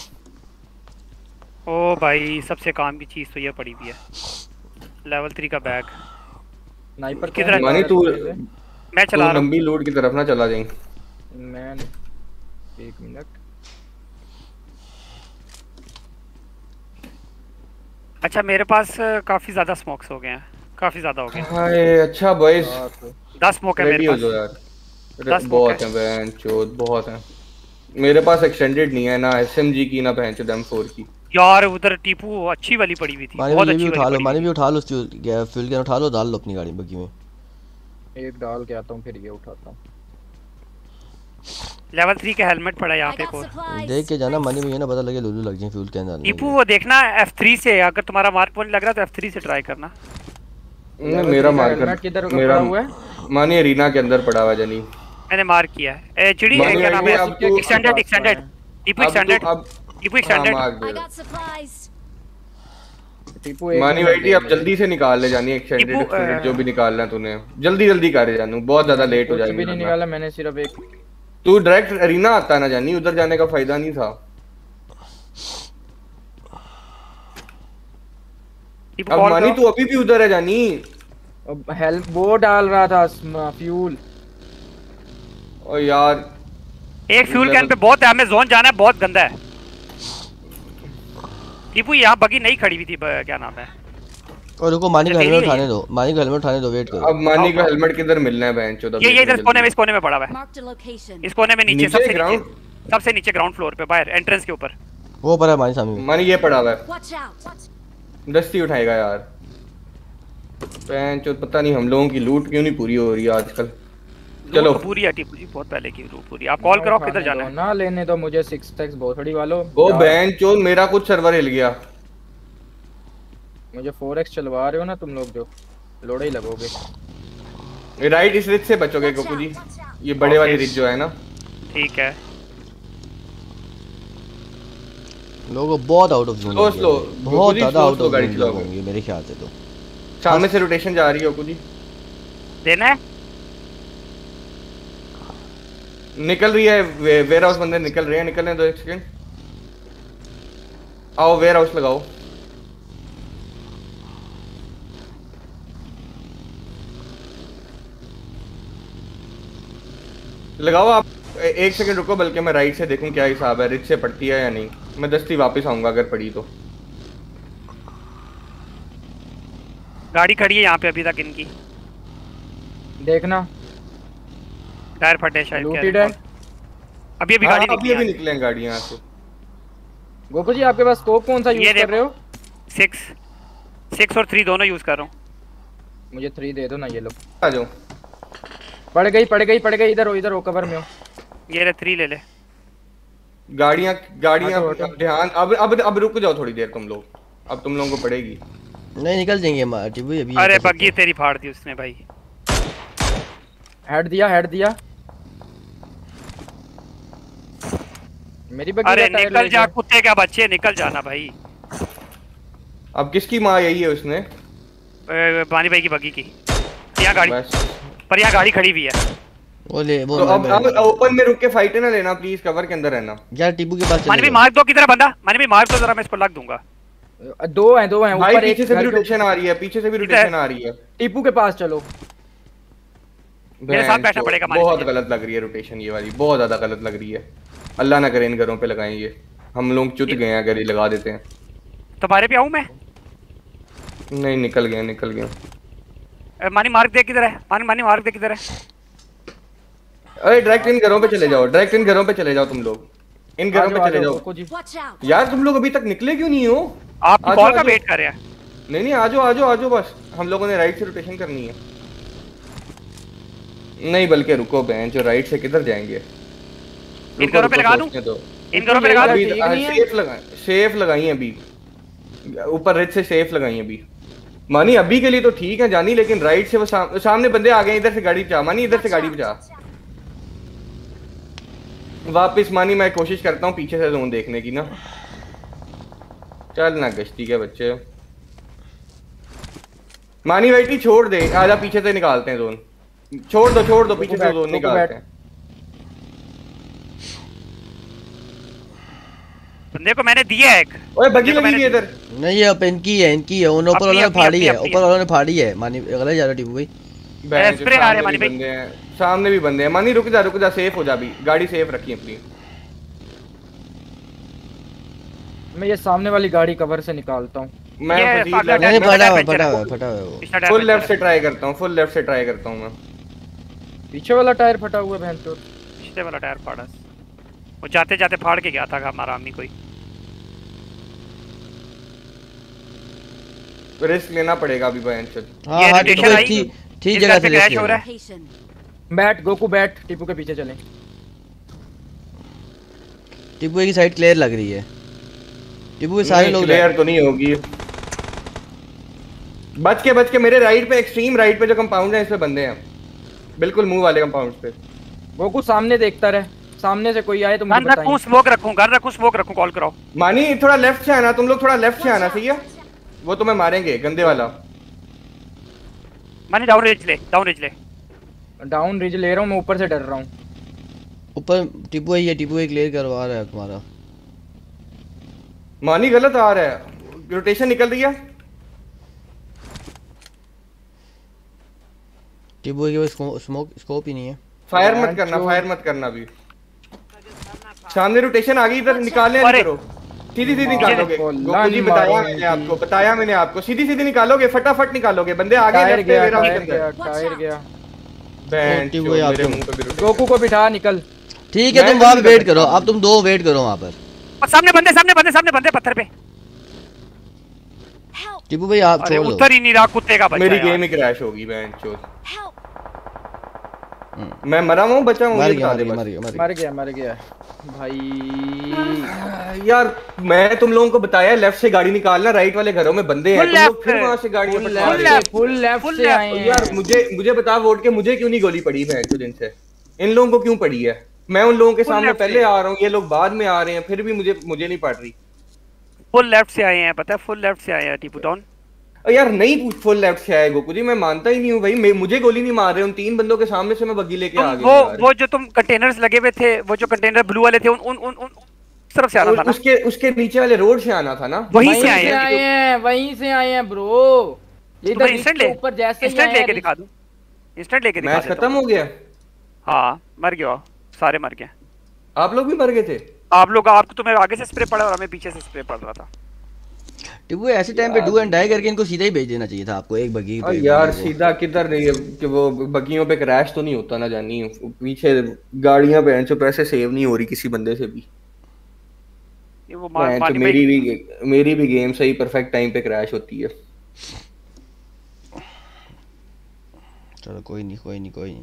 ओ भाई सबसे काम की चीज तो ये पड़ी हुई है, लेवल 3 का बैग। स्नाइपर किधर मानी तू मैं चला रहा हूं। लंबी लूट की तरफ ना चला जाए। मैं 1 मिनट। अच्छा मेरे पास काफी ज्यादा स्मोक्स हो गए हैं, काफी ज्यादा हो गए। हाय अच्छा बॉयज 10 स्मोक है मेरे पास। हो यार, बहुत है बहन चोद, बहुत है। मेरे पास एक्सटेंडेड नहीं है ना SMG की ना बहन चोद M4 की। यार उधर टीपू अच्छी वाली पड़ी हुई थी, बहुत अच्छी उठा लो। वाली। मानी भी उठा लो, फ्यूल कैन उठा लो, डाल लो अपनी गाड़ी बग्गी में। एक डाल के आता हूं, फिर ये उठाता हूं। लेवल 3 का हेलमेट पड़ा यहाँ पे। को देख के जाना मानी भी, ये ना पता लगे लूलू लग जाए फ्यूल कैन डालने। टीपू वो देखना F3 से, अगर तुम्हारा मार्क पॉइंट लग रहा है तो F3 से ट्राई करना। मेरा मार्कर किधर मेरा हुआ है? मानी एरिना के अंदर पड़ा हुआ जनी, मैंने मार्क किया है। चिड़ी क्या नाम है? Extended Tipu extended Tipu extended. Mani भाई अब जल्दी से निकाल ले जानी एक्सटेंडेड जो भी निकालना है तूने, जल्दी कर जानू, बहुत ज्यादा लेट हो जाएगा। कुछ भी नहीं निकाला मैंने, सिर्फ एक। तू डायरेक्ट एरिना आता ना जानी, उधर जाने का फायदा नहीं था। अब मानी तू अभी भी उधर है जानी। अब हेल्प वो डाल रहा था फ्यूल। ओ यार एक फ्यूल कैन पे बहुत है, हमें जोन जाना है, बहुत गंदा है। टीपू यहाँ बगी नहीं खड़ी हुई थी, क्या नाम है? और रुको मानी का हेलमेट उठाने दो, मानी का हेलमेट उठाने दो, वेट करो। अब मानी का हेलमेट किधर मिलना है बहन चोद? ये इधर कोने में, इस कोने में पड़ा हुआ है। इस कोने में नीचे सबसे नीचे ग्राउंड फ्लोर पे, बाहर एंट्रेंस के ऊपर। वो पड़ा है मानी सामने। मानी ये पड़ा हुआ है, दस्ती उठाएगा यार। बहन चोद पता नहीं हम लोगों की लूट क्यों नहीं पूरी हो रही है आजकल। चलो पूरी है टीपू जी, बहुत पहले की लूट पूरी। आप कॉल करो किधर जाना है। ना लेने दो मुझे 6x बोथड़ी वालों। ओ बहन चोद मेरा कुछ सर्वर हिल गया। मुझे 4x चलवा रहे हो ना तुम लोग, जो लोड़े ही लगोगे। राइट इस रिज से बचोगे गोकू जी, ये बड़े वाली रिज जो है ना। ठीक है। लोगों बहुत आउट ऑफ जोन, स्लो बहुत ज्यादा आउट ऑफ जोन होंगे मेरे ख्याल से। तो सामने से रोटेशन जा रही है गोकू जी। देना है, निकल रही है वेयर हाउस, बंदे निकल रहे हैं, निकलने दो 1 सेकंड। आओ वेयर हाउस लगाओ। लगाओ आप 1 सेकंड रुको, बल्कि मैं राइट से देखूं क्या हिसाब है, रिच से पड़ती है या नहीं। मैं दस्ती वापस आऊंगा अगर पड़ी तो। गाड़ी खड़ी है यहाँ पे अभी तक इनकी, देखना टायर फटे शायद। लूटेड है अभी गाड़ी निकली, अभी निकले गाड़ियां यहाँ से। गोपू जी आपके पास स्कोप कौन सा यूज कर रहे हो? 6 और 3 दोनों यूज कर रहा हूँ। मुझे 3 दे दो ना ये लो। आ जाओ। पड़ गई इधर हो कवर में हो। ये ले 3 ले ले। गाड़ियां ध्यान। अब रुक जाओ थोड़ी देर तुम लोग। अब तुम लोगों को पड़ेगी। नहीं निकल जाएंगे टिब्बू अभी। अरे बग्गी तेरी फाड़ दी उसने भाई। हेड दिया। मेरी बग्गी। अरे निकल जा कुत्ते का बच्चे, निकल जाना भाई। अब किसकी माँ यही है उसने? पानी भाई की बग्गी की। यहाँ गाड़ी पर यहाँ गाड़ी खड़ी हुई है। वो तो अब ओपन में रुक के फाइट ना लेना प्लीज, कवर के अंदर रहना। यार टिब्बू के पास मानी भी मार दो किधर बंदा, मानी भी मार दो जरा, मैं इस पर लग दूंगा। दो हैं भाई पीछे से भी रोटेशन आ रही है, टिप्पू के पास चलो। मेरे साथ बैठना पड़ेगा। बहुत गलत लग रही है रोटेशन ये वाली, बहुत ज्यादा गलत लग रही है। अल्लाह ना करे इन घरों पे लगाएं ये। हम लोग चुत गए हैं अगर ये लगा देते हैं। तुम्हारे पे आऊं मैं? नहीं निकल गया। मानी मार्क दे किधर है? मानी मार्क दे किधर है? अरे डायरेक्ट इन घरों पे चले जाओ तुम लोग। इन घरों पे चले जाओ। यार तुम लोग अभी तक निकले क्यों नहीं हो? आप कॉल का वेट कर रहे हैं। नहीं आ जाओ बस। हम लोगों ने राइट से रोटेशन करनी है। नहीं बल्कि रुको बहन, जो राइट से किधर जाएंगे? इन घरों पे लगा दूं? इन घरों पे लगा दूं? सेफ लगाई है अभी, ऊपर रेड से सेफ लगाई है अभी। मानी अभी के लिए तो ठीक है जानी, लेकिन राइट से वो सामने बंदे आ गए। इधर से गाड़ी बचा मानी, इधर से गाड़ी बचा वापस। मानी मैं कोशिश करता हूँ पीछे से जोन देखने की ना। चल ना गश्ती के बच्चे। मानी वाइटी छोड़ दे, आजा पीछे से निकालते हैं जोन। छोड़ दो पीछे से जोन निकालते हैं। बंदे को मैंने दिया है एक। ओए बगी लगी है इधर। नहीं ये अब इनकी है उन ऊपर वालों ने फाड़ी है। मानी गलत जा रहा टिब्बू भाई। स्प्रे आ रहे मानी भाई। बंदे हैं सामने भी बंदे हैं। मानी रुक जा सेफ हो जा अभी। गाड़ी सेफ रखी अपनी। मैं ये सामने वाली गाड़ी कवर से निकालता हूँ। मैं फटा हुआ फुल लेफ्ट से ट्राई करता हूँ मैं। पीछे वाला टायर फटा हुआ है बहन चोद। पीछे वाला टायर फाड़ा। वो जाते जाते फाड़ के गया था हमारा आदमी कोई। रिस्क लेना पड़ेगा अभी बहन चोद। हां ठीक जगह से क्रैश हो रहा है। बैठ गोकू बैठ, टिप्पू के पीछे चलें। टिप्पू की साइड क्लियर लग रही है। टिप्पू के सारे लोग क्लियर तो नहीं होगी। बच के मेरे राइट पे, एक्सट्रीम राइट पे जो कंपाउंड है, इस पे बंदे हैं बिल्कुल मुंह वाले कंपाउंड पे। गोकू सामने देखता रहे, सामने से कोई आए तो मुझे बताइए। स्मोक रखूं कॉल कराओ। मानी थोड़ा लेफ्ट से आना, तुम लोग थोड़ा लेफ्ट से आना। सही है, वो तुम्हें मारेंगे गंदे वाला। मानी डाउन रिज ले। डाउन रिज ले रहा हूं मैं, ऊपर से डर रहा हूं। ऊपर टिप्पू है, क्लियर करवा रहा है तुम्हारा। मानी गलत आ रहा है, रोटेशन निकल रही है। टिप्पू के पास स्कोप ही नहीं है। फायर मत करना अभी। सामने रोटेशन आ गई, इधर निकालने करो। सीधी निकालोगे। जी बताया मैंने आपको सीधी निकालोगे, फटाफट निकालोगे। बंदे आगे टायर गया। गोकू को बिठा निकल। ठीक है तुम वहां पे वेट करो। अब तुम दो वेट करो वहां पर। सामने बंदे पत्थर पे। टिप्पू भाई आप छोड़ दो। उतर ही नहीं रहा कुत्ते का बच्चा। मेरी गेम ही क्रैश होगी बहन चोद। मैं मरा हूँ बचा हूँ। मर गया भाई। यार मैं तुम लोगों को बताया लेफ्ट से गाड़ी निकालना, राइट वाले घरों में बंदे हैं। तुम लोग फिर वहां से गाड़ी फुल लेफ्ट से आए हैं। यार मुझे बता वोट के मुझे क्यों नहीं गोली पड़ी बहन चोद इनसे? इन लोगों को क्यों पड़ी है? मैं उन लोगों के सामने पहले आ रहा हूँ, ये लोग बाद में आ रहे हैं, फिर भी मुझे नहीं पड़ रही। फुल लेफ्ट से आए हैं, पता है? फुल लेफ्ट से आए हैं टिप्पू डाउन। यार नहीं फुल लेफ्ट से आए गोकू जी, मैं मानता ही नहीं हूँ भाई। मुझे गोली नहीं मार रहे। उन 3 बंदों के सामने से मैं बग्गी लेके आ गया। वो जो तुम कंटेनर्स लगे हुए थे, वो जो कंटेनर ब्लू वाले थे, उन तरफ से आना था ना। उसके नीचे वाले रोड से आना था ना। वहीं से आए हैं ब्रो। इधर ऊपर जैसे इंस्टेंट लेके दिखा दूं। मैच खत्म हो गया। हाँ मर गया, सारे मर गए। आप लोग भी मर गए थे? आपको तुम्हें आगे से स्प्रे पड़ा और हमें पीछे से स्प्रे पड़ रहा था। टिप्पू ऐसे टाइम पे डू एंड डाई करके इनको सीधा ही भेज देना चाहिए था आपको। एक बगी पे यार सीधा किधर नहीं है कि वो बगियों पे क्रैश तो नहीं होता ना जानी। पीछे गाड़ियां पे ऐसे सेव नहीं हो रही किसी बंदे से भी। ये वो तो मेरी भी गेम सही परफेक्ट टाइम पे क्रैश होती है। चलो कोई नहीं।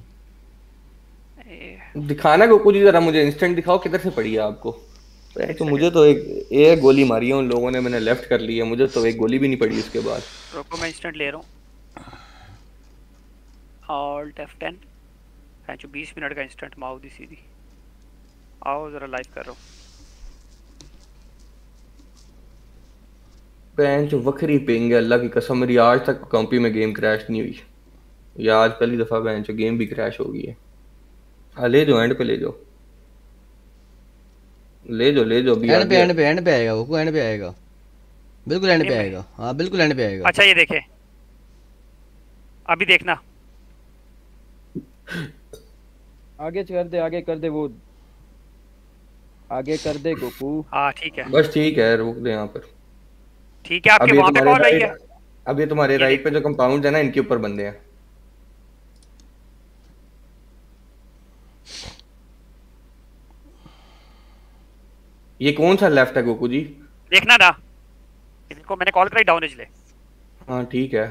दिखाना गोकू जी जरा, मुझे इंस्टेंट दिखाओ किधर से पड़ी है आपको। तो मुझे तो एक गोली मारी है उन लोगों ने, मैंने लेफ्ट कर ली है, मुझे तो एक गोली भी नहीं पड़ी उसके बाद। रुको मैं इंस्टेंट ले रहा हूँ। ऑल्ट F10 जो 20 मिनट का इंस्टेंट माउथ दी सीधी। आओ जरा लाइव कर रहा हूँ। बेंच वखरी पिंग है अल्लाह की कसम, मेरी आज तक कॉम्पी में गेम क्रैश नहीं हुई, या आज पहली दफा बेंच गेम भी क्रैश हो गई है। ले जाओ एंड पे ले जाओ अभी एंड पे आएगा वो, एंड पे आएगा, बिल्कुल एंड पे आएगा। हाँ बिल्कुल एंड पे आएगा। अच्छा ये देखे, अभी देखना आगे कर दे वो, आगे कर दे गोकू। हाँ ठीक है, बस ठीक है, रोक दे यहाँ पर। ठीक है, आपके वहाँ पे कॉल आई है। अब ये तुम्हारे राइट पे जो कंपाउंड है ना, इनके ऊपर बंदे हैं। ये कौन सा लेफ्ट है गोकू जी? देखना ना, इनको मैंने कॉल कराई डाउन ले। हाँ ठीक है,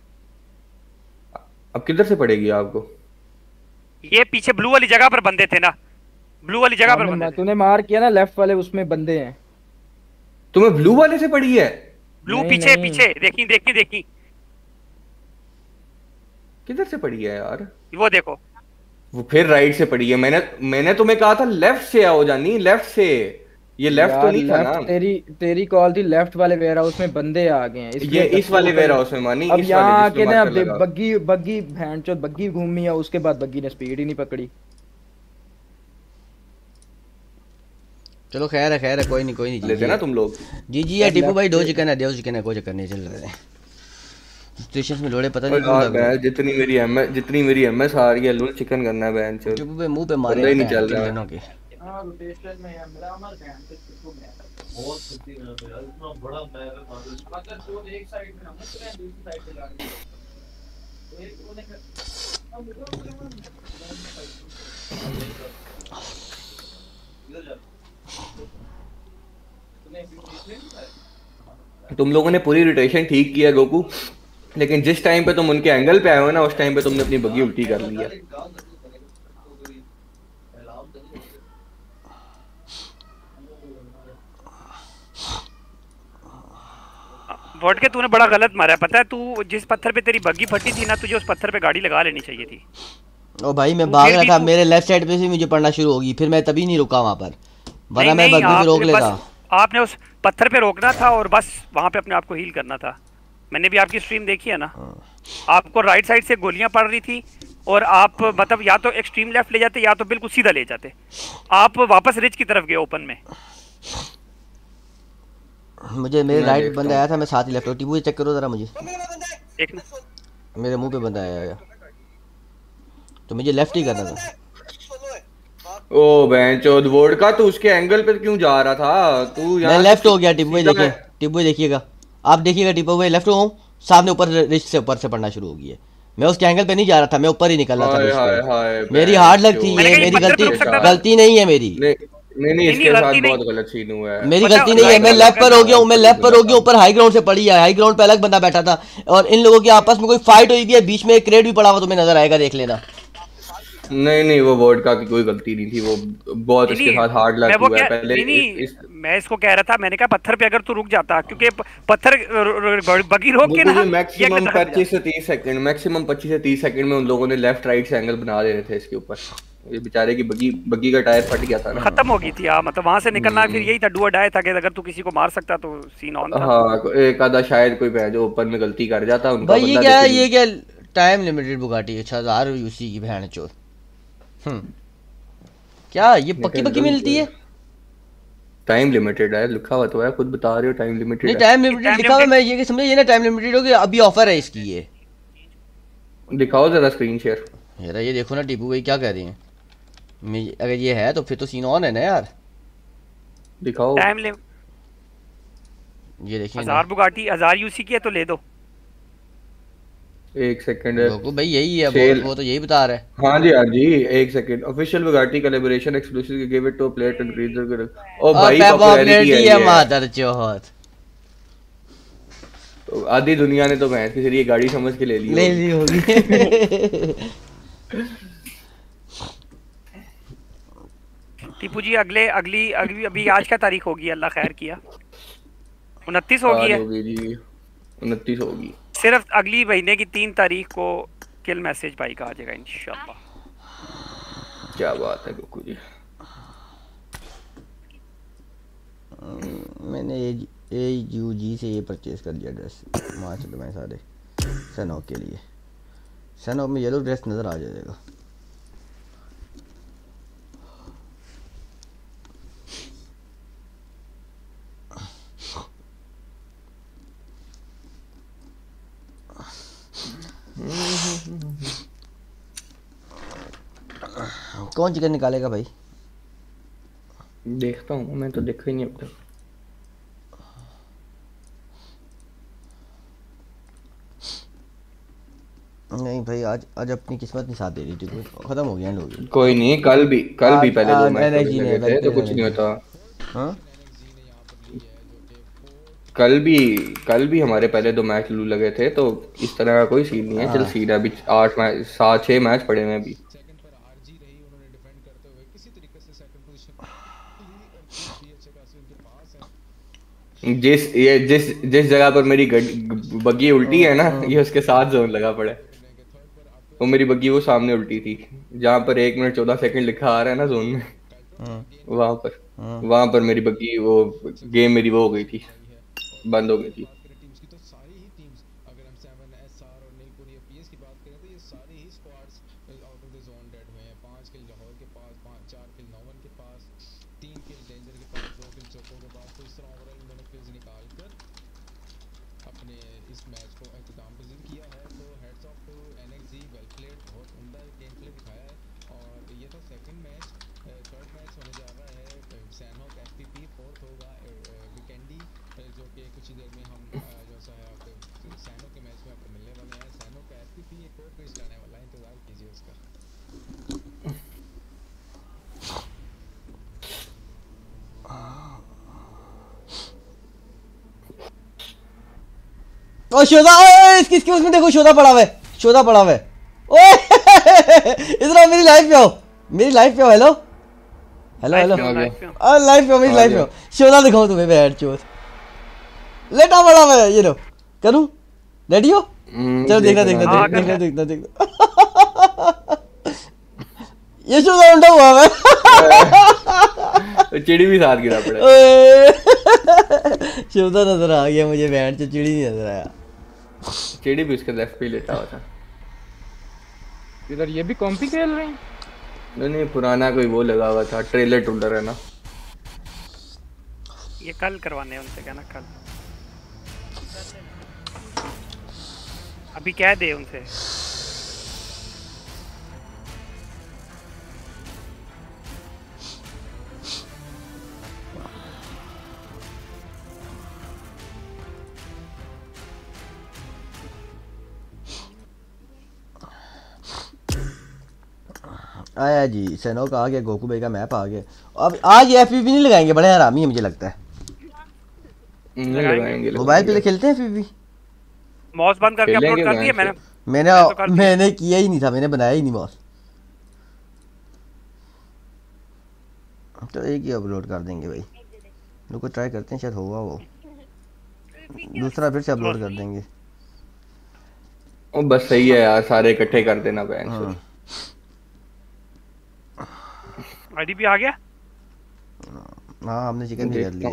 अब किधर से पड़ेगी आपको? ये पीछे ब्लू वाली जगह पर बंदे थे ना, ब्लू वाली जगह पर बंदे थे। तूने मार किया ना लेफ्ट वाले, उसमें बंदे हैं। तुम्हें ब्लू वाले से पड़ी है? ब्लू पीछे देखी किधर से पड़ी है यार? वो देखो, वो फिर राइट से पड़ी है। मैंने तुम्हें कहा था लेफ्ट से आओ जानी, लेफ्ट से। ये लेफ्ट तो नहीं था ना। तेरी कॉल थी लेफ्ट वाले वेयर हाउस में बंदे आ गए हैं, ये इस वाले वेयर हाउस में मानी। अब यहाँ आके ना बग्गी भैंचोद बग्गी घूमी है, उसके बाद बग्गी ने स्पीड ही नहीं पकड़ी। चलो खैर है, कोई नहीं लेते ना तुम लोग। जी या टीपू भाई, दो चिकन है, कोई चक्कर नहीं, चल रहे हैं स्टेशन में लोड़े, पता नहीं क्यों लग रहा है। जितनी मेरी एमएस आ रही है, लूल चिकन करना है बहन चोद। टीपू पे मुंह पे मारे नहीं चल रहा है। हां रोटेशन में है मेरा अमर बहन से किसको मैं बहुत खुशी है यार, इतना बड़ा मैप है अगर तो एक साइड में हम दूसरी साइड पे जा रहे हैं, एक कोने का तुम लोगों ने पूरी रोटेशन ठीक किया गोकू, लेकिन जिस टाइम पे तुम उनके एंगल पे आए हो ना, उस टाइम पे तुमने अपनी बग्गी उल्टी कर ली है। वोट के तूने बड़ा गलत मारा है, पता है? तू जिस पत्थर पे तेरी बग्गी फटी थी ना, तुझे उस पत्थर पे गाड़ी लगा लेनी चाहिए थी। ओ भाई मैं भाग रहा था, मेरे लेफ्ट साइड पे से मुझे पड़ना शुरू होगी, फिर मैं तभी नहीं रुका वहां पर, वरना मैं बग्गी पे रोक लेता। आपने उस पत्थर पे रोकना था और बस वहां पे अपने आप को हील करना था। मैंने भी आपकी स्ट्रीम देखी है ना, आपको राइट साइड से गोलियां पड़ रही थी और आप मतलब या तो एक्सट्रीम लेफ्ट ले जाते या तो बिल्कुल सीधा ले जाते। आप वापस रिच की तरफ गए ओपन में। मुझे मेरे राइट बंदा आया था, मैं साथ ही लेफ्ट। टीपू चेक करो जरा मुझे, एक मेरे मुंह पे बंदा आया तो मुझे लेफ्ट ही करना था। ओ बेंचोद वोडका, तू उसके एंगल पे क्यों जा रहा था? तू मैं लेफ्ट हो गया। टीपू भाई देखिए, टीपू भाई देखिएगा, आप देखिएगा टीपू भाई, लेफ्ट हूँ, सामने ऊपर रिच से ऊपर से पड़ना शुरू हो गई है। मैं उसके एंगल पे नहीं जा रहा था, मैं ऊपर ही निकल रहा था। मेरी हार्ड लग थी, ये मेरी गलती नहीं है मेरी। नहीं इसके साथ बहुत गलत सीन हुआ है। मेरी गलती नहीं है, मैं लेफ्ट पर हो गया हूँ, ऊपर हाई ग्राउंड से पड़ी है, हाई ग्राउंड पे अलग बंदा बैठा था और इन लोगों की आपस में कोई फाइट हुई भी है, बीच में एक क्रेट भी पड़ा हुआ, तुम्हें नजर आएगा, देख लेना। नहीं वो वोडका की कोई गलती नहीं थी, वो बहुत इसके साथ हार्ड लग हुआ है पहले। मैं इसको कह रहा था, मैंने कहा पत्थर पे अगर तू रुक जाता, क्योंकि पत्थर बगी रोक के ना मैक्सिमम 25 से 30 सेकंड में उन लोगों ने लेफ्ट राइट से एंगल बना देने थे इसके ऊपर। ये बेचारे की बगी का टायर फट गया था ना, खत्म हो गई थी यार, मतलब वहां से निकलना फिर यही था, डू और डाई था कि अगर तू किसी को मार सकता तो सीन ऑन था। हां एक आधा शायद कोई जो ओपन में गलती कर जाता उनका भाई। ये क्या टाइम लिमिटेड बुगाटी 6000 यूसी की बहन चोद। क्या ये पक्की मिलती है? टाइम लिमिटेड है लिखा हुआ तो है, खुद बता रहे हो टाइम लिमिटेड। नहीं टाइम लिमिटेड लिखा हुआ, मैं ये समझे ये ना टाइम लिमिटेड हो गया, अभी ऑफर है इसकी। ये दिखाओ जरा स्क्रीन शेयर। यार ये देखो ना टीपू भाई क्या कह रही हैं, अगर ये है तो फिर तो सीन ऑन है ना यार। दिखाओ टाइम ये देखिए 1000 बुगाटी 1000 यूसी की है तो ले दो। एक सेकंड। गोकू भाई यही है, वो तो यही बता रहा है। हाँ जी, हाँ जी, एक second. Official Bugatti collaboration exclusive give it to player to increase the, ओ भाई पॉपुलैरिटी है मादर चौथ। आधी दुनिया ने तो भैंस की ये गाड़ी समझ के ले ली होगी। टीपू जी अगली अभी आज क्या तारीख होगी? अल्लाह खैर किया 29 होगी है जी, 29 होगी। सिर्फ अगली महीने की 3 तारीख को किल मैसेज भाई का आ जाएगा इंशाल्लाह। क्या बात है गोकू जी। मैंने AUG से ये परचेज कर लिया ड्रेस मार्च में सारे सनोक के लिए। सनोक में येलो ड्रेस नज़र आ जाएगा। कौन चिकन निकालेगा भाई? देखता हूँ, मैं तो देखा ही नहीं अब तक। नहीं भाई आज अपनी किस्मत नहीं साथ दे रही थी, खत्म हो गया लोग। कोई नहीं, कल भी पहले 2 मैच लगे थे तो कुछ नहीं होता। हाँ कल भी हमारे पहले 2 मैच लगे थे तो इस तरह का कोई सीन नहीं है। चल सीन है अभी 6 मैच पड़े हैं अभी। जिस जगह पर मेरी बग्गी उल्टी है ना, ये उसके साथ जोन लगा पड़ा है। वो मेरी बग्गी वो सामने उल्टी थी जहाँ पर 1 मिनट 14 सेकंड लिखा आ रहा है ना जोन में, वहां पर मेरी बग्गी वो गेम मेरी वो हो गई थी, बंद हो गई थी। ओ शोधा, इसकी उसमें देखो शोधा पड़ा हुआ है, शोधा पड़ा हुआ है। ओए इधर आओ, मेरी लाइफ पे आओ, मेरी लाइफ पे आओ। हेलो हेलो हेलो, लाइफ पे आओ, मेरी लाइफ पे आओ। शोधा दिखाओ तुम्हें बैठ चोट लेटा पड़ा हुआ है। ये लो करूं, रेडी हो? चलो देखना देखना देखना देखना देखना। ये शोधा उल्टा हुआ है, चिड़ी भी साथ गिरा पड़ा। शोधा नजर आ गया मुझे, बैठ से चिड़ी नहीं नजर आया। चिड़ी भी उसके लेफ्ट पे लेटा हुआ था। इधर ये भी कॉम्पी खेल रहे हैं? नहीं, पुराना कोई वो लगा हुआ था, ट्रेलर टूलर है ना। ये कल करवाने हैं उनसे, कहना कल। अभी कह दे उनसे। आया जी, सैनोक आ गया, गोकू भाई का मैप आ गया। अब आज ये FPV नहीं लगाएंगे, बड़े हरामी है मुझे लगता है। मोबाइल पे खेलते हैं FPV। मॉस बंद करके अपलोड कर दिया मैंने किया ही नहीं था, मैंने बनाया ही नहीं मॉस। तो एक ही अपलोड कर देंगे भाई, रुको ट्राई करते हैं, शायद होगा वो। दूसरा फिर से अपलोड कर देंगे। ओ बस सही है यार, सारे इकट्ठे कर देना बहन। आईडी भी आ गया। हाँ हमने चिकन भी कर लिया।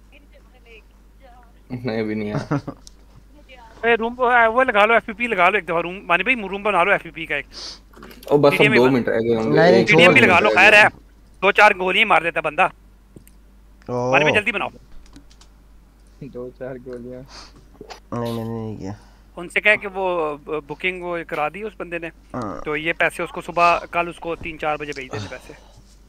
नहीं अभी नहीं आया। रूम वो लगा लो, FPP लगा लो एक दफा। रूम मानी भाई, रूम बना लो FPP का एक। ओ बस अब 2 मिनट रह गए होंगे। TDM भी लगा लो, खैर है 2-4 गोलियां मार देता बंदा। मानी भाई जल्दी बनाओ। 2-4 गोलियां। नहीं मैंने नहीं किया। उनसे कह कि वो बुकिंग वो करा दी उस बंदे ने, तो ये पैसे उसको सुबह कल उसको 3-4 बजे भेज देते पैसे।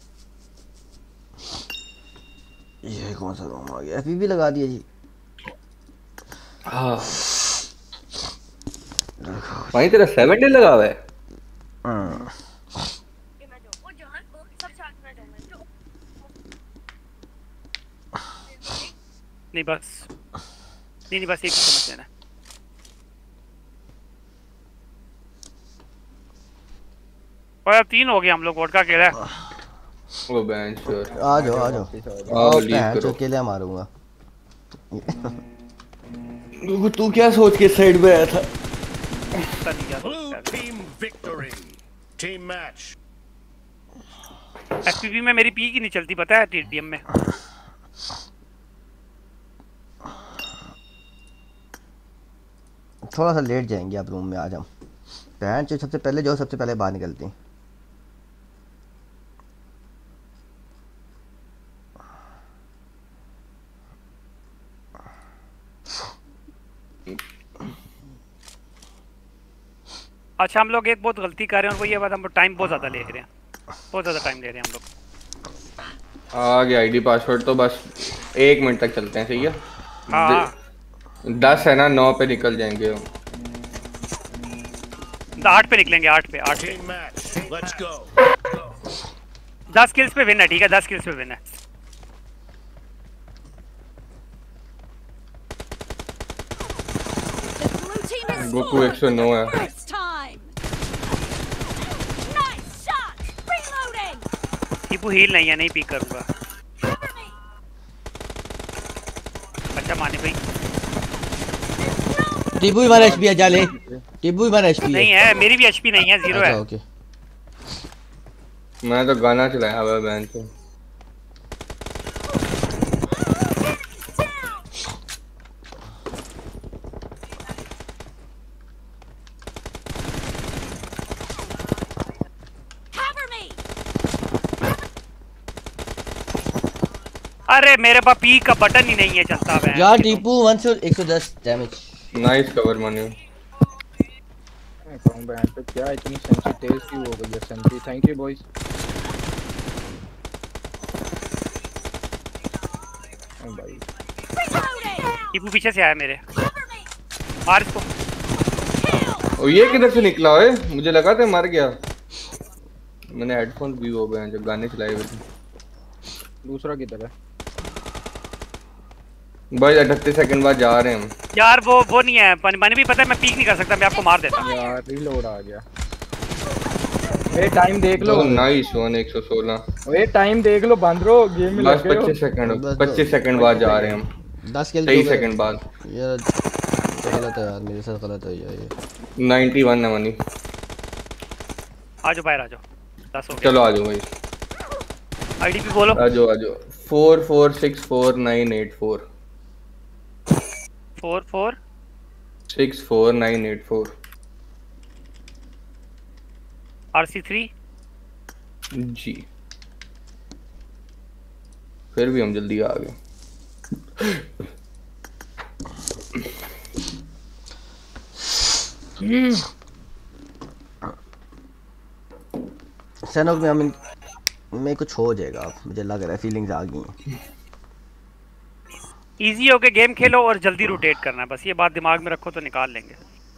ये कौन सा रूम आ गया? FPV लगा दिया जी। हाँ भाई तेरा 7 डे लगा हुआ है। नहीं बस नहीं बस एक समझ लेना। और अब 3 हो गए हम लोग, वोट का अकेला है। वो बेंच श्योर आ जाओ आओ लीव करो। अकेले मारूंगा। तू क्या सोच के साइड पे आया था? एसपीबी में मेरी पी की नहीं चलती पता है, टीडीएम में। थोड़ा सा लेट जाएंगे आप रूम में, आ जाओ। बहन जो सबसे पहले जो सबसे पहले बाहर निकलती। अच्छा हम लोग एक बहुत गलती कर रहे हैं और वो ये बात, हम टाइम बहुत ज़्यादा ले रहे हैं, बहुत ज़्यादा टाइम ले रहे हैं हम लोग। आ गया आईडी पासवर्ड, तो बस 1 मिनट तक चलते हैं, सही है? हाँ 10 है ना, 9 पे निकल जाएंगे हम। 8 पे निकलेंगे, 8 पे 10 किल्स पे विन है, ठीक है 10 किल्स पे विन है। गोकू 109 है। टीपू हील नहीं है, नहीं पिक करूंगा। अच्छा माने भाई टीपू भी 1 एचपी है, जा ले। टीपू भी 1 एचपी नहीं है, मेरी भी एचपी नहीं है, 0 है। ओके मैं तो गाना चलाया हुआ है बैंड पे। अरे मेरे पास पी का बटन ही नहीं है चलता है यार। टीपू 110 डैमेज। नाइस कवर माने। कौन बैंड पे क्या इतनी सेंसी तेज क्यों हो गई है सेंसी? Thank you boys. ओ भाई टीपू पीछे से आया मेरे, मार इसको। ओ ये किधर से निकला है? मुझे लगा था मर गया। मैंने हेडफोन भी हो गए हैं जब गाने चलाए हुए थे। दूसरा किधर है भाई? 38 सेकंड बाद जा रहे हैं हम यार। वो नहीं है, मैंने भी पता है, मैं पीक नहीं कर सकता, मैं आपको मार देता यार। रीलोड आ गया। ए टाइम देख लो। Nice one 116। ओए टाइम देख लो बंदरो, गेम में बस लगे हो। 25 सेकंड बाद जा रहे हैं हम। 10 किल 23 सेकंड बाद। यार गलत है यार, मेरे साथ गलत है ये। 91 है मनी। आ जाओ बाहर आ जाओ, 10 हो गया। चलो आ जाओ भाई, आईडी पे बोलो। आ जाओ 44649884 64984 RC3 जी। फिर भी हम जल्दी आ गए। सैनोक में हम में कुछ हो जाएगा, मुझे लग रहा है, फीलिंग्स आ गई हैं। इजी होके गेम खेलो और जल्दी रोटेट करना है, बस ये बात दिमाग में रखो तो निकाल लेंगे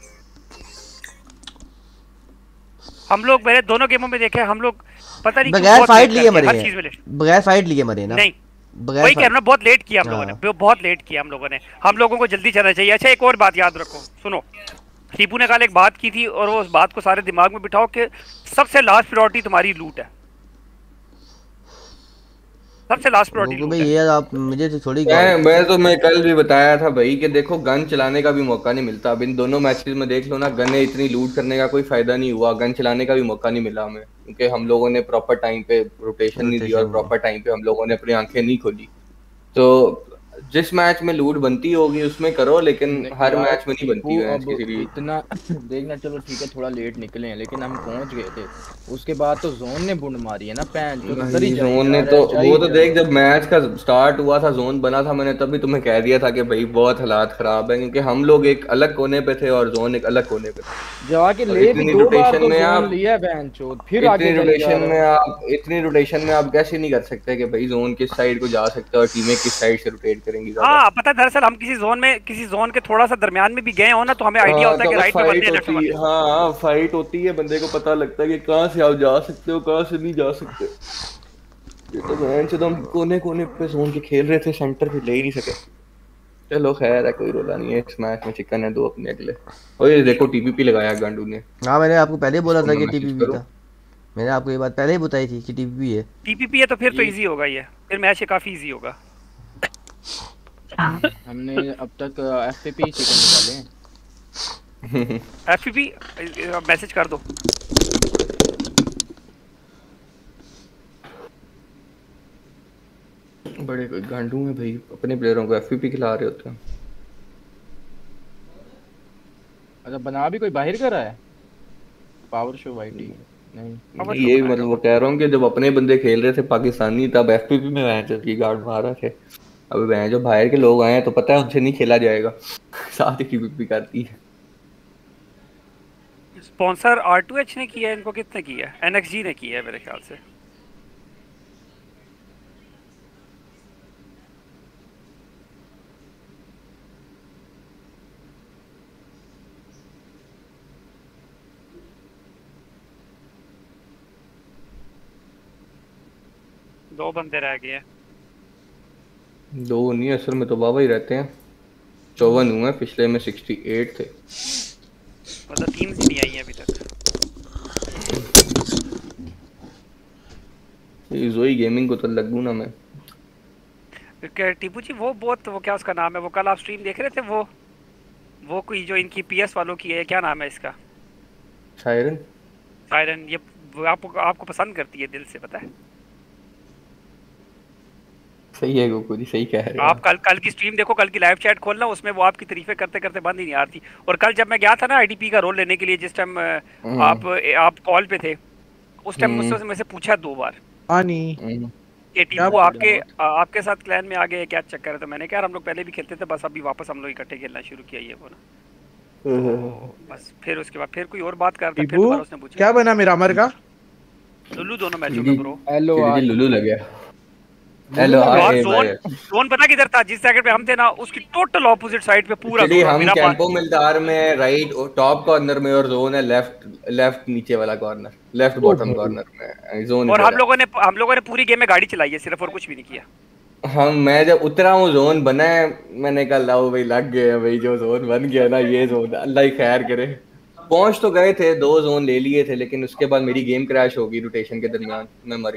हम लोग। मेरे दोनों गेमों में देखे हम लोग, पता नहीं बगैर फाइट लिए मरे हर चीज में बगैर फाइट लिए मरे ना। नहीं वही कह रहा हूं, बहुत लेट किया हम लोगों ने, बहुत लेट किया हम लोगों ने। हम लोगों को जल्दी चलना चाहिए। अच्छा एक और बात याद रखो, सुनो, टीपू ने कल एक बात की थी और वो उस बात को सारे दिमाग में बिठाओ कि सबसे लास्ट प्रायोरिटी तुम्हारी लूट है, सबसे लास्ट प्रायोरिटी भाई। ये आप मुझे तो थोड़ी मैं कल भी बताया था भाई कि देखो गन चलाने का भी मौका नहीं मिलता। अब इन दोनों मैचेस में देख लो ना, गन इतनी लूट करने का कोई फायदा नहीं हुआ, गन चलाने का भी मौका नहीं मिला हमें, क्योंकि हम लोगों ने प्रॉपर टाइम पे रोटेशन नहीं दी और प्रॉपर टाइम पे हम लोगों ने अपनी आंखें नहीं खोली। तो जिस मैच में लूट बनती होगी उसमें करो, लेकिन हर मैच में नहीं बनती है किसी भी। इतना देखना, चलो ठीक है थोड़ा लेट निकले हैं लेकिन हम पहुंच गए थे। उसके बाद तो जोन ने बुंड मारी है ना पैन, तो जोन ने तो वो तो देख, जब मैच का स्टार्ट हुआ था, जोन बना था, मैंने तभी तुम्हें कह दिया था कि भाई बहुत हालात खराब है, क्योंकि हम लोग एक अलग कोने पे थे और जोन एक अलग कोने पे थे। जाके ले भी दो बार तो जोन लिया बैन चोद, फिर आगे इतनी रोटेशन में आप कैसे नहीं कर सकते कि भाई जोन किस साइड को जा सकते हैं और टीमें किस साइड से रोटेट करेंगी ज्यादा। हाँ पता है, दरअसल हम किसी जोन के थोड़ा सा दरमियान में भी गए हो ना तो हमें आइडिया होता है कि राइट में बंदे हैं, लेफ्ट में बंदे हैं। हाँ फाइट होती है, बंदे को पता लगता है कि कहाँ से आप जा सकते हो, कहाँ से नहीं जा सकते। ये तो बहन से हम कोने कोने पे जोन के खेल रहे थे, सेंटर पे ले ही नहीं सके। चलो खैर है, कोई रोला नहीं है। इस मैच में चिकन है 2 अपने अगले। और ये देखो टीपीपी लगाया गांडू ने। हाँ मैंने आपको पहले ही बोला था कि मैसेज टीपीपी करो। था, मैंने आपको ये बात पहले ही बताई थी कि टीपीपी है। टीपीपी है तो फिर तो इजी होगा, ये फिर मैच ये काफी इजी होगा। हमने अब तक एफपीपी चिकन निकाले हैं। एफपीपी मैसेज कर दो। बड़े गांडू में भाई, अपने प्लेयरों को एफपीपी खिला रहे होते हैं। अच्छा बना भी कोई बाहर कर रहा है पावर शो वाईटी? नहीं ये मतलब वो कह रहा हूँ कि जब अपने बंदे खेल रहे थे पाकिस्तानी, तब एफपीपी में वह चलती गार्ड मार रहे थे। अभी वह जो बाहर के लोग आए हैं तो पता है उनसे नहीं खेला जाएगा, साथ ही टीपीपी करती है। स्पॉन्सर R2H ने किया है, इनको कितने किया है? NXG ने किया है मेरे ख्याल से। दो बंदे रह गए हैं। 2 नहीं, असल में तो बाबा ही रहते हैं। 54 हुए, पिछले में 68 थे। मतलब टीम्स ही नहीं आई हैं अभी तक। ये जोई गेमिंग को तो लगूं ना मैं। टीपू जी वो क्या उसका नाम है, वो कल आप स्ट्रीम देख रहे थे, वो कोई जो इनकी PS वालों की है, क्या नाम है इसका? सायरन। ये आपको पसंद करती है दिल से, पता है? सही है गोकू जी, सही कह रहे हैं आप कल की स्ट्रीम देखो, कल की लाइव चैट खोलना, उसमें वो आपकी तारीफें करते करते बंद ही नहीं आ रही। और कल जब मैं गया था ना IDP का रोल लेने के लिए, जिस टाइम आप कॉल पे थे, उस टाइम मुझसे मुझसे पूछा 2 बार कि टीपू आपके साथ क्लैन में आ गए, क्या चक्कर है? तो मैंने कहा हम लोग पहले भी खेलते थे, बस अभी वापस हम लोग इकट्ठे खेलना शुरू किया ये वो ना। बस फिर उसके बाद फिर कोई और बात करता, फिर दोबारा उसने पूछा क्या बना मेरा अमर का? लुल्लू दोनों मैचों में ब्रो। लुल्लू लग गया। जोन पता किधर था? जिस सेकंड पे हम थे ना, उसकी टोटल ऑपोजिट साइड पे पूरा हम कैंपो मिलदार में राइट टॉप कॉर्नर में, और जोन है लेफ्ट नीचे वाला कॉर्नर, लेफ्ट बॉटम कॉर्नर में जोन। और हम लोगों ने पूरी गेम में गाड़ी चलाई है सिर्फ, और कुछ भी नहीं किया। मैं जब उतरा हूँ जोन बना है, मैंने कहा लाओ भाई लग गए भाई, जो जोन बन गया ना ये जोन, अल्लाह ही खैर करे। पहुंच तो गए थे, 2 जोन ले लिए थे, लेकिन उसके बाद मेरी गेम क्रैश हो गई रोटेशन के दरमियान, मैं मर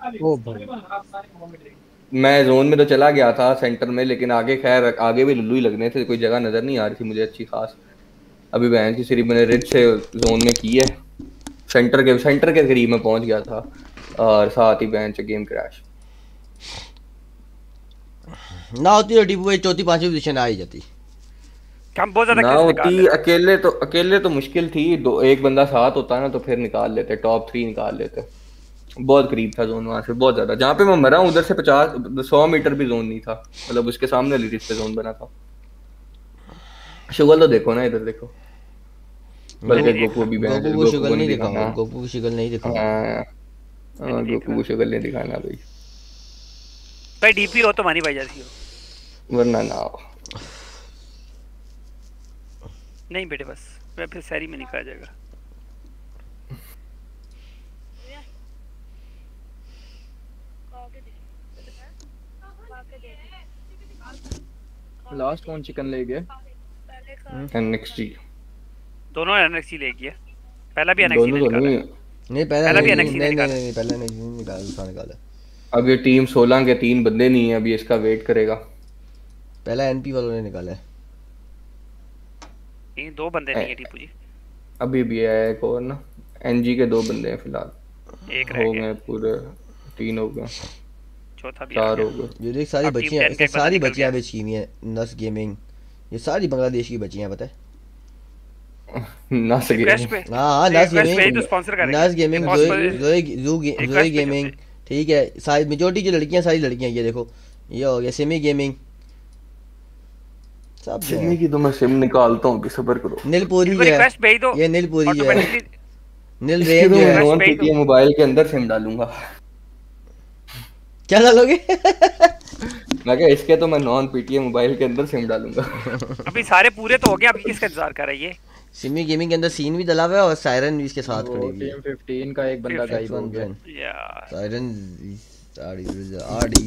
गया। मैं जोन में तो चला गया था सेंटर में, लेकिन आगे खैर आगे भी लुल्लू ही लगने थे, कोई जगह नजर नहीं आ रही थी मुझे अच्छी खास। अभी बहन की सिर्फ मैंने रिच से जोन में की है, सेंटर के करीब में पहुंच गया था, और साथ ही बहन से गेम क्रैश ना होती तो टीपू 4th 5वीं पोजीशन आ ही जाती। हम बहुत ज्यादा ना होती, अकेले तो मुश्किल थी, एक बंदा साथ होता ना तो फिर निकाल लेते, टॉप 3 निकाल लेते। बहुत करीब था जोन वहां से, बहुत ज्यादा। जहाँ पे मैं मरा हूँ उधर से 100 मीटर भी जोन नहीं था, मतलब उसके सामने लिरिस पे जोन बना था। शुगल तो देखो ना, इधर देखो, बल्कि गोकू भी गोकू को शुगल नहीं दिखाऊंगा, गोकू को शुगल नहीं दिखाऊंगा। हां गोकू को शुगल नहीं दिखाना भाई। भाई डीपी हो तो मानी भाई जैसी हो, वरना ना हो। नहीं बेटे बस मैं फिर सैरी में निकल जाएगा। लास्ट कौन चिकन ले गए? NXT दोनों NXT ले गए। पहला भी NXT निकाला नहीं, पहला भी NXT निकाला नहीं, पहला NXT निकाला। अब ये टीम 16 के 3 बंदे नहीं है, अभी इसका वेट करेगा। पहला NP वालों ने निकाला है। ये 2 बंदे नहीं है टीपू जी, अभी भी है एक और ना, NG के 2 बंदे हैं फिलहाल, एक रह गया, पूरे 3 हो गए, चौथा भी 4 हो गए। ये देख सारी बच्चियां बेची हुई हैं, नस गेमिंग, ये सारी बांग्लादेश की बच्चियां, पता है? नस गेमिंग, हां नस गेमिंग, जोई गेमिंग, ठीक है। सारी मेजॉरिटी जो लड़कियां, सारी लड़कियां, ये देखो ये हो गया सिमी गेमिंग, सब सिमी की तो मैं सिम निकालता हूं, सब्र करो। नीलपुरी है, रिक्वेस्ट भेज दो, ये नीलपुरी है, नील रेंज है, ये मोबाइल के अंदर सिम डालूंगा। क्या डालोगे? मैं क्या इसके तो मैं नॉन पीटीएम मोबाइल के अंदर सिम डालूंगा। अभी सारे पूरे तो हो गए, अभी किसका इंतजार कर रही है? सिमी गेमिंग के अंदर सीन भी डला हुआ है और सायरन भी इसके साथ खड़ी वो हुई है। टीम 15 का एक बंदा गायब हो गया यार सायरन आड़ी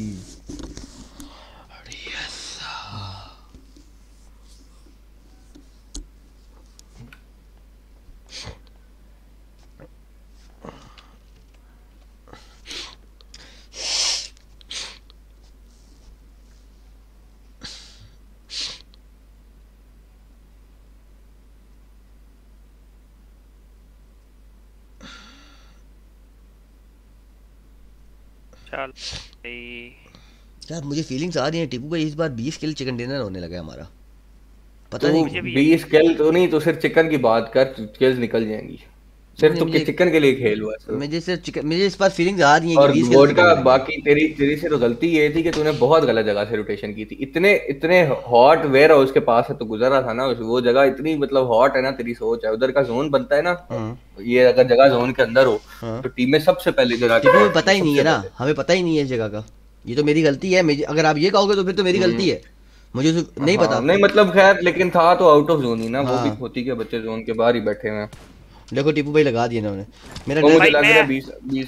चल यार मुझे फीलिंग्स आ रही हैं टीपू भाई इस बार 20 किल चिकन डिनर होने लगा है हमारा। पता तू नहीं मुझे भी 20 किल तो नहीं, तो सिर्फ चिकन की बात कर, किल्स निकल जाएंगी। सिर्फ नहीं, तो मुझे चिकन के लिए खेल हुआ है। मुझे सिर्फ चिकन, मुझे इस बार फीलिंग्स आ रही हैं और कि 20 किल वोडका निकलने लगे। बाकी तेरी तेरी से तो गलती ये थी कि तूने बहुत गलत जगह से रोटेशन की थी। इतने इतने हॉट वेयर हाउस के पास है तो गुजर रहा था ना, वो जगह इतनी मतलब हॉट है ना, तेरी सोच है उधर का जोन बनता है ना, ये अगर जगह जोन के अंदर हो तो टीम में सबसे पहले जगह टीपू हमें पता ही नहीं है ना, हमें पता ही नहीं है इस जगह का। ये तो मेरी गलती है, अगर आप ये कहोगे तो फिर तो मेरी गलती है, मुझे तो नहीं पता। नहीं मतलब खैर, लेकिन था तो आउट ऑफ जोन ही ना, वो भी होती के बच्चे जोन के बाहर ही बैठे हुए हैं। देखो टीपू भाई लगा दिए इन्होंने मेरा वो मुझे लग रहा है 20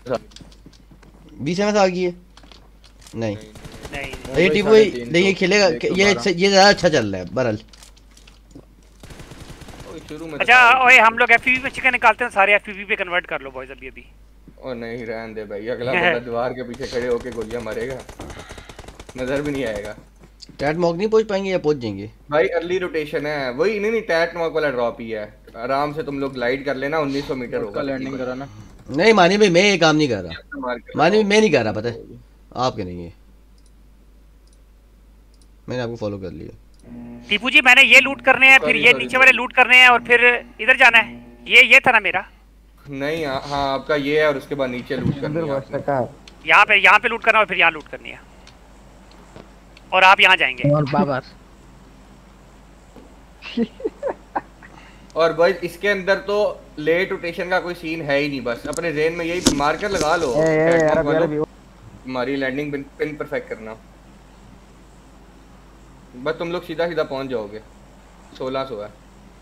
एमएस आ गई है। नहीं ये टीपू भाई नहीं, ये खेलेगा, ये ज्यादा अच्छा चल रहा है बरल। अच्छा ओए हम लोग एफपीवी पे चिकन निकालते हैं, सारे एफपीवी पे कन्वर्ट कर लो बॉयज अभी। ओ नहीं रहने दे भाई, अगला बंदा दीवार के पीछे खड़े होके गोलियां मारेगा, नजर भी नहीं आएगा। टैट मॉक नहीं पहुंच पाएंगे या पहुंच जाएंगे भाई? अर्ली रोटेशन है वही, नहीं टैट मॉक वाला ड्रॉप ही है, आराम से तुम लोग ग्लाइड कर लेना, 1900 मीटर होगा लैंडिंग करा ना। नहीं मानी भाई मैं ये काम नहीं कर रहा, मानी भाई मैं नहीं कर रहा, पता है आप करेंगे, मैंने आपको फॉलो कर लिया। टीपू जी मैंने ये लूट करने हैं, फिर ये नीचे वाले लूट करने हैं और फिर इधर जाना है, ये था ना मेरा? नहीं हाँ आपका ये है और उसके बाद नीचे लूट करना है, यहाँ पे लूट करना और फिर यहाँ लूट करनी है, और आप यहाँ जाएंगे। और बाबा और भाई इसके अंदर तो लेट रोटेशन का कोई सीन है ही नहीं, बस अपने जेन में यही मार्कर लगा लो, हमारी लैंडिंग पिन परफेक्ट करना, बस तुम लोग सीधा सीधा पहुंच जाओगे। 1600 है।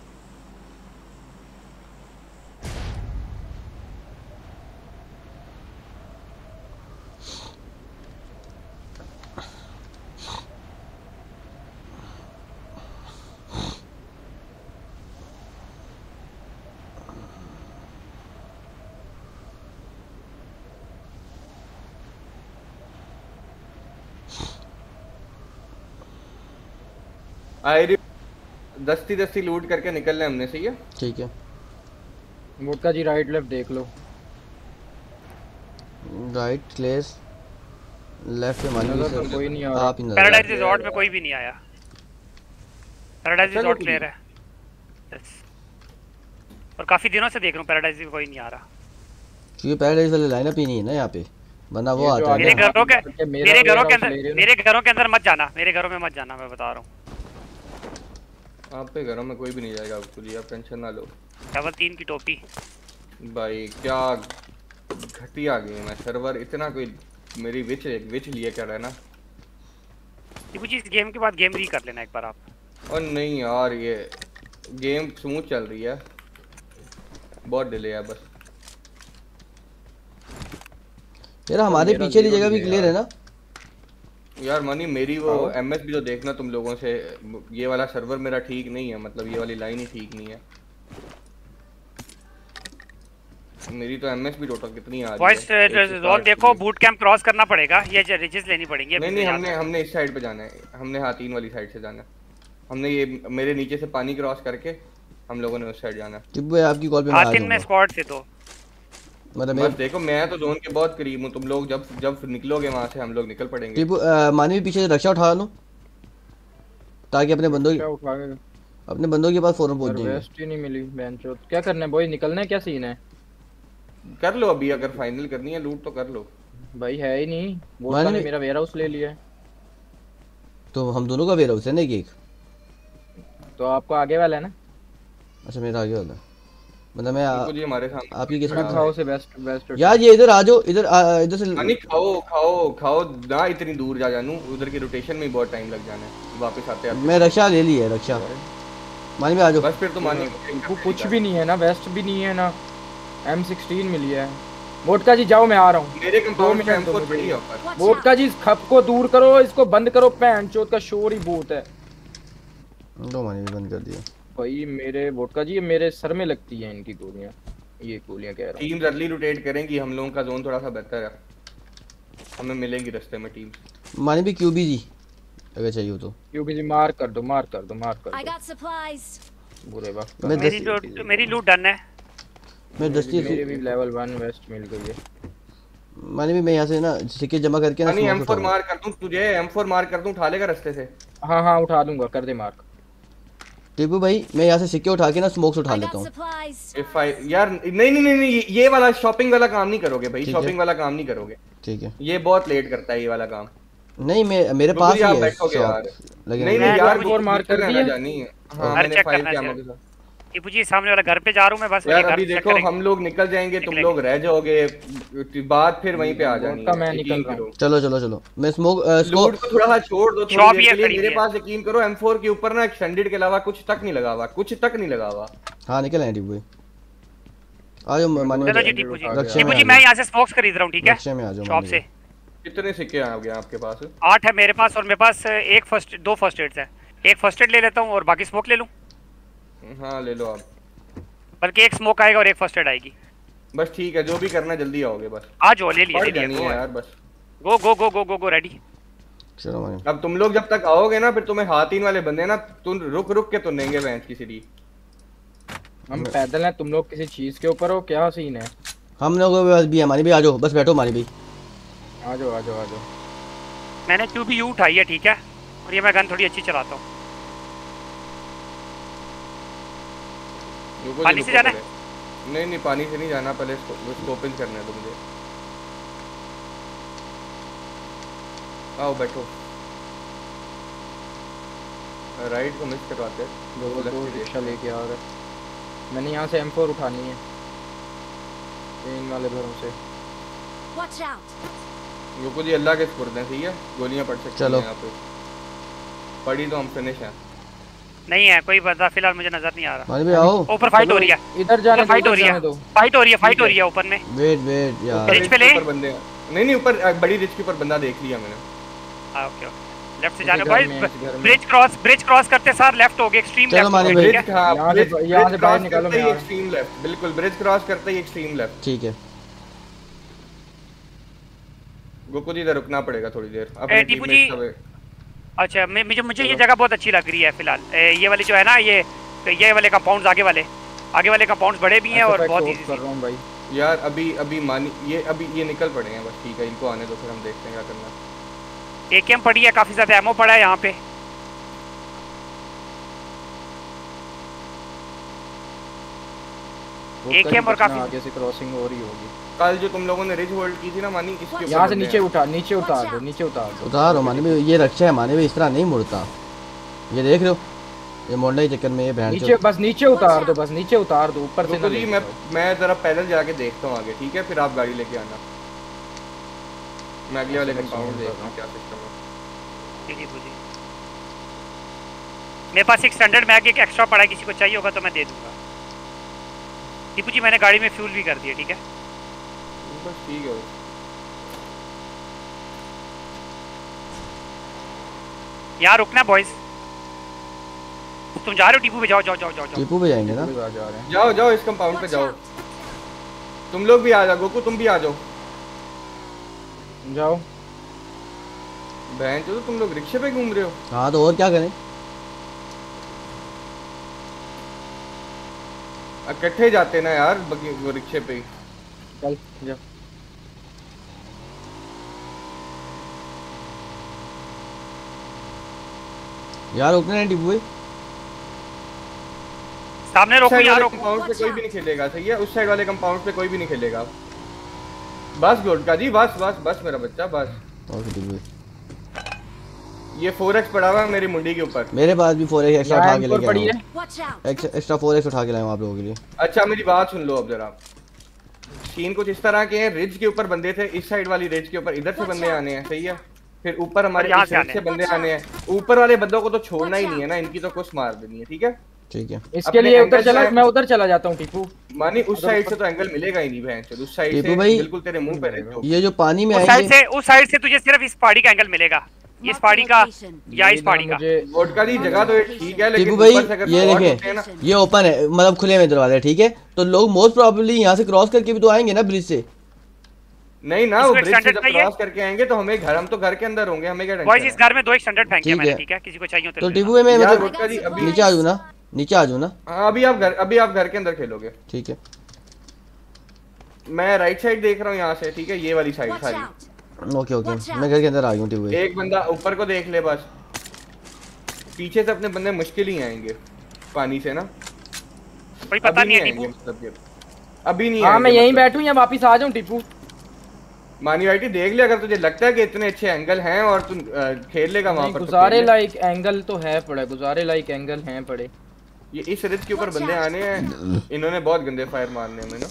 आयरी दस्ती लूट करके निकलना हमने, सही है? ठीक है वोडका जी राइट लेफ्ट देख लो, राइट क्लेस लेफ्ट में मानी तो कोई नहीं आ रहा। आप ही पैराडाइज रिजॉर्ट में कोई भी नहीं आया, पैराडाइज रिजॉर्ट क्लियर है और काफी दिनों से देख रहा हूं पैराडाइज में कोई नहीं आ रहा, क्योंकि पैराडाइज वाले लाइनअप ही नहीं है ना यहाँ पे, बंदा वो आता है। मेरे घरों के अंदर मत जाना, मेरे घरों में मत जाना, मैं बता रहा हूँ। आपके घरों में कोई भी नहीं जाएगा एक्चुअली, आप टेंशन ना लो। लेवल 3 की टोपी भाई क्या घटिया गेम है, सर्वर इतना कोई मेरी विच लिए कर रहा है ना। कुछ इस गेम के बाद गेम री कर लेना एक बार आप। और नहीं यार ये गेम स्मूथ चल रही है, बहुत डिले है बस। यार हमारे पीछे की जगह भी क्लियर है ना यार मनी, मेरी वो एमएस भी तो देखना तुम लोगों से, ये वाला सर्वर मेरा ठीक नहीं है, मतलब ये वाली लाइन ही ठीक नहीं है मेरी, तो एमएस भी टोटल कितनी आ रही है। वॉइस देखो बूट कैंप क्रॉस करना पड़ेगा, ये रिजेस लेनी पड़ेंगी। नहीं हमने इस साइड पे जाना है, हमने हाँ 3 वाली साइड से जाना है, हमने ये मेरे नीचे से पानी क्रॉस करके हम लोगों ने उस साइड जाना है। टिब्बू आपकी कॉल पे मैं आ जाऊंगा। में स्क्वाड से तो मतलब बस देखो मैं तो जोन के बहुत करीब हूँ, तुम लोग जब निकलोगे वहां से हम लोग निकल पड़ेंगे। टिब्बू मानी भी पीछे से रक्षा उठा लो ताकि अपने बंदों के पास फौरन पहुंच जाएंगे। वेस्ट ही नहीं मिली बेंचो, क्या करना है बॉय, निकलना है, क्या सीन है? कर लो अभी, अगर फाइनल करनी है लूट तो कर लो भाई, है ही नहीं वो ने मेरा वेयर हाउस ले लिया है, तो हम दोनों का वेयर हाउस है ना एक, तो आपको आगे वाला है ना? अच्छा मेरा आगे वाला है। मतलब मैं जी हमारे सामने आपकी किस्मत खाओ से बेस्ट बेस्ट यार, ये इधर आ जाओ, इधर इधर से नहीं खाओ खाओ खाओ ना, इतनी दूर जा जानू, उधर की रोटेशन में ही बहुत टाइम लग जाना है, वापस आते मैं रक्षा ले ली है, रक्षा मानी में आ जाओ। बस फिर तो मानी कुछ भी नहीं है ना, वेस्ट भी नहीं है ना, M16 मिली है। वोडका जी जाओ, मैं आ रहा हूँ। मेरे कंपाउंड में M4 पड़ी है ऊपर। वोडका जी इस खप को दूर करो, इसको बंद करो, भैन चोद का शोर ही बहुत है। दो मानी भी बंद कर दिया भाई मेरे वोडका जी, मेरे सर में लगती है इनकी गोलियां, ये गोलियां कह रहा हूं। टीम्स अर्ली रोटेट करेंगी, हम लोगों का जोन थोड़ा सा बेहतर है, हमें मिलेंगी रास्ते में टीम्स। मानी भी क्यूबी जी अगर चाहिए तो क्यूबी जी मार कर दो, मार कर दो, मार कर I दो। got supplies. बुरे वक्त मेरी लूट डन है। मैं दस्ती मेरे भी लेवल 1 वेस्ट मिल गई है। मानी भी मैं यहाँ से ना सिक्के जमा करके ना नहीं M4 मार कर दूं तुझे, M4 मार कर दूं, उठा लेगा रास्ते से। हाँ हाँ उठा दूंगा, कर दे मार्क। टीपू भाई मैं यहाँ से सिक्के उठा के ना स्मोक्स उठा I लेता got हूँ। supplies. यार नहीं नहीं नहीं, ये वाला शॉपिंग वाला काम नहीं करोगे भाई, शॉपिंग वाला काम नहीं करोगे, ठीक है, ये बहुत लेट करता है ये वाला काम। नहीं मैं मेरे पास ही है यार लेकिन नहीं नहीं यार, और मार कर दिया जानी है। हां मैंने फाइल किया मगर सर टीपू जी सामने वाला घर पे जा रहा हूं मैं, बस यार अभी देखो हम लोग निकल जाएंगे, तुम लोग रह जाओगे, बात फिर वहीं पे आ जानी है। मैं निकल रहा हूं, चलो चलो चलो, मैं स्मोक लूट को थोड़ा सा छोड़ दो थोड़ी देर के लिए। मेरे पास यकीन करो M4 के ऊपर ना एक्सटेंडेड के अलावा कुछ तक नहीं लगा हुआ, कुछ तक नहीं लगा हुआ। हां निकल आए टीपू भाई, आ जाओ मानो। चलो जी टीपू जी मैं यहां से स्मोक्स खरीद रहा हूं, ठीक है रक्षा में आ जाओ शॉप से। कितने सिक्के आ गए आपके पास? 8 है मेरे पास, और मेरे पास दो फर्स्ट एड्स है, एक फर्स्ट एड ले लेता हूं और बाकी स्मोक ले लूं। हां ले लो आप, बल्कि एक स्मोक आएगा और एक फर्स्ट एड आएगी। बस ठीक है, जो भी करना जल्दी आओगे बस। आ जाओ, ले लिया यार बस। Go go go go go go ready. चलो मानी अब तुम लोग जब तक आओगे ना, फिर तुम्हें हाथीन वाले बंदे ना तुम रुक रुक के तो लेंगे भैंस की सीढ़ी। हम पैदल हैं, तुम लोग किसी चीज के ऊपर हो, क्या सीन है? हम लोगों के पास भी है मानी भी, आ जाओ बस बैठो मानी भी, आ जाओ आ जाओ आ जाओ। मैंने QBU उठाई है, ठीक है, और ये मैं गन थोड़ी अच्छी चलाता हूँ। पानी से जाना है? नहीं नहीं पानी से नहीं जाना, पहले इसको ओपन करना है तो मुझे। आओ बैठो, राइट को मिस करवाते हैं। दो रिक्शा लेके आ रहे, मैंने यहाँ से M4 उठानी है इन वाले घरों से। Watch out. Goku ji Allah के सुपुर्द हैं, ठीक है, गोलियां पड़ सकती हैं यहाँ पे, पड़ी तो हम फिनिश हैं। नहीं है कोई बंदा फिलहाल मुझे नजर नहीं आ रहा। मानी भी आओ, ऊपर फाइट हो रही है, इधर जाने फाइट हो रही है, फाइट हो रही है ऊपर में। वेट यार, रिच पे ले बंदे। नहीं ऊपर बड़ी रिच के ऊपर बंदा देख लिया मैंने। हां ओके लेफ्ट से जाने भाई, ब्रिज क्रॉस करते सार लेफ्ट हो गए, एक्सट्रीम लेफ्ट। चलो मानी भाई यहां से बाहर निकालो, मैं एक्सट्रीम लेफ्ट, बिल्कुल ब्रिज क्रॉस करते ही एक्सट्रीम लेफ्ट। ठीक है गोकू जी इधर रुकना पड़ेगा थोड़ी देर। अपने टीपू जी अच्छा, मुझे ये जगह बहुत अच्छी लग रही है फिलहाल। ये वाली जो है ना, ये वाले कंपाउंड्स आगे वाले कंपाउंड्स बड़े भी हैं और बहुत इजी कर रहा हूं भाई। यार अभी मानी ये निकल पड़े हैं बस, ठीक है, इनको आने दो, फिर हम देखते हैं क्या करना। AKM पड़ी है, काफी ज्यादा एमो पड़ा है यहाँ पे। AKM और काफी आगे से क्रॉसिंग हो रही होगी। कल जो तुम लोगों ने रिज होल्ड की थी ना मानी, इसके यहाँ से नीचे उतार दो। उतारो मानी भी, ये रक्षा है मानी भी, इस तरह नहीं मुड़ता, ये देख रहे हो, ये मोड़ने के चक्कर में ये बहन नीचे बस नीचे उतार दो, बस नीचे उतार दो, ऊपर से ना जी। मैं जरा पैदल जाके देखता हूँ आगे, ठीक है, फिर आप गाड़ी लेके आना, मैं अगले वाले कंपाउंड देख रहा हूँ क्या सिस्टम है। जी जी मेरे पास एक स्टैंडर्ड मैग एक एक्स्ट्रा पड़ा है, किसी को चाहिए होगा तो मैं दे दूंगा। टीपू जी मैंने गाड़ी में फ्यूल भी कर दिया, ठीक है बस ठीक है। यहाँ रुकना बॉयज, तुम जा रहे हो टीपू पे? जाओ जाओ जाओ जाओ टीपू पे जाएंगे ना, जाओ जाओ इस कंपाउंड पे जाओ, तुम लोग भी आ जाओ, गोकू तुम भी आ जाओ। जाओ बहन चलो, तुम लोग रिक्शे पे घूम रहे हो। हाँ तो और क्या करें, इकट्ठे जाते ना यार वो रिक्शे पे ही। चल जा। यार रुकना है टीपू भाई, सामने रोको यार, कंपाउंड पे कोई भी नहीं खेलेगा, सही है, उस साइड वाले कंपाउंड पे कोई भी नहीं खेलेगा। बस गोडका जी बस बस बस मेरा बच्चा बस। ये 4x पड़ा हुआ है मेरी मुंडी के ऊपर। मेरे पास भी 4x एक्स्ट्रा उठा के लेके पड़ी आया है। हूं। एक्स्ट्रा 4x उठा के लाया हूं आप लोगों के लिए। अच्छा मेरी बात सुन लो अब जरा। सीन कुछ इस तरह के हैं, रिज के ऊपर बंदे थे, इस साइड वाली रिज के ऊपर इधर से बंदे आने हैं, सही है। फिर ऊपर हमारे यहाँ इस साइड से बंदे आने हैं। ऊपर वाले बंदों को तो छोड़ना ही नहीं है ना, इनकी तो कुछ मार देनी है, ठीक है। ठीक है इसके लिए उधर चला, मैं उधर चला जाता हूं टीपू। मानी उस साइड से तो एंगल मिलेगा ही नहीं बहन चोद, उस साइड से बिल्कुल तेरे मुंह पे रहे। ये जो पानी में आएंगे उस साइड से तुझे सिर्फ इस पहाड़ी का एंगल मिलेगा, इस पहाड़ी का या इस पहाड़ी का। वोडका दी जगह तो ठीक है लेकिन भाई ये देखें ये ओपन है, मतलब खुले में दरवाजे, ठीक है। तो लोग मोस्ट प्रोबेबली यहाँ से क्रॉस करके भी तो आएंगे ना ब्रिज से। नहीं ना, वो ब्रिज से जब क्रॉस करके आएंगे तो हमें घर, हम तो घर के अंदर होंगे, हमें क्या टेंशन है। इस घर में 2 एक्सटेंडेड फेंके हैं मैंने, ठीक है, किसी को चाहिए तो टिब्बू में मतलब नीचे आ जाऊँ ना, नीचे आ जाऊँ ना। हाँ अभी आप घर के अंदर खेलोगे, ठीक है। मैं राइट साइड देख रहा हूँ यहाँ से, ठीक है, ये वाली साइड सारी। ओके मैं घर के अंदर आ गया हूँ टिब्बू। एक बंदा ऊपर को देख ले बस, पीछे से अपने बंदे मुश्किल ही आएंगे पानी से ना, कोई पता नहीं है टिब्बू, मतलब अभी नहीं। हाँ मैं यहीं बैठूं या वापस आ जाऊं टिब्बू। मानी भाई देख ले, अगर तुझे लगता है कि इतने अच्छे एंगल हैं और तुम खेल लेगा वहां पर, गुजारे लाइक एंगल तो है पड़े, गुजारे लाइक एंगल हैं पड़े। ये इस रिज के ऊपर बंदे आने हैं, इन्होंने बहुत गंदे फायर मारने हैं ना।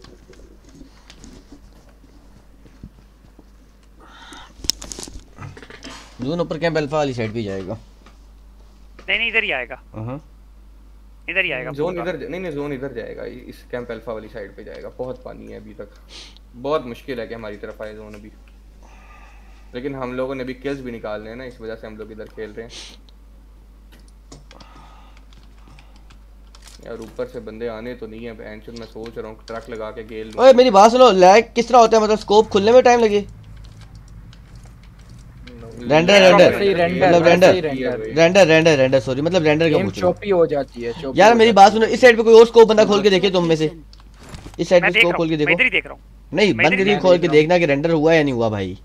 जोन ऊपर कैंप अल्फा वाली साइड पे जाएगा। नहीं इधर ही आएगा, इधर ही आएगा जोन इधर नहीं जोन इधर जाएगा, इस कैंप अल्फा वाली साइड पे जाएगा। बहुत पानी है अभी तक, बहुत मुश्किल है कि हमारी तरफ आए जोन अभी, लेकिन हम लोगों ने भी किल्स भी निकालने हैं ना, इस वजह से हम लोग इधर खेल रहे हैं यार। ऊपर से बंदे आने तो नहीं है बेंच, मैं सोच रहा हूँ ट्रक लगा के गेल लूं। ओए मेरी बात सुनो, लैग किस तरह होता है, मतलब स्कोप खुलने में टाइम लगे? रेंडर सॉरी, मतलब रेंडर का पूछ चॉपी हो जाती है चॉपी। यार मेरी बात सुनो, इस साइड पे कोई और स्कोप बंदा खोल के देखे तुम में से, इस साइड पे स्कोप खोल के देखो। मैं इधर ही देख रहा हूं। नहीं बंद नहीं, खोल के देखना कि रेंडर हुआ या नहीं हुआ भाई।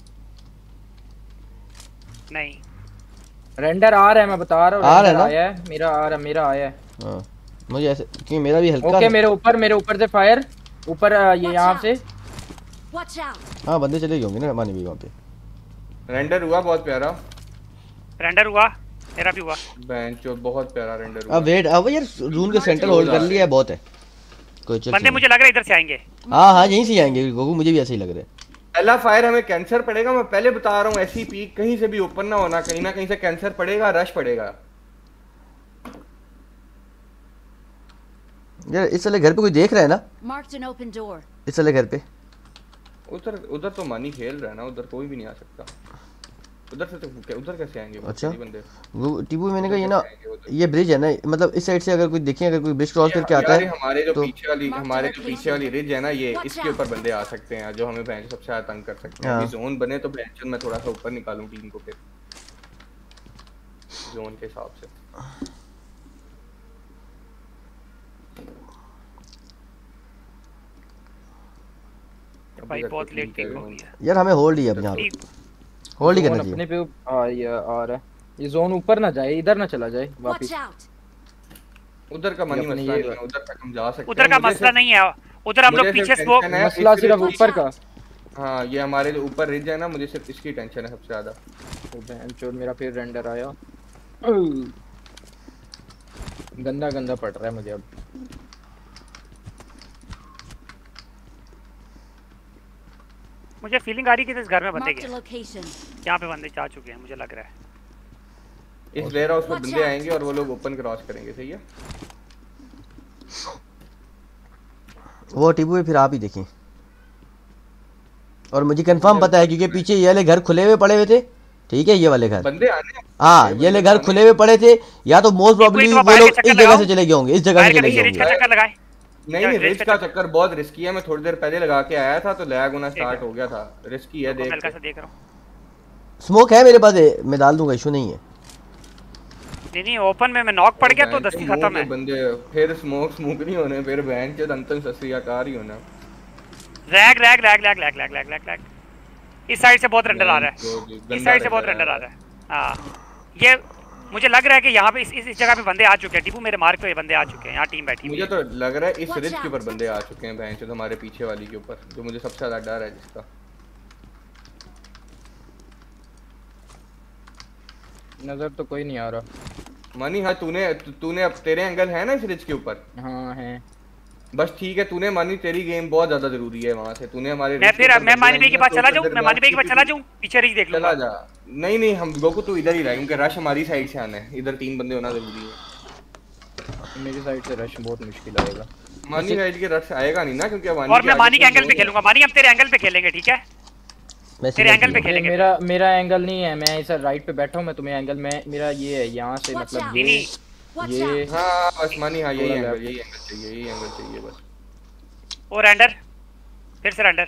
नहीं रेंडर आ रहा है, मैं बता रहा हूं, आ रहा है ना, आया है मेरा, आ रहा मेरा आया है। हां मुझे ऐसे कि मेरा भी हल्का। ओके मेरे ऊपर से फायर, ऊपर ये यहां से। हां बंदे चले गए होंगे ना मानी भी वहां पे। रेंडर हुआ बहुत प्यारा, रेंडर हुआ, मेरा भी हुआ। बेंच बहुत प्यारा रेंडर हुआ। अब वेट, अब यार जून के सेंटर होल्ड कर लिया है, बहुत है। कोई चल बंदे मुझे लग रहा है इधर से आएंगे। हां यहीं से आएंगे गोगू, मुझे भी ऐसे ही लग रहा है। पहला फायर हमें कैंसर पड़ेगा, मैं पहले बता रहा हूँ। ऐसी पीक कहीं से भी ओपन ना होना, कहीं ना कहीं से कैंसर पड़ेगा, रश पड़ेगा यार। इस वाले घर पे कोई देख रहा है ना, इस वाले घर पे। उधर तो मानी खेल रहा है ना, उधर कोई भी नहीं आ सकता। उधर से तो उधर कैसे आएंगे अच्छा बंदे? वो टीबू मैंने कहा ये ना, ये ब्रिज है ना, मतलब इस साइड से अगर कोई देखें, अगर कोई ब्रिज क्रॉस करके आता है हमारे जो पीछे वाली रिज है ना, ये इसके ऊपर बंदे आ सकते हैं जो हमें बेंच सबसे ज्यादा तंग कर सकते हैं। जोन बने तो बेंच में थोड़ा सा ऊपर निकालूं टीम को फिर जोन के हिसाब से। भाई बहुत लेट पिक हो गया यार, हमें होल्ड ही अब यहां होल्ड ही करना चाहिए। अपने पे आ रहा है ये जोन, ऊपर ना जाए, इधर ना चला जाए वापस। उधर का मनी मसला नहीं है, उधर तक हम जा सकते हैं। उधर का मसला नहीं है, उधर हम लोग पीछे स्मोक, मसला सिर्फ ऊपर का। हां ये हमारे जो ऊपर रिज है ना, मुझे सिर्फ इसकी टेंशन है सबसे ज्यादा। तो बहन चोद मेरा फिर रेंडर आया, गंदा पड़ रहा है मुझे अब। मुझे फीलिंग आ रही है कि इस घर में बंदे गए, यहाँ पे बंदे जा चुके हैं मुझे लग रहा है। इस वेयर हाउस में बंदे आएंगे और वो लोग ओपन क्रॉस करेंगे, सही है। वो टीबू फिर आप ही देखें, और मुझे कंफर्म पता है क्योंकि पीछे ये वाले घर खुले हुए पड़े हुए थे, ठीक है। ये वाले घर बंदे आने, हाँ ये वाले घर खुले हुए पड़े थे, या तो मोस्ट प्रोबेबली वो लोग इस जगह से चले गए होंगे, इस जगह से चले गए होंगे। नहीं रिस्क का चक्कर बहुत रिस्की है, मैं थोड़ी देर पहले लगा के आया था तो लैग होना स्टार्ट हो गया था। रिस्की है, देख देख रहा हूं। स्मोक है मेरे पास, मैं डाल दूंगा, इशू नहीं है। नहीं ओपन में मैं नॉक पड़ गया तो दस्ती खत्म है। बंदे फिर स्मोक नहीं होने, फिर बैंड के अंतन सस्तियाकार ही होना। रैग इस साइड से बहुत रेंडर आ रहा है, इस साइड से बहुत रेंडर आ रहा है। हां ये मुझे लग रहा है कि यहाँ पे इस जगह पे बंदे आ चुके हैं। टीपू मेरे मार्क पे बंदे आ चुके हैं, यहाँ टीम बैठी मुझे तो लग रहा है इस रिज के ऊपर बंदे आ चुके हैं भैंस, हमारे पीछे वाली के ऊपर, जो मुझे सबसे ज्यादा डर है जिसका। नजर तो कोई नहीं आ रहा। मानी हाँ तूने अब तेरे एंगल है ना इस रिज के ऊपर? हाँ है। बस ठीक है, तूने मानी तेरी गेम बहुत ज्यादा जरूरी है वहां से, तूने हमारे मैं मानी भाई के पास चला जाऊं, मैं मानी भाई के पास चला जाऊं, पीछे रिज देख लूंगा। चला जा। नहीं हम गोकू तू इधर ही रह, क्योंकि रश हमारी साइड से आना है, इधर 3 बंदे होना जरूरी है। मेरी साइड से रश बहुत मुश्किल आएगा। मानी साइड के रश आएगा नहीं ना, क्योंकि और मैं मानी के एंगल पे खेलूंगा। मानी हम तेरे एंगल पे खेलेंगे, ठीक है? तेरे एंगल पे खेलेंगे। मेरा एंगल नहीं है, मैं इस राइट पे बैठा हूं, मैं तुम्हें एंगल में मेरा ये है यहाँ से, मतलब ये हाँ बस मानी हाँ यही एंगल चाहिए बस। और रेंडर फिर से रेंडर।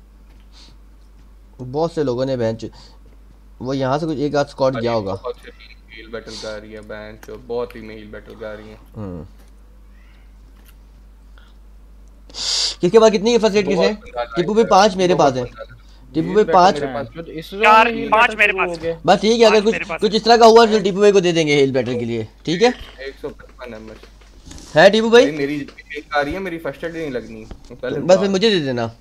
बहुत से लोगों ने बेंच वो यहाँ से कुछ एक आध स्क्वाड गया होगा। हील बैटल कर रही है बेंच, बहुत ही हील बैटल कर रही है। किसके पास कितनी फर्स्ट एड किसे? टिप्पू पे 5 मेरे पास है। टिप्पू पे 5 4-5 मेरे पास। बस ठीक है, अगर कुछ इस तरह का हुआ तो टिप्पू भाई को दे देंगे हील बैटल के लिए, ठीक है? 155 एमएच है टिप्पू भाई? मेरी आ रही है, मेरी फर्स्ट एड नहीं लगनी बस फिर मुझे दे देना।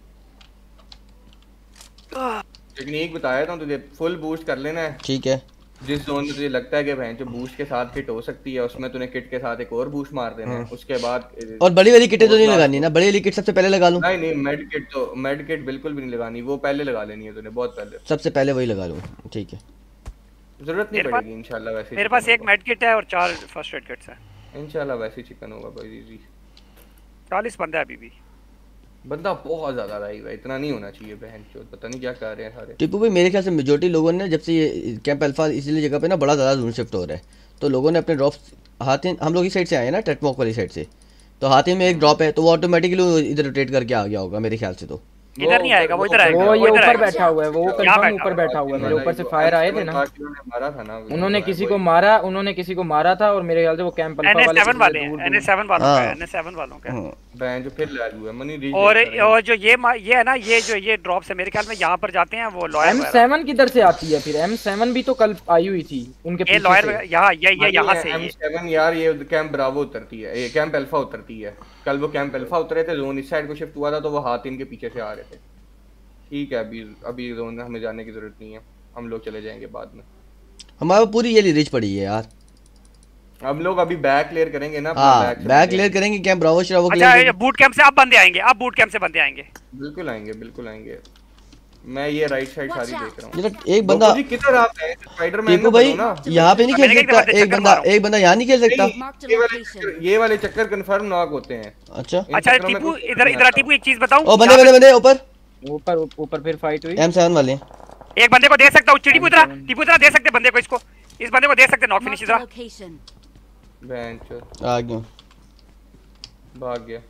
टेक्निक बताया था तुझे, फुल बूस्ट कर लेना है, ठीक है? जिस जोन में तुझे लगता है कि बहन जो बूस्ट के साथ हिट हो सकती है, उसमें तूने किट के साथ एक और बूस्ट मार देना है। उसके बाद और बड़ी वाली किट तो नहीं लगानी ना? बड़ी वाली किट सबसे पहले लगा लूं? नहीं मेड किट बिल्कुल भी नहीं लगानी, वो पहले लगा लेनी है तूने, बहुत पहले। सबसे पहले वही लगा लूं, ठीक है? जरूरत नहीं पड़ेगी इंशाल्लाह। वैसे मेरे पास एक मेड किट है और 4 फर्स्ट एड किट्स है। इंशाल्लाह वैसे चिकन होगा भाई। इजी 40 बंदा है अभी भी। बंदा बहुत ज्यादा रहा है, इतना नहीं होना चाहिए बहन चोद, पता नहीं क्या कर रहे हैं सारे। टिप्पू भाई मेरे ख्याल से मेजॉरिटी लोगों ने जब से ये कैंप अल्फा इसीलिए जगह पे ना बड़ा ज़्यादा जोन शिफ्ट हो रहा है, तो लोगों ने अपने ड्रॉप्स हाथिन हम लोग इस साइड से आए हैं ना, टेटमॉक वाली साइड से, तो हाथिन में एक ड्रॉप है तो वो ऑटोमेटिकली इधर रोटेट करके आ गया होगा मेरे ख्याल से। तो इधर नहीं आएगा, वो इधर आएगा। वो ये ऊपर बैठा हुआ है, वो कंफर्म ऊपर बैठा हुआ है। मेरे ऊपर से फायर आए थे ना, मारा था ना उन्होंने किसी को मारा था और मेरे ख्याल से वो कैंप अल्फा वाले NS7 वाले हैं, NS7 वालों का है, NS7 वालों का बहन जो फिर लैग हुआ मनी रीच। और जो ये है ना, ये जो ये ड्रॉप से मेरे ख्याल में यहाँ पर जाते हैं वो लॉयर। M7 किधर से आती है फिर? M7 भी तो कल आई हुई थी उनके पीछे। ये लॉयर यहाँ से M7 यार, ये कैंप ब्रावो उतरती है, ये कैंप अल्फा उतरती है। कल वो कैंप अल्फा उतरे थे, जोन इस साइड को शिफ्ट हुआ था, तो वो हाथ इनके पीछे से आ रहे थे। ठीक है, अभी जोन में हमें जाने की जरूरत नहीं है, हम लोग चले जाएंगे बाद में। हमारे पूरी ये रीच पड़ी है यार, हम लोग अभी बैक क्लियर करेंगे ना। बैक क्लियर करेंगे, कैंप ब्रावो श्रावो क्लियर करेंगे। बूट कैंप से अब बंदे आएंगे, अब बूट कैंप से बंदे आएंगे। बिल्कुल आएंगे। मैं ये राइट साइड सारी देख रहा हूं। एक बंदा किधर आप हैं? स्पाइडरमैन टिप्पू भाई यहाँ पे नहीं खेल सकता, एक बंदा यहाँ नहीं खेल सकता। ये वाले चक्कर कंफर्म नॉक होते हैं। अच्छा टिप्पू इधर टिप्पू एक चीज बताऊं। ओ बंदे ऊपर फिर फाइट हुई। M7 वाले एक बंदे को दे सकता हूं। टिप्पू इधर दे सकते बंदे को, इसको इस बंदे को दे सकते नॉक फिनिश इधर। बेंच आ गया, भाग गया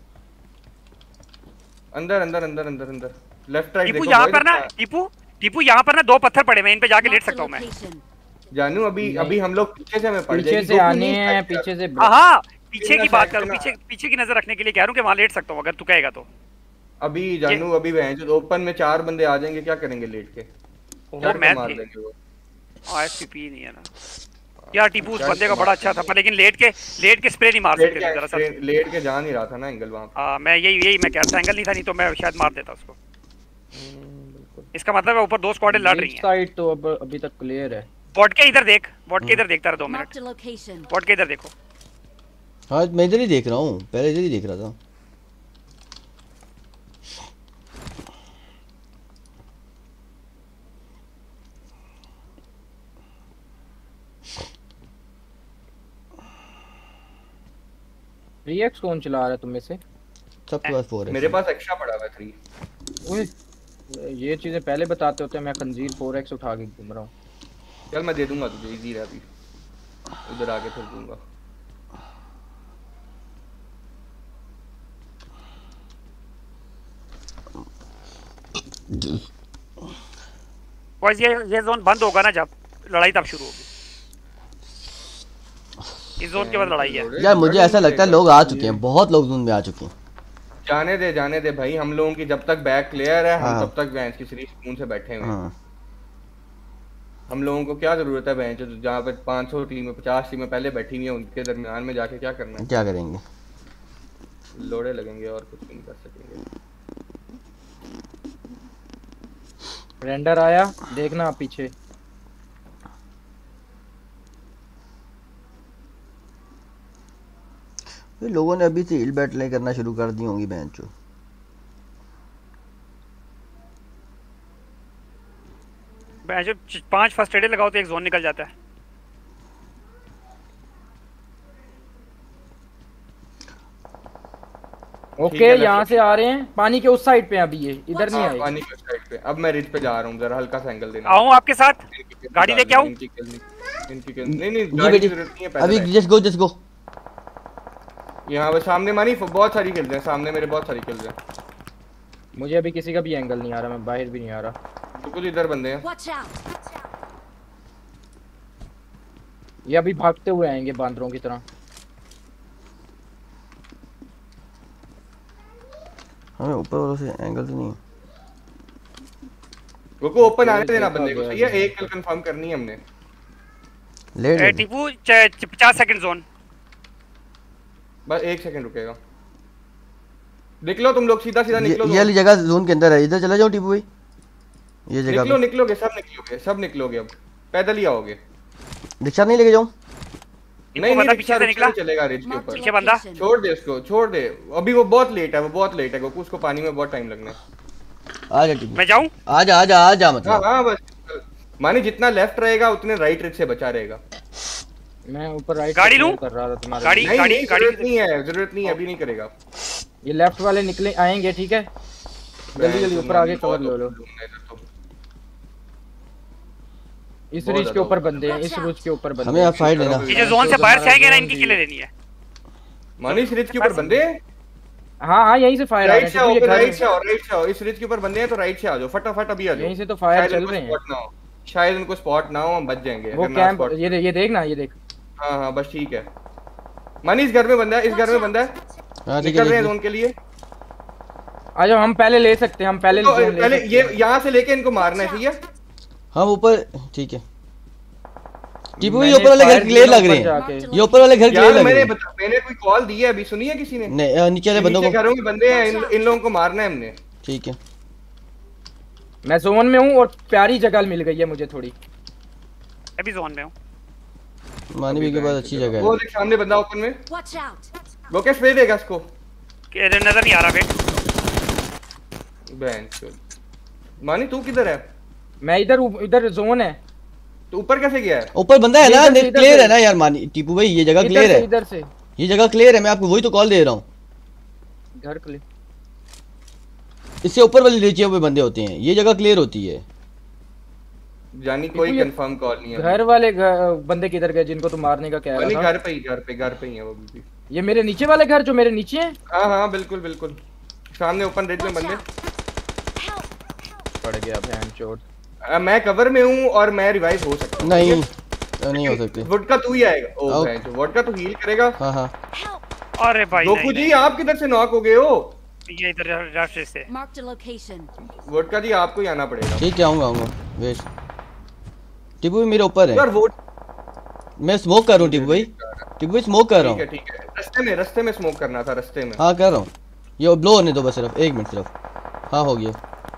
अंदर लेफ्ट राइट। टिप्पू यहाँ पर ना, टिप्पू यहाँ पर ना 2 पत्थर पड़े हैं, इन पे जाके लेट सकता हूँ मैं। जानू अभी हम लोग पीछे से हमें पड़ जाएगी, पीछे से आने हैं, पीछे से। हाँ पीछे की बात करूँ, पीछे की नजर रखने के लिए कह रहा हूँ कि वहाँ लेट सकता हूँ अगर तू कहेगा तो। अभी जानू अभी ओपन में 4 बंदे आ जाएंगे, क्या करेंगे लेट के? मैं मार देंगे वो। एसपीपी नहीं है ना यार। टिप्पू उस बंदे का बड़ा अच्छा था, पर लेकिन लेट के स्प्रे नहीं मार सकते थे दरअसल। लेट के जा नहीं रहा था ना एंगल वहां। हां मैं यही मैं कह रहा था, एंगल नहीं था, नहीं तो मैं शायद मार देता उसको। इसका मतलब है ऊपर 2 स्क्वाडें लड़ रही हैं। साइड तो अब अभी तक क्लियर है। बॉट के इधर देख, बॉट के इधर देखता रहा 2 मिनट। बॉट के इधर देखो। हां मैं इधर ही देख रहा हूं, पहले इधर ही देख रहा था। 3x कौन चला रहा है तुम में से? सबके पास 4 है, मेरे पास एक्स्ट्रा पड़ा हुआ है 3। ओए ये चीजें पहले बताते होते, मैं खंजीर 4x उठा के घूम रहा हूं। चल मैं दे दूंगा तुझे, इजी रहा अभी, उधर आके फिर दूंगा। बॉयज ये जोन बंद होगा ना जब लड़ाई तब शुरू होगी। इस जोन के बाद लड़ाई है यार। मुझे ऐसा लगता है लोग आ चुके हैं, बहुत लोग जोन में आ चुके हैं। जाने दे भाई, हम लोगों की जब तक बैक क्लियर है हम तब तक वैंस की सीरीज सुकून से बैठे हुए हैं। हम लोगों को क्या जरूरत है वैंस जहाँ पे 500 टीमें 50 टीमें पहले बैठी हुई हैं, उनके दरमियान में जाके क्या करना है? क्या करेंगे? लोड़े लगेंगे और कुछ नहीं कर सकेंगे। रेंडर आया, देखना आप पीछे। ये लोगों ने अभी से हिल बैटलें करना शुरू कर दी होंगी बेंचो। जो 5 फर्स्ट एड लगाओ तो एक जोन निकल जाता है। ओके यहाँ से आ रहे हैं पानी के उस साइड पे अभी ये इधर नहीं आए। पानी के उस साइड पे अब मैं रिज पे जा रहा हूँ, जरा हल्का सा एंगल देना। आऊँ आपके साथ गाड़ी लेके आऊँ? नहीं गाड़ी की जरूरत नहीं है, अभी जस्ट गो यहाँ पे सामने मानी बहुत सारी खेल रहे हैं, सामने मेरे बहुत सारी खेल रहे हैं। मुझे अभी किसी का भी एंगल नहीं आ रहा, मैं बाहर भी नहीं आ रहा। तो कुछ इधर बंदे हैं, ये अभी भागते हुए आएंगे बांदरों की तरह। हमें ऊपर वालों से एंगल तो नहीं। वो ओपन आने देना बंदे को, सही है। एक किल कंफर्म करनी है हमने। ले टीपू 50 सेकंड जोन, बस 1 सेकंड रुकेगा। निकलो तुम लोग, सीधा निकलो। ये वाली जगह जोन के अंदर है, इधर चला जाओ टीपू भाई। ये जगह निकलोगे, सब निकलोगे। अब पैदल ही आओगे, रिक्शा नहीं लेके जाऊं? नहीं पीछे से निकला चलेगा। रिज के ऊपर पीछे बंदा, छोड़ दे उसको, छोड़ दे। अभी वो बहुत लेट है, गोकू उसको पानी में बहुत टाइम लगना है। आ जा टीपू, मैं जाऊं? आ जा मतलब। हां बस मानी जितना लेफ्ट रहेगा उतने राइट रिज से बचा रहेगा। मैं ऊपर राइट गाड़ी लूं? कर रहा था तुम्हारा। गाड़ी जरूरत नहीं है, अभी नहीं करेगा। ये लेफ्ट वाले निकले आएंगे, ठीक है। जल्दी ऊपर आगे कवर लो। इस रिज के ऊपर बंदे हैं, इस रिज के ऊपर बंदे। हमें अब फाइट लेना। ये जो जोन से बाहर से आएंगे ना, इनकी किले लेनी है। मानी इस रिज के ऊपर बंदे। हां यहीं से फायर आ रहे हैं। राइट से आओ। इस रिज के ऊपर बंदे हैं तो राइट से आ जाओ, फटाफट अभी आ जाओ। यहीं से तो फायर चल रहे हैं। शायद उनको स्पॉट ना हो, हम बच जाएंगे। वो कैंप ये देख। हां बस ठीक है। मानी इस घर में बंदा है, हां ठीक है। निकल रहे हैं जोन के लिए। आ जाओ, हम पहले ले सकते हैं, हम पहले ये यहां से लेके इनको मारना है, ठीक है। हम ऊपर, ठीक है। टीपू ये ऊपर वाले घर क्लियर लग रहे हैं, ये ऊपर वाले घर क्लियर लग रहे हैं। मैंने कोई कॉल दी है अभी, सुनी है किसी ने? नहीं, नीचे वाले बंदों को, घरों में बंदे हैं, इन लोगों को मारना है हमने। ठीक है। मैं जोन में हूं और प्यारी जगह मिल गई है मुझे थोड़ी। अभी जोन में हूं। मानी भी के पास अच्छी जगह है। वो देख सामने बंदा ओपन में। वो कैसे स्प्रे देगा इसको? नजर नहीं आ रहा बेट। मानी तू किधर है? मैं इधर जोन है। तो ऊपर कैसे गया है? ऊपर बंदा है ना, क्लियर है ना यार। मानी टीपू भाई ये जगह क्लियर है, इधर से ये जगह क्लियर है। मैं आपको वही तो कॉल दे रहा हूँ। घर क्लियर, इससे ऊपर वाली नीचे हुए बंदे होते हैं, ये जगह क्लियर होती है। जानी कोई कंफर्म कॉल नहीं है। घर वाले बंदे किधर गए जिनको तुम मारने का कह रहा था? घर पे ही है वो भी। ये मेरे नीचे वाले घर जो मेरे नीचे हैं? हां बिल्कुल सामने ओपन रेड में बंदे। पड़ गया बहन चोट। मैं कवर में हूं और मैं रिवाइव हो सकता हूं। नहीं हो सकती। वोडका तू ही आएगा। ओ बहन जो वोडका तू हील करेगा। हां अरे भाई गोकू जी आप किधर से नॉक हो गए हो? ये इधर रास्ते से। वोडका जी आपको ही आना पड़ेगा। ठीक है, आऊंगा वेट। टीपू मेरे ऊपर है यार। मैं स्मोक कर रहा हूं टीपू भाई स्मोक कर रहा हूं। ठीक है। रास्ते में स्मोक करना था, रास्ते में। हां कर रहा हूं। ये ब्लो होने दो बस, सिर्फ 1 मिनट सिर्फ। हां हो गया।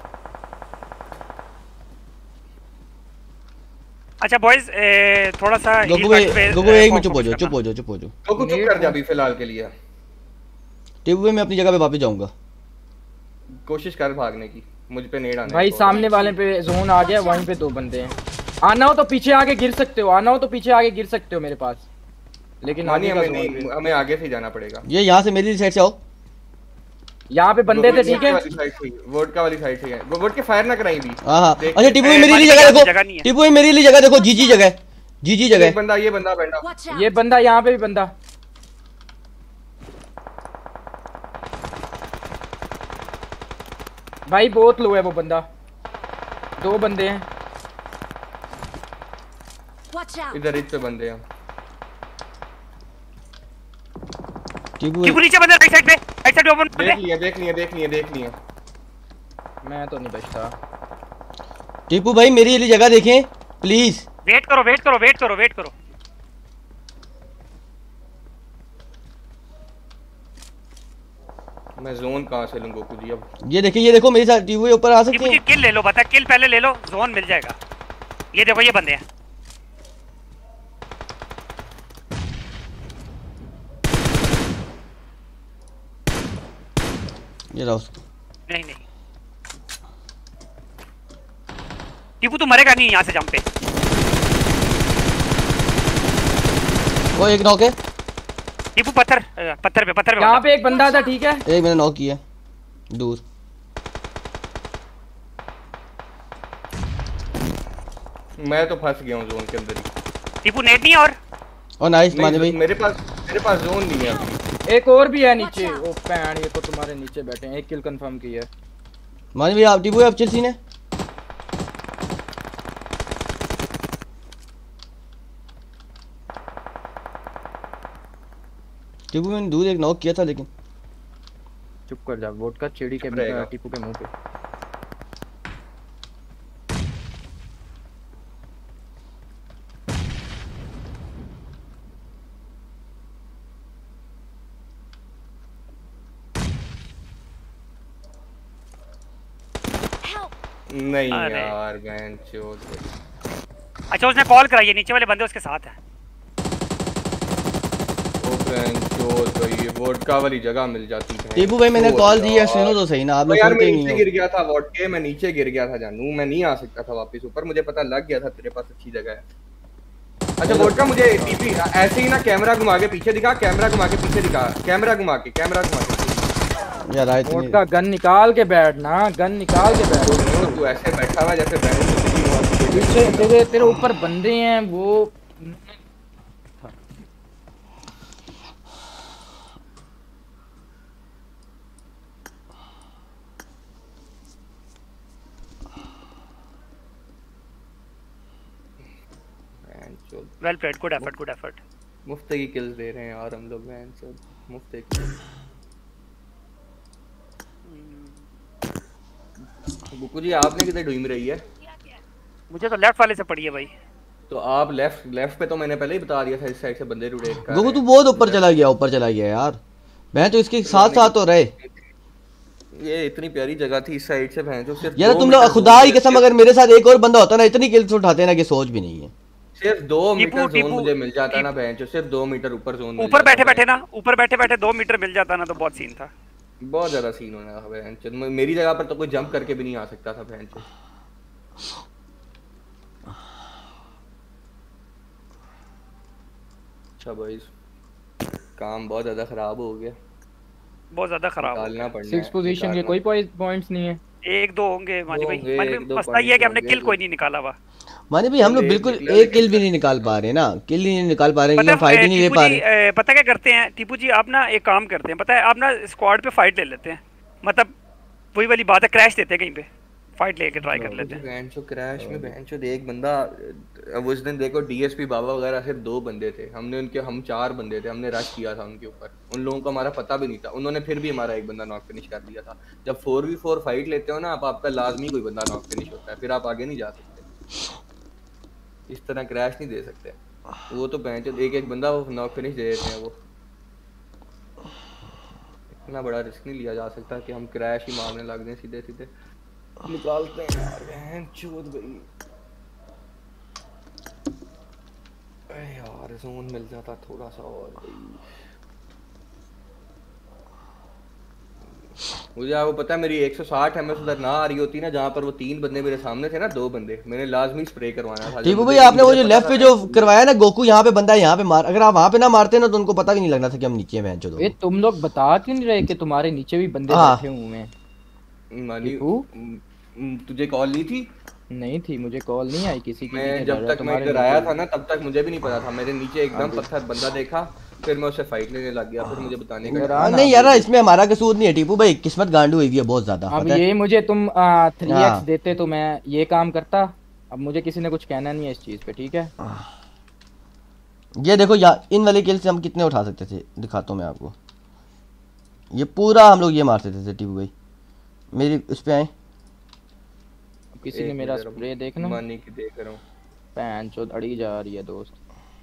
अच्छा बॉयज थोड़ा सा गोकू 1 मिनट चुप हो जाओ। गोकू चुप कर जा अभी फिलहाल के लिए। टीपू भाई मैं अपनी जगह पे वापस जाऊंगा। कोशिश कर भागने की, मुझ पे नेड आने। भाई सामने वाले पे जोन आ गया, वहीं पे 2 बंदे हैं। आना हो तो पीछे आगे गिर सकते हो, मेरे पास। लेकिन हमें आगे से जाना पड़ेगा। ये यहाँ से मेरी साइड से आओ। यहाँ पे बंदे थे, ठीक है। वोडका वाली साइड से है। वोड के फायर ना कराई भी। हां अच्छा टीपू भाई मेरी जगह देखो, टीपू भाई मेरी जगह देखो। जीजी जगह ये बंदा यहाँ पे भी बंदा। भाई बहुत लो है वो बंदा। 2 बंदे हैं इधर, इस पे बंदे हैं। टीपू नीचे बंदे राइट साइड पे ओपन देख लिया। मैं तो नहीं बचता। टीपू भाई मेरी ये जगह देखें प्लीज। वेट करो। मैं जोन कहां से लूं गोकू जी? अब ये देखो मेरे साथ टीपू के ऊपर आ सकते हैं। किल ले लो, बता किल पहले ले लो, जोन मिल जाएगा। ये देखो ये बंदे हैं। ये रहा उसको। नहीं नहीं टीपू तू मरेगा नहीं यहाँ से जंप पे। वो एक नॉक है टीपू पत्थर पे यहाँ पे एक बंदा था ठीक है। एक मैंने नॉक किया दूर। मैं तो फंस गया हूँ जोन के अंदर ही। टीपू नेट नहीं है और नाइस माने भाई। मेरे पास जोन नहीं है अभी। एक और भी है नीचे। ओ पैन ये तो तुम्हारे नीचे बैठे हैं। एक किल कंफर्म की है माने भाई। आप टीपू आप चिल सीन है। टीपू मैंने दूर एक नॉक किया था लेकिन। चुप कर जा। वोट का चिड़ी के टीपू के मुंह पे। नहीं यार बहन चोद। अच्छा उसने कॉल कराई है नीचे वाले बंदे उसके साथ हैं। ओ बहन चोद भाई ये वोडका वाली जगह मिल जाती है। टीपू भाई मैंने कॉल दी है सुनो तो सही ना। आप लोग सुनते ही नहीं हो। नीचे गिर गया था वोडके मैं नीचे गिर गया था जानू। मैं नहीं आ सकता था वापस ऊपर। मुझे पता लग गया था तेरे पास अच्छी जगह है। अच्छा वोडका मुझे टीपी ऐसे ही ना कैमरा घुमा के पीछे दिखा। कैमरा घुमा के पीछे दिखा। कैमरा घुमा के यार राइट वोट का गन निकाल के बैठ ना। गन निकाल के बैठ। तू ऐसे बैठा हुआ जैसे पीछे तेरे ऊपर बंदे हैं वो। Well played good effort. मुफ्त की किल्स दे रहे हैं यार हम लोग बहन चोद। मुफ्त की बुकू जी आपने किधर ढूंढ रही है? मुझे तो लेफ्ट वाले से पड़ी है भाई। तो आप लेफ्ट पे तो मैंने पहले ही बता दिया था इस साइड से बंदे रुड़े कर। बुकू तू बहुत ऊपर चला गया यार। मैं तो इसके साथ तो रहे। ये इतनी प्यारी जगह थी इस साइड से बहन जो सिर्फ यार तुम लोग खुदा की कसम अगर मेरे साथ एक और बंदा होता ना इतनी किल्स उठाते ना कि सोच भी नहीं है। सिर्फ 2 मीटर जोन मुझे मिल जाता ना बहन जो सिर्फ 2 मीटर ऊपर जोन ऊपर बैठे 2 मीटर मिल जाता ना तो बहुत सीन था। बहुत ज्यादा सीन होना था बहन। मेरी जगह पर तो कोई जंप करके भी नहीं आ सकता था बहन। अच्छा भाई काम बहुत ज्यादा खराब हो गया। बहुत ज्यादा खराब हो गया। 6 पोजीशन के कोई पॉइंट्स नहीं है। 1-2 होंगे मानी भाई। मसला ये है कि हमने किल कोई नहीं निकाला हुआ। मानी भाई हम लोग बिल्कुल एक किल भी नहीं निकाल पा रहे ना। किल नहीं निकाल पा रहे क्योंकि हम फाइट ही नहीं ले पा रहे। पता क्या करते हैं टीपू जी आप ना एक काम करते हैं पता है आप ना स्क्वाड पे फाइट ले लेते हैं। मतलब वही वाली बात है क्रैश देते हैं कहीं पे फाइट लेके ट्राई कर लेते हैं। बेंचो क्रैश में बेंचो एक बंदा अब उस दिन देखो डीएसपी बाबा वगैरह सिर्फ 2 बंदे थे। हम 4 बंदे थे। हमने रश किया था उनके ऊपर। उन लोगों को हमारा पता भी नहीं था। उन्होंने फिर भी हमारा एक बंदा नॉक फिनिश कर दिया था। जब 4v4 फाइट लेते हो ना आप आपका लाजमी कोई बंदा नॉक फिनिश होता है फिर आप आगे नहीं जा सकते। इस तरह क्रैश नहीं दे सकते। वो तो बेंचो एक बंदा वो नॉक फिनिश दे देते हैं। वो इतना बड़ा रिस्क नहीं लिया जा सकता कि हम क्रैश ही मारने लग जाएं सीधे सीधे। निकालते हैं यार बहन चोद भाई। यार जोन मिल जाता थोड़ा सा और भाई। मुझे आपको पता है मेरी 160 एमएस उधर ना आ रही होती ना जहाँ पर वो 3 बंदे मेरे सामने थे ना 2 बंदे मैंने लाजमी स्प्रे करवाना था। टीपू भाई आपने वो जो लेफ्ट पे जो करवाया ना गोकू यहाँ पे बंदा है यहाँ पे मार। अगर आप वहाँ पे ना मारते ना तो उनको पता भी नहीं लगना था कि हम नीचे हैं। जो तुम लोग बता क्यों नहीं रहे कि तुम्हारे नीचे भी बंदे बैठे हुए हैं? तुझे कॉल नहीं थी? नहीं थी मुझे कॉल नहीं आई किसी की। मैं जब तक मैं इधर आया था ना तब तक मुझे भी नहीं पता था। मेरे नीचे एकदम पत्थर बंदा देखा फिर मैं उससे फाइट लेने लग गया। फिर मुझे बताने का नहीं यार इसमें हमारा कसूर नहीं है टीपू भाई। किस्मत गांडू हुई है बहुत ज्यादा। अब ये मुझे तुम 3x देते तो मैं ये काम करता। अब मुझे किसी ने कुछ कहना नहीं है इस चीज पे ठीक है। ये देखो यार इन वाले किल से हम कितने उठा सकते थे दिखाता हूँ मैं आपको। ये पूरा हम लोग ये मार सकते थे टीपू भाई। मेरी उस पे आए किसी ने मेरा स्प्रे देखना मानी की देख रहा हूं। पैन चोद अड़ी जा रही है दोस्त।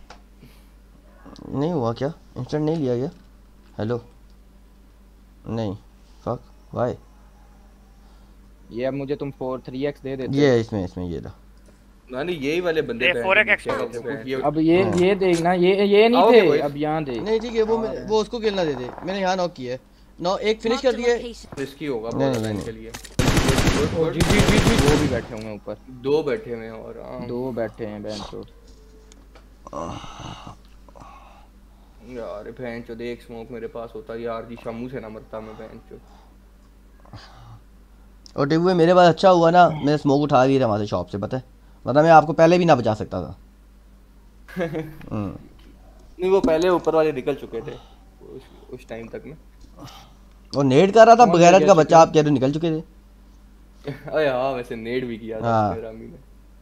नहीं हुआ क्या? इंस्टेंट नहीं लिया गया? हेलो नहीं फक व्हाई? ये अब मुझे तुम 3x दे देते। ये इसमें ये रहा। नानी यही वाले बंदे 4x अब ये देखना ये नहीं थे। अब यहाँ दे नहीं ठीक है वो उसको खेलना दे दे। मैंने यहाँ नॉक किया है। नो एक फिनिश कर दिए। रिस्की होगा नहीं, बहुत नहीं, के लिए। ओ जी वो भी बैठे होंगे ऊपर। 2 बैठे हुए हैं और 2 बैठे हैं बहन चो। यार बहन चो देख स्मोक मेरे पास होता यार जी शम्मू से ना मरता मैं बहन चो। और टिब्बू मेरे पास अच्छा हुआ ना, मैंने स्मोक उठा लिया था वहाँ से शॉप से, पता है, वरना मैं आपको पहले भी ना बचा सकता था। नहीं वो पहले ऊपर वाले निकल चुके थे उस टाइम तक ना। और नेड कर रहा था बगैरत का बच्चा, आप कह रहे निकल चुके थे। अरे हाँ वैसे नेड भी किया था हाँ। रामी ने।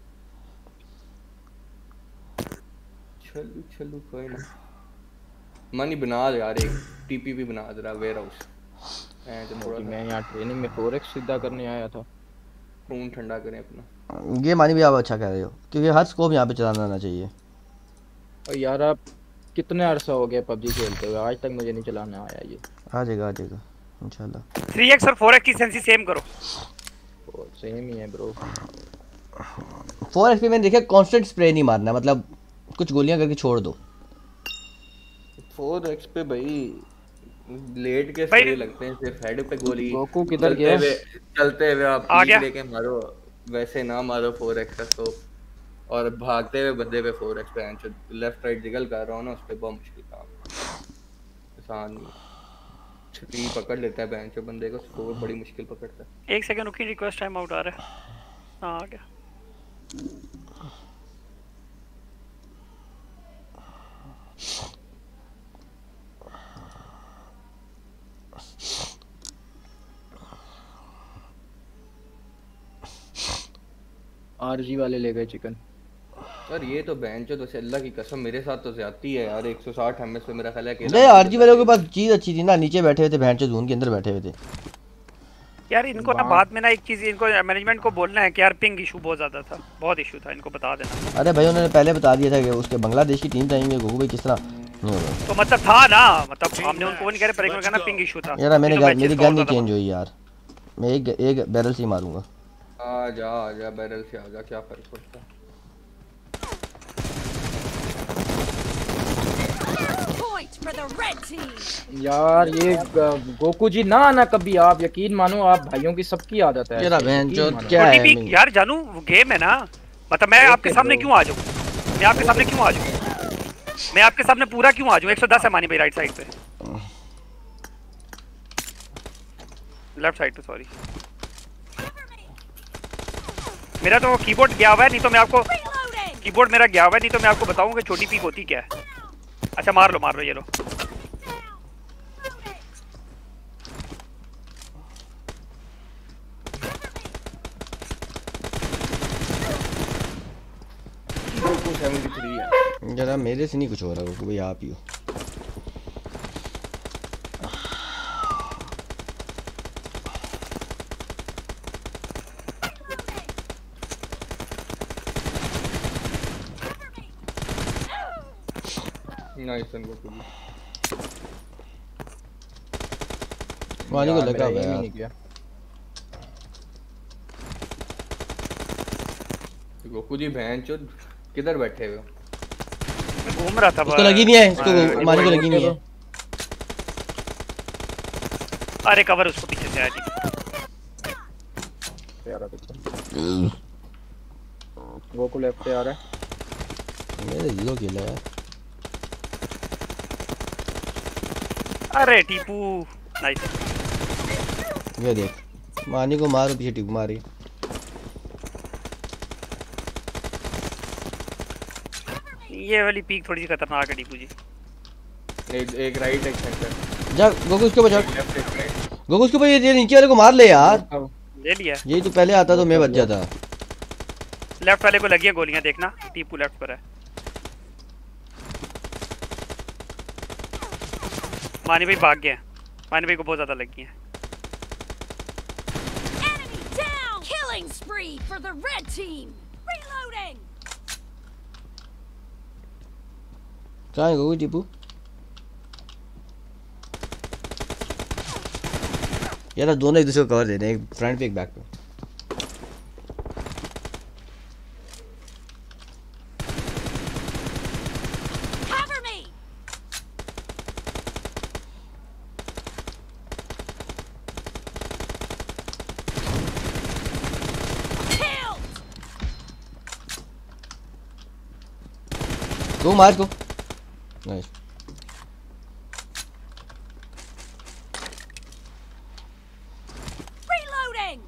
चलो कोई ना। मनी बना दे यार, एक टीपीपी बना दे रहा वेयर हाउस। मैं यहाँ ट्रेनिंग में 4x सीधा करने आया था। खून ठंडा करें अपना। ये मानी भी आप अच्छा कह रहे हो, क्योंकि हर स्कोप यहाँ पे चलाना आना चाहिए। और यार आप कितने अरसा हो गया पबजी खेलते हुए, आज तक मुझे नहीं चलाना आया ये। आ जाएगा इंशाल्लाह। 3x और 4x की सेंसी सेम करो। सेम ही है ब्रो। 4x पे मैंने देखा कांस्टेंट स्प्रे नहीं मारना, मतलब कुछ गोलियां करके छोड़ दो। 4x पे भाई लेट के स्प्रे लगते हैं, सिर्फ हेड पे गोली। गोकू किधर गया? चलते हुए आप आ गया लेके मारो, वैसे ना मारो 4x का स्कोप। और भागते हुए बंदे पे 4x पे एंड लेफ्ट राइट जिगल कर रहा हूं ना, उस पे बहुत मुश्किल काम आसान नहीं। छुरी पकड़ लेता है बेंच पे बंदे को, स्कोर बड़ी मुश्किल पकड़ता है। 1 सेकंड रुकिए, रिक्वेस्ट टाइम आउट आ रहा है। हां आ गया। आरजी वाले ले गए चिकन। यार ये तो बेंचो तो अल्लाह की कसम मेरे साथ तो ज्यादती है यार। 160 एमएस पे मेरा ख्याल है कि नहीं आरजी वालों के पास चीज अच्छी थी ना, नीचे बैठे हुए थे बेंच जोन के अंदर बैठे हुए थे यार। इनको ना बाद में ना एक चीज इनको मैनेजमेंट को बोलना है कि यार पिंग इशू बहुत ज्यादा था, बहुत इशू था, इनको बता देना। अरे भाई उन्होंने पहले बता दिया था कि उसके बांग्लादेश की टीम चाहिए। गोगू भाई किस तरह नहीं होगा, तो मतलब था ना, मतलब हमने उनको नहीं कह रहे, पर इन्होंने कहा ना पिंग इशू था। यार मेरी गन नहीं चेंज हुई यार, मैं एक बैरल से ही मारूंगा। आ जा बैरल से आ जा, क्या फर्क पड़ता है। यार ये गोकू जी ना आना कभी, आप यकीन मानो आप भाइयों की सबकी आदत है। तेरा बहन जो क्या है यार जानू गेम है ना, मतलब मैं आपके सामने क्यों आ जाऊं, मैं आपके सामने क्यों आ जाऊं, मैं आपके सामने पूरा क्यों आ जाऊं। 110 है मानी भाई राइट साइड पे, लेफ्ट साइड पे सॉरी। मेरा तो कीबोर्ड गया हुआ है, नहीं तो मैं आपको कीबोर्ड मेरा गया हुआ है, नहीं तो मैं आपको बताऊंगा छोटी पीक होती क्या है। अच्छा मार लो ये लो। जरा मेरे से नहीं कुछ हो रहा है भाई, आप ही हो। वानी को लगा हुआ है गोकू जी बहन चोद किधर बैठे हुए हो? घूम रहा था। उसको लगी नहीं है, इसको मानी को लगी नहीं है। अरे कवर उसको पीछे से आया जी। गोकू लेफ्ट पे आ रहा है, मेरे जीरो किल है। अरे टीपू नाइस। ये देख मानी को मारो, पीछे टीपू मारी। ये वाली पीक थोड़ी सी खतरनाक है टीपू जी। एक राइट एक सेंटर। जा गोकू उसके ऊपर, गोकू उसके ऊपर, ये नीचे वाले को मार ले यार। ले लिया, यही तो पहले आता तो मैं बच जाता। लेफ्ट वाले को लगी है गोलियां, देखना टीपू लेफ्ट पर है। मानी भाई भाग गए, मानी भाई को बहुत ज्यादा लगी है। Killing spree for the red team. Reloading. कहाँ है गोकू टीपू? यार दोनों एक दूसरे को कवर दे रहे हैं, एक फ्रंट पे एक बैक पे। तू मार को। नाइस। Reloading.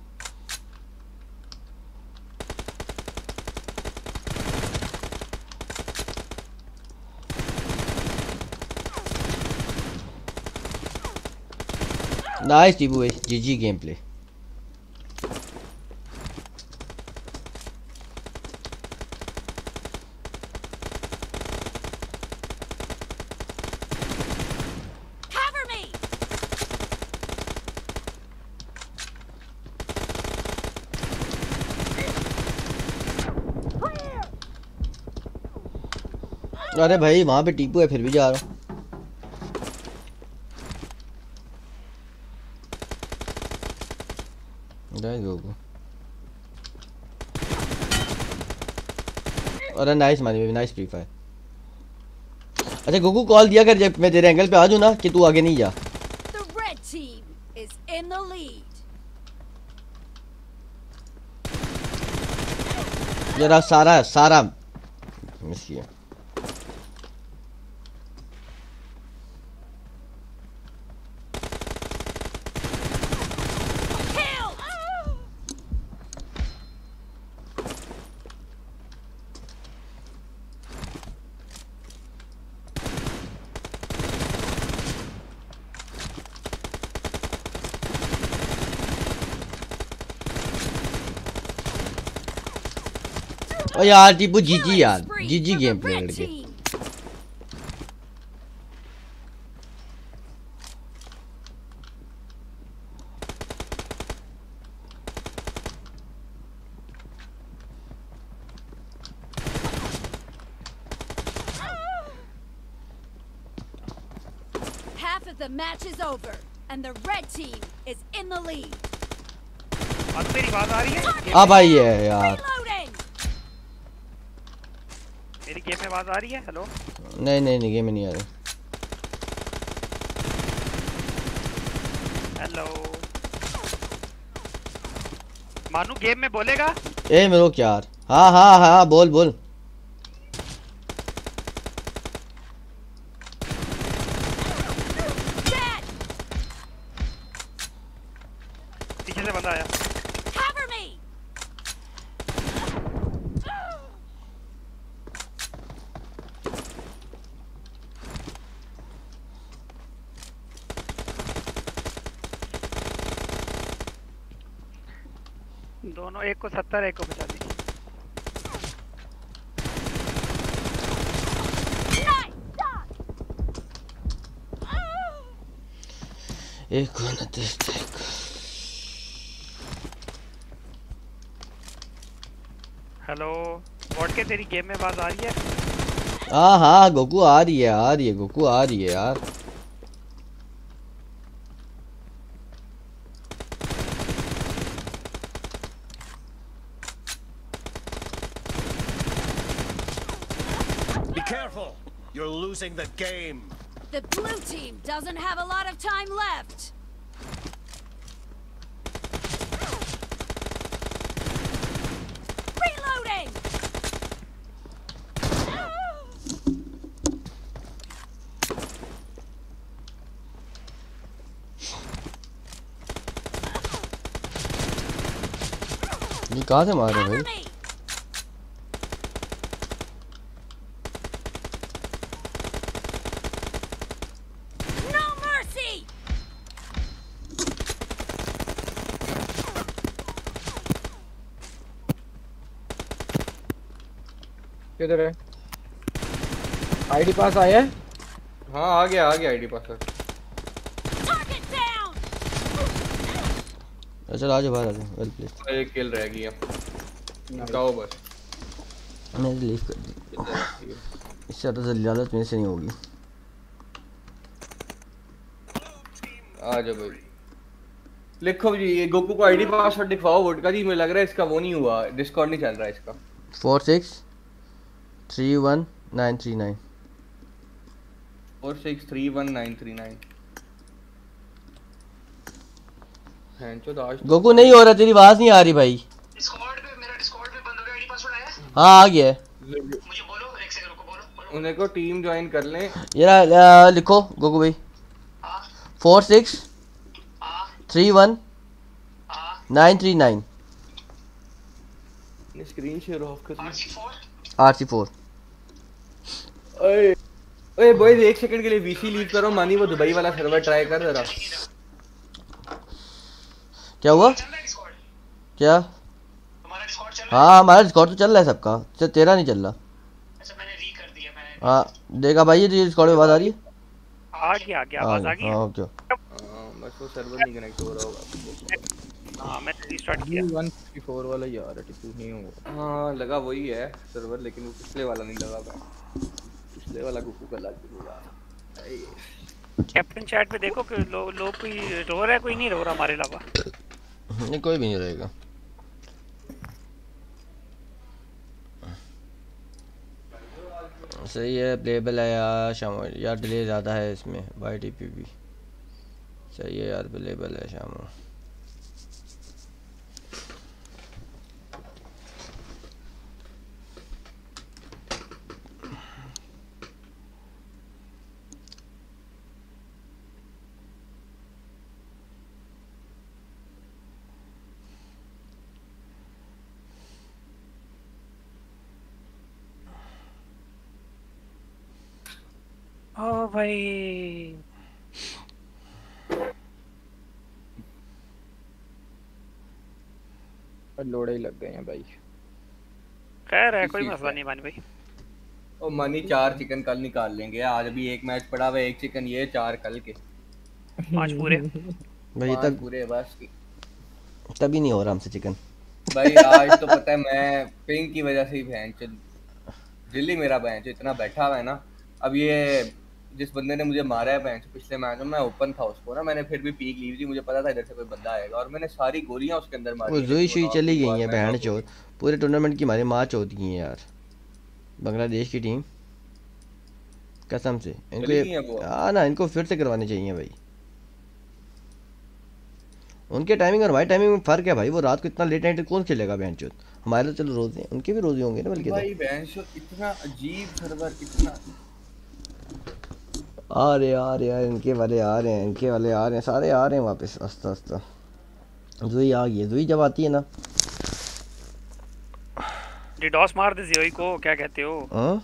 नाइस टीबू भाई, जीजी गेम प्ले। Cover me. अरे भाई वहां पे टीपू है, फिर भी जा रहा हूँ। गोकू, अरे nice Mani baby, nice free fire. अच्छा गोकू कॉल दिया कर जब मैं तेरे एंगल पे आ जाऊँ ना कि तू आगे नहीं जा। The red team is in the lead. जरा सारा मिस किया। Kill. ओ यार टीपू जीजी Killing यार, spree GG for the game play red लड़के। team. Half of the match is over, and the red team is in the lead. अब मेरी आवाज आ रही है? अब आई है यार। Reloading. मेरी गेम में आवाज आ रही है? हेलो नहीं गेम में नहीं आ रही। हेलो मानू गेम में बोलेगा? ए मेरे को यार, हाँ बोल। Dead. पीछे से बंदा आया। Cover me. दोनों, एक को 70, एक को 50। Nice shot. एक को 29 तक। हेलो वॉट के तेरी गेम में आवाज आ रही है? हाँ गोकू आ रही है गोकू आ रही है यार। Be careful! You're losing the game. The blue team doesn't have a lot of time left. Reloading. ये कहाँ से मार रहे Cover भाई? me. No mercy. किधर है? आईडी पास आया है? हाँ आ गया आईडी पास। Target down. चल आजा बाहर आजा। Well played. एक किल रह गई अब। निकाओ बस। मैंने लीव कर दी। इससे ज़्यादा जल्दी मेरे से नहीं होगी। आ जाओ भाई। लिखो जी ये गोकू को आईडी पासवर्ड दिखाओ वोडका जी। मुझे लग रहा है इसका वो नहीं हुआ, डिस्कॉर्ड नहीं चल रहा है इसका। 46319339 46319339। गोकू नहीं हो रहा, तेरी आवाज नहीं आ रही भाई। डिस्कॉर्ड पे मेरा डिस्कॉर्ड पे बंदों का आईडी पासवर्ड आया है? हाँ आ गया है। मुझे बोलो, एक सेकंड रुको, बोलो। उन्हें को टीम ज्वाइन कर लें। ये लिखो गोगू भाई 4631939 स्क्रीन शेयर ऑफ कर। RC4 ओए बॉयज 1 सेकंड के लिए वीसी लीव करो। मानी वो दुबई वाला सर्वर ट्राई कर जरा। क्या हुआ? क्या? हाँ हमारा डिस्कॉर्ड तो चल रहा है सबका, तेरा नहीं चल रहा। हाँ देखा भाई, ये डिस्कॉर्ड में आवाज आ रही है? आ गया आवाज आ गई। हाँ क्या? बस वो सर्वर नहीं कनेक्ट हो रहा होगा। हाँ मैंने रीस्टार्ट किया। 164 वाला यार टिप्पू नहीं होगा। हाँ लगा वही है सर्वर, लेकिन वो पिछले वाला नहीं लगा था। पिछले वाला गुफू का लग गया। कैप्टन चैट पे देखो कि लोग कोई रो रहा है, कोई नहीं रो रहा हमारे अलावा। नहीं कोई भी नहीं रहेगा। सही है, प्लेबल है यार शाम यार, डिले ज़्यादा है इसमें YTPP। सही है यार, प्लेबल है शाम। ओ भाई लोड़े ही लग गए हैं भाई। खैर है, कोई मसला नहीं मानी भाई। ओ मनी 4 चिकन कल निकाल लेंगे। आज अभी एक मैच पड़ा हुआ, 1 चिकन ये 4 कल के 5 पूरे भाई। 5 पूरे बस तभी नहीं हो रहा हमसे चिकन भाई। आज तो पता है मैं पिंग की वजह से ही दिल्ली मेरा बहन इतना बैठा हुआ है ना। अब ये जिस बंदे ने मुझे मारा है बहन पिछले मैच में, मैं ओपन था उसको ना, मैंने फिर भी पीक ली थी। मुझे पता था इधर से कोई बंदा आएगा और मैंने सारी गोलियां उसके अंदर मारी। वो जुई शुई चली गई है बहन चोद। पूरे टूर्नामेंट की हमारी माँ चोद गई है यार, बांग्लादेश की टीम कसम से। इनको हाँ ना, इनको फिर से करवाने चाहिए भाई। उनके टाइमिंग और हमारी टाइमिंग में फर्क है भाई। वो रात को इतना लेट नाइट कौन खेलेगा बहन चोद? हमारे तो चलो रोजे, उनके भी रोजे होंगे ना बल्कि। भाई बहन इतना अजीब सर्वर, इतना आ रहे इनके वाले आ रहे हैं, इनके वाले आ रहे हैं, सारे आ रहे हैं वापस आस्ता आस्ता। जुई आ गई है। जुई जब आती है ना डिडॉस मार दे जियोई को, क्या कहते हो? हाँ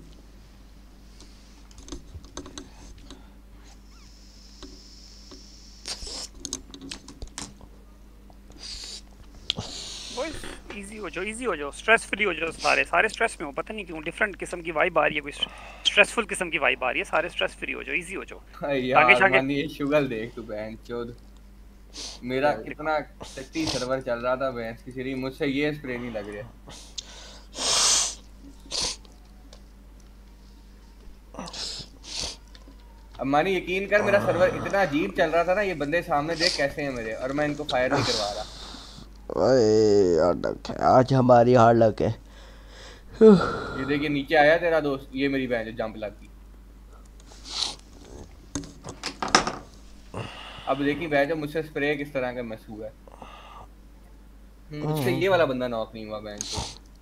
इजी हो जाओ, स्ट्रेस फ्री हो जाओ। सारे स्ट्रेस में हो, पता नहीं क्यों डिफरेंट किस्म की वाइब आ रही है, कोई स्ट्रेसफुल किस्म की वाइब आ रही है। सारे स्ट्रेस फ्री हो जाओ, इजी हो जाओ। यार मानी ये शुगल देख तू बहन चोद, मेरा कितना टट्टी सर्वर चल रहा था भैंस की सीरी, मुझसे ये स्प्रे नहीं लग रहा। अब मानी यकीन कर, मेरा सर्वर इतना अजीब चल रहा था ना, ये बंदे सामने देख कैसे हैं मेरे, और मैं इनको फायर नहीं करवा रहा। आज हमारी हार्ड लक है। ये देखिए नीचे आया तेरा दोस्त, ये मेरी बहन जो जंप लग गई। अब देखिए बहन जो मुझसे स्प्रे किस तरह का मिस हुआ है। मुझसे ये वाला बंदा नॉक नहीं हुआ बहन को।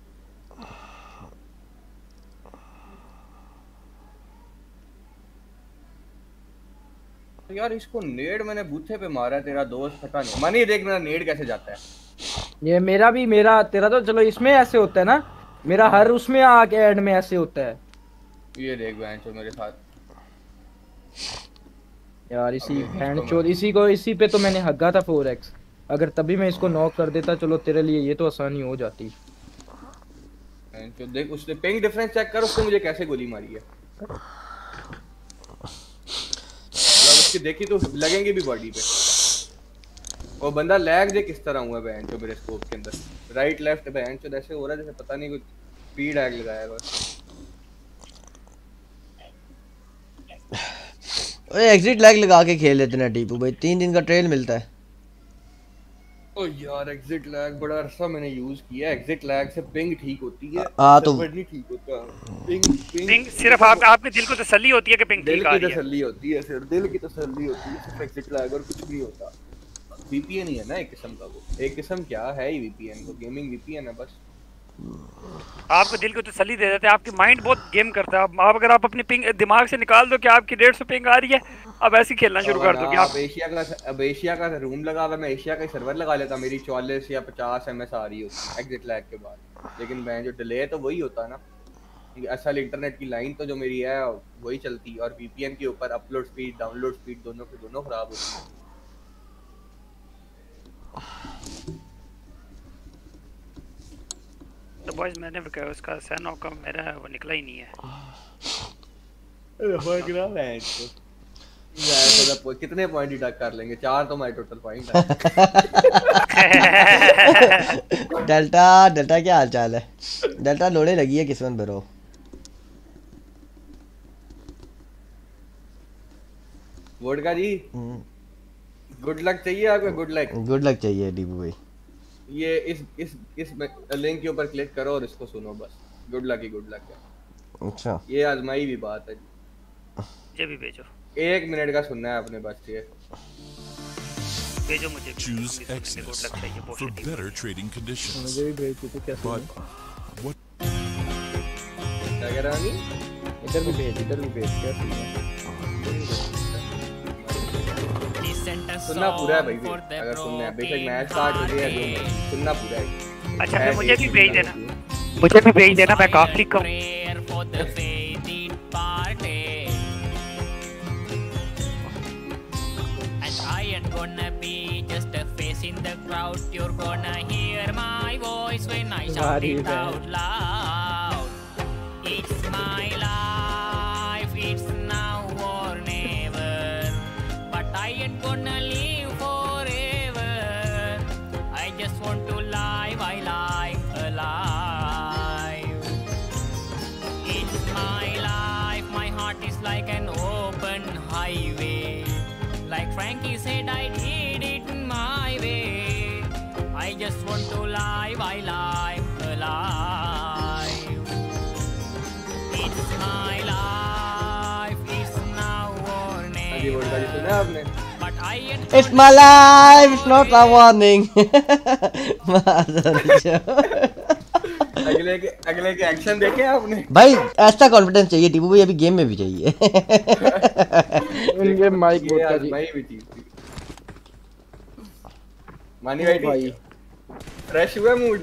यार इसको नेड मैंने बूथे पे मारा है, तेरा दोस्त पता नहीं। मानी देख मेरा नेड कैसे जाता है। ये मेरा तेरा तो चलो इसमें ऐसे होता है ना, मेरा हर उसमें आके एड में ऐसे होता है। ये देख बहन चो मेरे साथ यार इसी पे तो मैंने हग्गा था 4x। अगर तभी मैं इसको नॉक कर देता, चलो तेरे लिए ये तो आसानी हो जाती। बहन चो देख उसने पिंग डिफरेंस चेक कर, उसने मुझे कैसे गोली मारी है। उसकी देखी तो लगेंगे भी बॉडी पे। वो बंदा लैग दे किस तरह हुआ बहन चो मेरे स्कोप के अंदर, राइट लेफ्ट बहन चो ऐसे हो रहा है जैसे पता नहीं कोई स्पीड हैक लगाया बस। ओए एग्जिट लैग लगा के खेल लेते ना टीपू भाई, 3 दिन का ट्रेल मिलता है। ओ यार एग्जिट लैग बड़ा अरसा मैंने यूज किया है। एग्जिट लैग से पिंग ठीक होती है, तो नहीं ठीक होता। पिंग सिर्फ आपके दिल को तसल्ली होती है कि पिंग ठीक आ रही है। दिल की तसल्ली होती है, सिर्फ दिल की तसल्ली होती है, सिर्फ एग्जिट लैग और कुछ नहीं होता। वीपीएन ही है ना एक किस्म का, वो एक किस्म क्या है ही वीपीएन, वो गेमिंग वीपीएन है बस। आपको दिल को तसल्ली दे देते हैं, आपकी माइंड बहुत गेम करता है। आप अगर आप अपनी पिंग दिमाग से निकाल दो कि आपकी 150 पिंग आ रही है, अब ऐसे खेलना शुरू कर दो कि आप एशिया का रूम लगा हुआ, मैं एशिया का सर्वर लगा लेता, मेरी 44 या 50 एमएस आ रही होती एग्जिट लैग के बाद। लेकिन मैं जो डिले है तो वही होता ना, असल इंटरनेट की लाइन तो जो मेरी है वही चलती, और वीपीएन के ऊपर अपलोड स्पीड डाउनलोड स्पीड दोनों के दोनों खराब होती है। तो बॉयज मैंने भी कहा उसका सैनो का मेरा वो निकला ही नहीं है। कितने पॉइंट डिडक्ट कर लेंगे? 4 तो हमारे टोटल पॉइंट है। डेल्टा डेल्टा क्या हाल चाल है? डेल्टा लोड़े लगी है किस्मत bro. Vodka ji good luck चाहिए आपको? गुड लक चाहिए डीबू भाई। ये इस लिंक के ऊपर क्लिक करो और इसको सुनो बस। गुड लक ही गुड लक है। अच्छा ये आजमाई भी बात है। मुझे भी भेजो। 1 मिनट का सुनना है आपने बस। ये भेजो मुझे भी। Choose Exodus for better trading conditions. मुझे भी भेज दो कैसे? What? क्या कह रहा है? इधर भी भेज क्या है? सुनना पूरा है भाई, अगर सुनना है बेशक मैच स्टार्ट हो गया है, सुनना पूरा है। अच्छा फिर मुझे भी भेज देना, मुझे भी भेज देना, मैं काफी कम। Gonna be just a face in the crowd. You're gonna hear my voice when I shout it out loud. It's my life, it's now or never. But I ain't gonna live forever. I just want to live my life alive. It's my life, my heart is like an open highway. Like Frankie said, I did it my way. I just want to live my life alive. It's my life, it's now or never. But I ain't It's my life, it's not a warning. अगले के action देखे आपने? भाई ऐसा confidence चाहिए टीपू भाई, अभी game में भी चाहिए। इनके माइक ये आजमाई भी थी। मानी भाई फ्रेश हुआ मूड?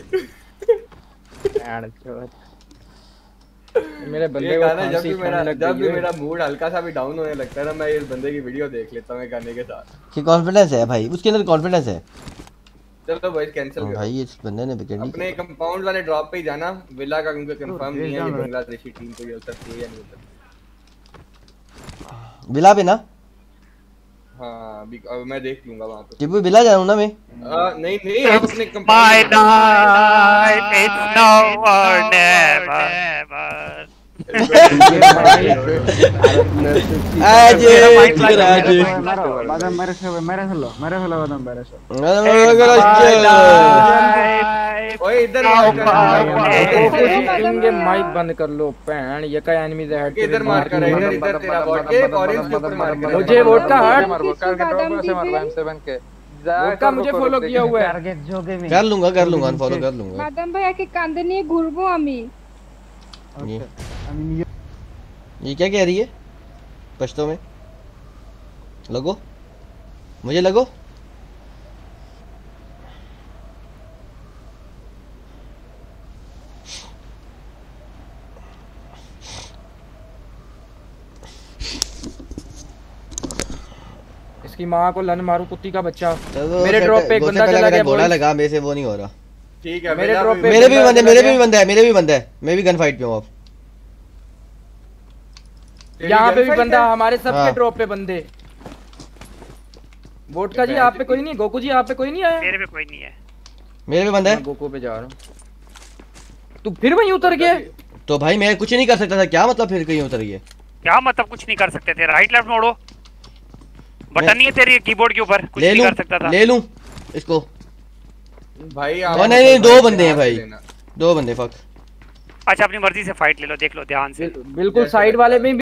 मेरे बंदे को जब भी मेरा मूड हल्का सा भी डाउन होने लगता है ना, मैं इस बंदे की वीडियो देख लेता हूँ गाने के साथ। कि कॉन्फिडेंस है भाई, उसके अंदर कॉन्फिडेंस है। चलो भाई कैंसिल करो भाई, इस बंदे ने विकेट नहीं। अपने कंपाउंड वाले ड्रॉप पे ही जाना, विला का क्योंकि कंफर्म नहीं है कि बांग्लादेशी टीम को ये उतर सकती है या नहीं उतर। विला पे ना? हां अब मैं देख लूंगा वहां पे। टिप्पू विला जाऊं ना मैं? नहीं आप अपने compound it's now or never. आज ओए इधर इनके माइक बंद कर लो पैन, ये का एनिमी दे हेड इधर मार कर इधर तेरा बॉट के ऑरेंज के ऊपर मार कर। मुझे वोट का हट कर के ड्रॉप से मार रहा है M7 के। वोट का मुझे फॉलो किया हुआ है। कर लूंगा अनफॉलो कर लूंगा। मादम भैया के कांदे नहीं घुरबो আমি। ये क्या कह रही है पश्तो में? लगो मुझे लगो। इसकी माँ को लन मारू कुत्ती का बच्चा। मेरे ड्रॉप पे एक बंदा चला गया। घोड़ा लगा, मेरे से वो नहीं हो रहा। ठीक है मेरे ड्रॉप पे मेरे भी बंदा है मैं भी गन फाइट पे हूं। अब यहाँ पे भी बंदा, हमारे सबके ड्रॉप पे बंदे। वोटका जी आप पे कोई नहीं? गोकू जी आप पे कोई नहीं आया? मेरे पे कोई नहीं है। मेरे पे बंदा है। गोकू पे जा रहा हूँ। तू फिर वहीं उतर गया? तो भाई मैं कुछ नहीं कर सकता था, क्या मतलब फिर कहीं उतर गया? क्या मतलब कुछ नहीं कर सकते थे? राइट लेफ्ट मोड़ो, बटन नहीं है तेरे कीबोर्ड के ऊपर, कुछ नहीं कर सकता था। ले लूं इसको भाई? नहीं 2 बंदे हैं भाई, 2 बंदे। फक अच्छा अपनी मर्जी से फाइट ले लो, देख लो ध्यान से। बिल्कुल साइड वाले में